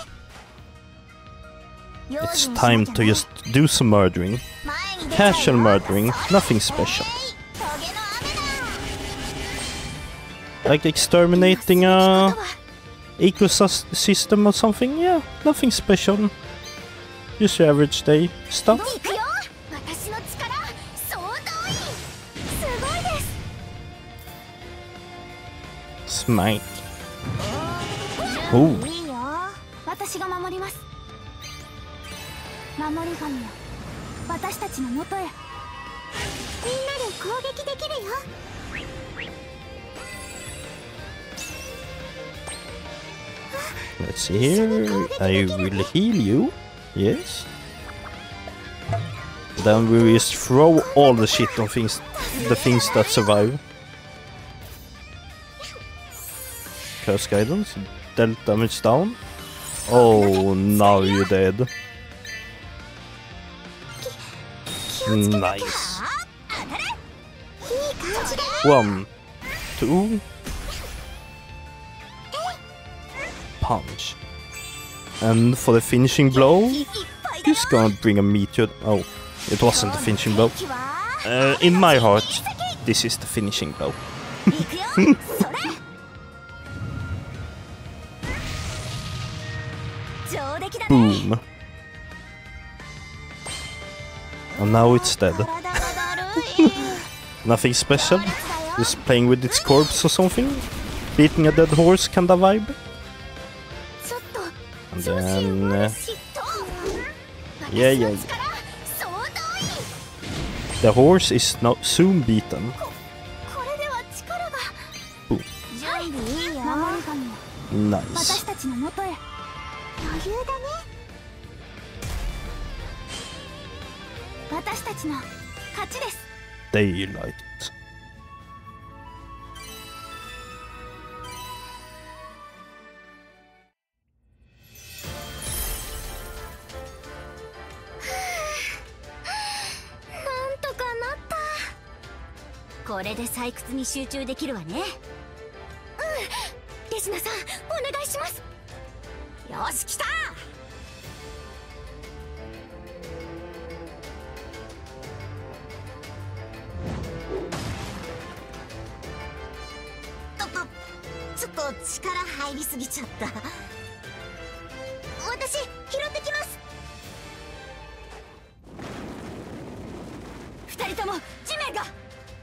It's time to just do some murdering. Casual murdering, nothing special. Like exterminating a ecosystem or something, yeah, nothing special. Just your average day stuff. It's Smite. Oh. いいよ、私が守ります。守り神よ、私たちの元へ。みんなで攻撃できるよ。 Let's see here. I will heal you. Yes. Then we just throw all the shit on things, the things that survive. Curse guidance. Dealt damage down. Oh, now you're dead. Nice. One, two. Punch. And for the finishing blow, just gonna bring a meteor. Oh, it wasn't the finishing blow. Uh, in my heart, this is the finishing blow. Boom. And now it's dead. Nothing special. Just playing with its corpse or something. Beating a dead horse kinda vibe. And then... Uh, yeah, yeah, yeah. The horse is now soon beaten. Boom. Nice. Daylight. これで採掘に集中できるわね。うん、 レスナさんお願いします。 よし来た。ちょっとちょっと力入りすぎちゃった。私拾ってきます。 二人とも地面が。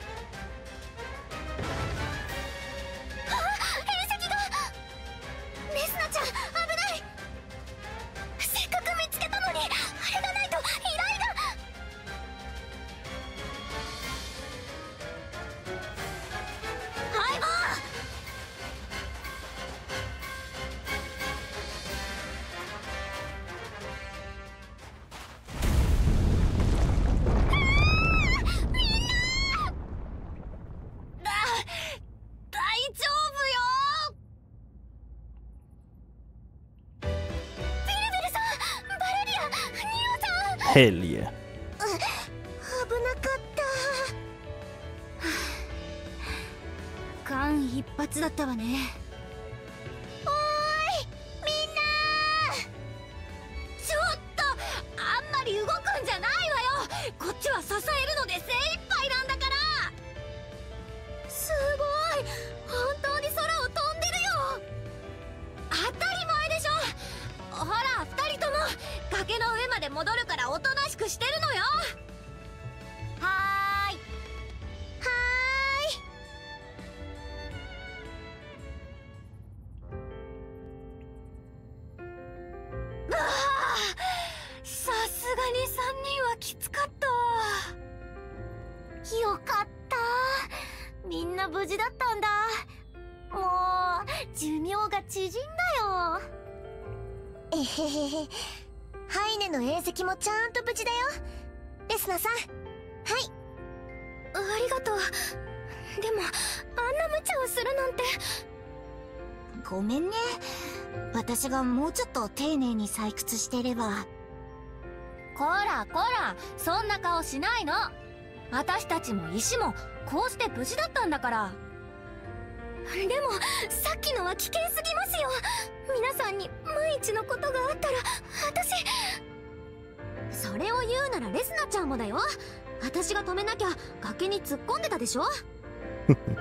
Hell yeah. 危なかった間一髪だったわね。 おーいみんなちょっとあんまり動くんじゃないわよ。こっちは支えるので精一杯なんだから。すごい本当に空を飛んでるよ。当たり前でしょ。ほら二人とも崖の上まで戻るからおとなしくしてるのよ。はーいはーい。ああさすがにさんにんはきつかったわ。よかった、みんな無事だったんだ。もう寿命が縮んだよ。えへへへ、ハイネの隕石もちゃんと無事だよ。レスナさん。はい、ありがとう。でもあんな無茶をするなんて。ごめんね、私がもうちょっと丁寧に採掘してれば。こらこら、そんな顔しないの。私たちも石もこうして無事だったんだから。でもさっきのは危険すぎますよ。皆さんに万一のことがあったら私。それを言うならレスナちゃんもだよ。私が止めなきゃ崖に突っ込んでたでしょ。で, でも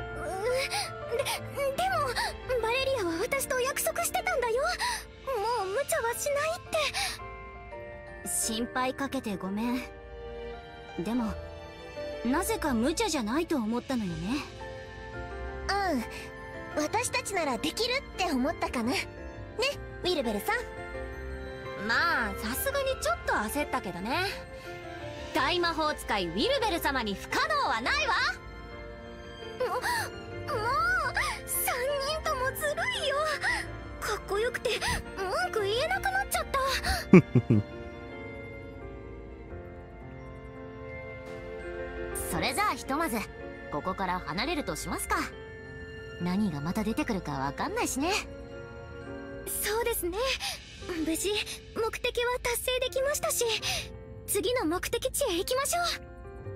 バレリアは私と約束してたんだよ。もう無茶はしないって。 心配かけてごめん。でもなぜか無茶じゃないと思ったのよね。 うん、 私たちならできるって思ったかな。ね、ウィルベルさん。 まあさすがにちょっと焦ったけどね。大魔法使いウィルベル様に不可能はないわ。 ももうさんにんともずるいよ。かっこよくて文句言えなくなっちゃった。 それじゃあひとまずここから離れるとしますか。何がまた出てくるかわかんないしね。 そうですね。無事目的は達成できましたし、次の目的地へ行きましょう。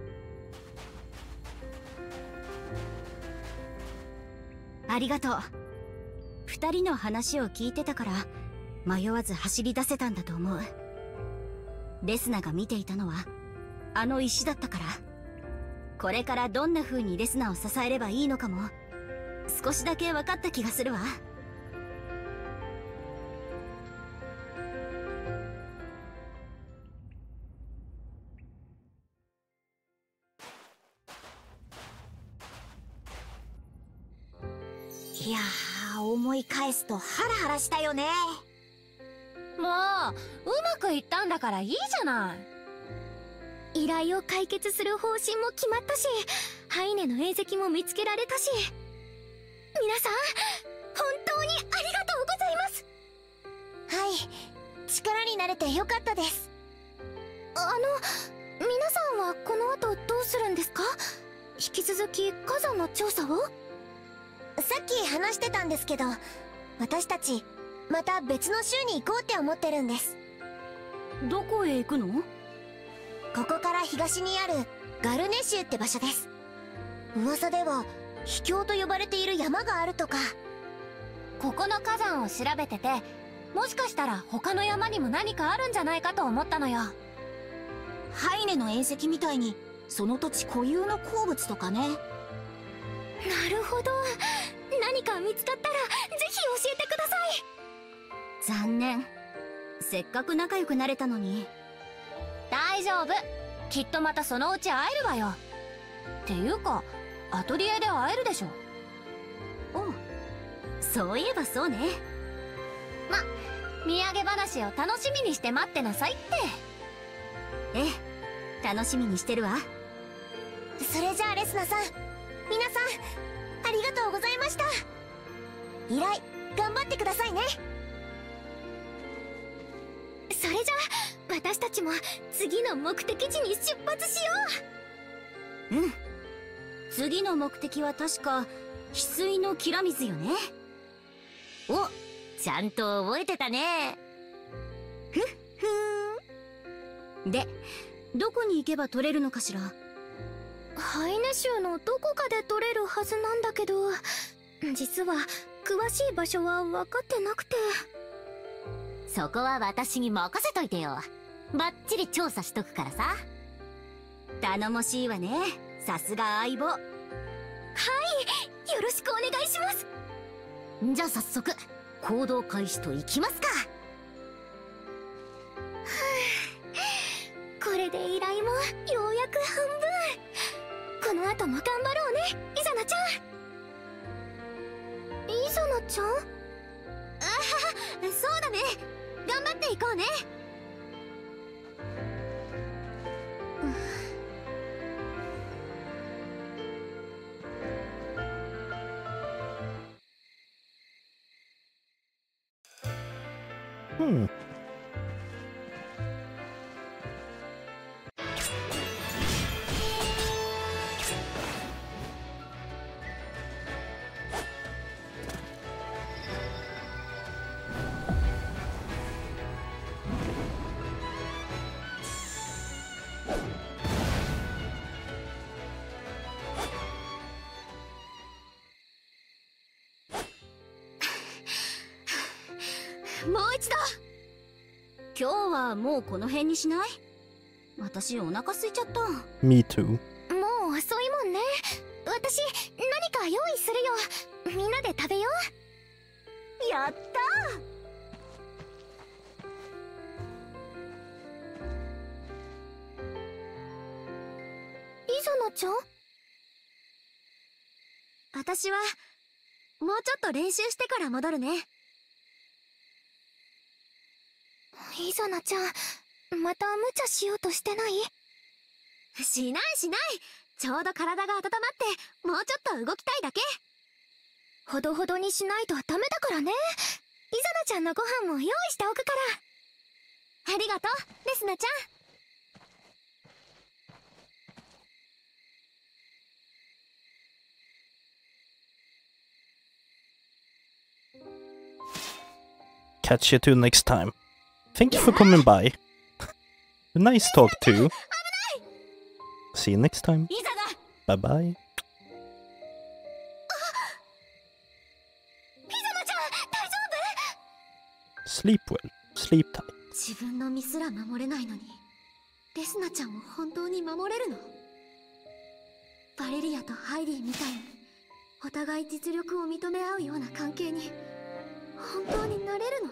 ありがとう。二人の話を聞いてたから迷わず走り出せたんだと思う。レスナが見ていたのはあの石だったから、これからどんな風にレスナを支えればいいのかも少しだけ分かった気がするわ。 いやー、思い返すとハラハラしたよね。 もううまくいったんだからいいじゃない。 依頼を解決する方針も決まったし、ハイネの餌食も見つけられたし、皆さん本当にありがとうございます。はい、力になれてよかったです。あの皆さんはこの後どうするんですか？引き続き火山の調査を？さっき話してたんですけど、私たちまた別の州に行こうって思ってるんです。 どこへ行くの？ ここから東にあるガルネ州って場所です。噂では秘境と呼ばれている山があるとか。 ここの火山を調べてて、もしかしたら他の山にも何かあるんじゃないかと思ったのよ。 ハイネの縁石みたいにその土地固有の鉱物とかね。 なるほど。何か見つかったらぜひ教えてください。 残念。せっかく仲良くなれたのに。 大丈夫、きっとまたそのうち会えるわよ。っていうかアトリエで会えるでしょ。 おう、そういえばそうね。 ま、土産話を楽しみにして待ってなさいって。 ええ、楽しみにしてるわ。 それじゃあレスナさん、皆さんありがとうございました。依頼頑張ってくださいね。それじゃあ私たちも次の目的地に出発しよう。うん、次の目的は確か翡翠のきら水よね。 お、ちゃんと覚えてたね。 ふっふーん。で、どこに行けば取れるのかしら。 ハイネ州のどこかで取れるはずなんだけど、実は詳しい場所は分かってなくて。 そこは私に任せといてよ。バッチリ調査しとくからさ。 頼もしいわね、さすが相棒。はい、 よろしくお願いします。 じゃあ早速行動開始といきますか。 これで依頼もようやく半分。この後も頑張ろうね、イザナちゃん。イザナちゃん？あはは、 そうだね、頑張っていこうね。 Hmm. もう一度。今日はもうこの辺にしない？私お腹空いちゃった。 Me too. もう遅いもんね。私何か用意するよ。みんなで食べよう。 やったー。 イザナちゃん？ 私はもうちょっと練習してから戻るね。イザナちゃん、また無茶しようとしてない？しないしない。ちょうど体が温まってもうちょっと動きたいだけ。ほどほどにしないとダメだからね。イザナちゃんのご飯も用意しておくから。ありがとうレスナちゃん。 Catch you two next time. Thank you for coming by. Nice talk too. See you next time. Bye bye. イザナちゃん、大丈夫？ Sleep well. Sleep tight. 自分の身すら守れないのに、レスナちゃんを本当に守れるの？バレリアとハイディみたいにお互い実力を認め合うような関係に本当になれるの？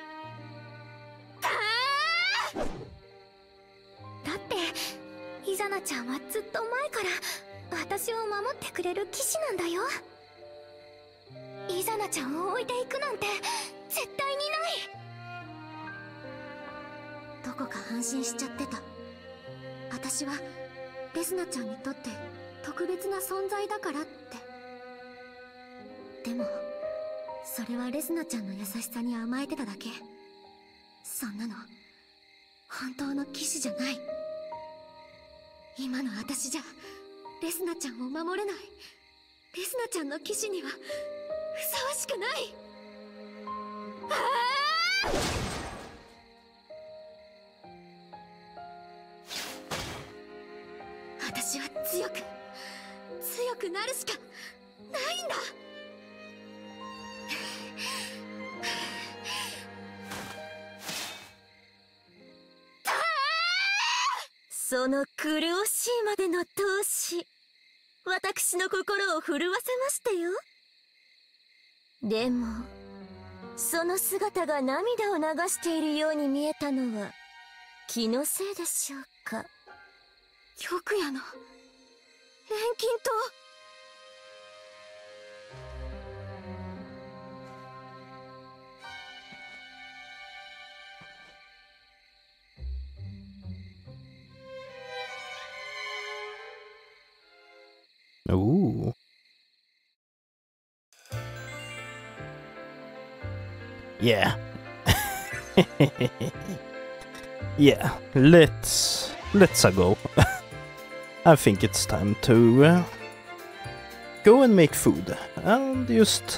だってイザナちゃんはずっと前から私を守ってくれる騎士なんだよ。イザナちゃんを置いていくなんて絶対にない。どこか安心しちゃってた。私はレスナちゃんにとって特別な存在だからって。でもそれはレスナちゃんの優しさに甘えてただけ。そんなの本当の騎士じゃない。今の私じゃレスナちゃんを守れない。レスナちゃんの騎士にはふさわしくない。ああ！私は強く強くなるしかないんだ。その苦しいまでの闘志、私の心を震わせましたよ。でもその姿が涙を流しているように見えたのは気のせいでしょうか。玉夜の錬金塔。 Ooh. Yeah. Yeah, let's let's go. I think it's time to uh, go and make food and just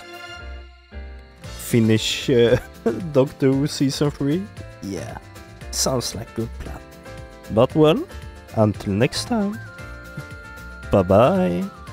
finish uh, Doctor Who season three. Yeah, sounds like a good plan. But well, until next time. Bye bye.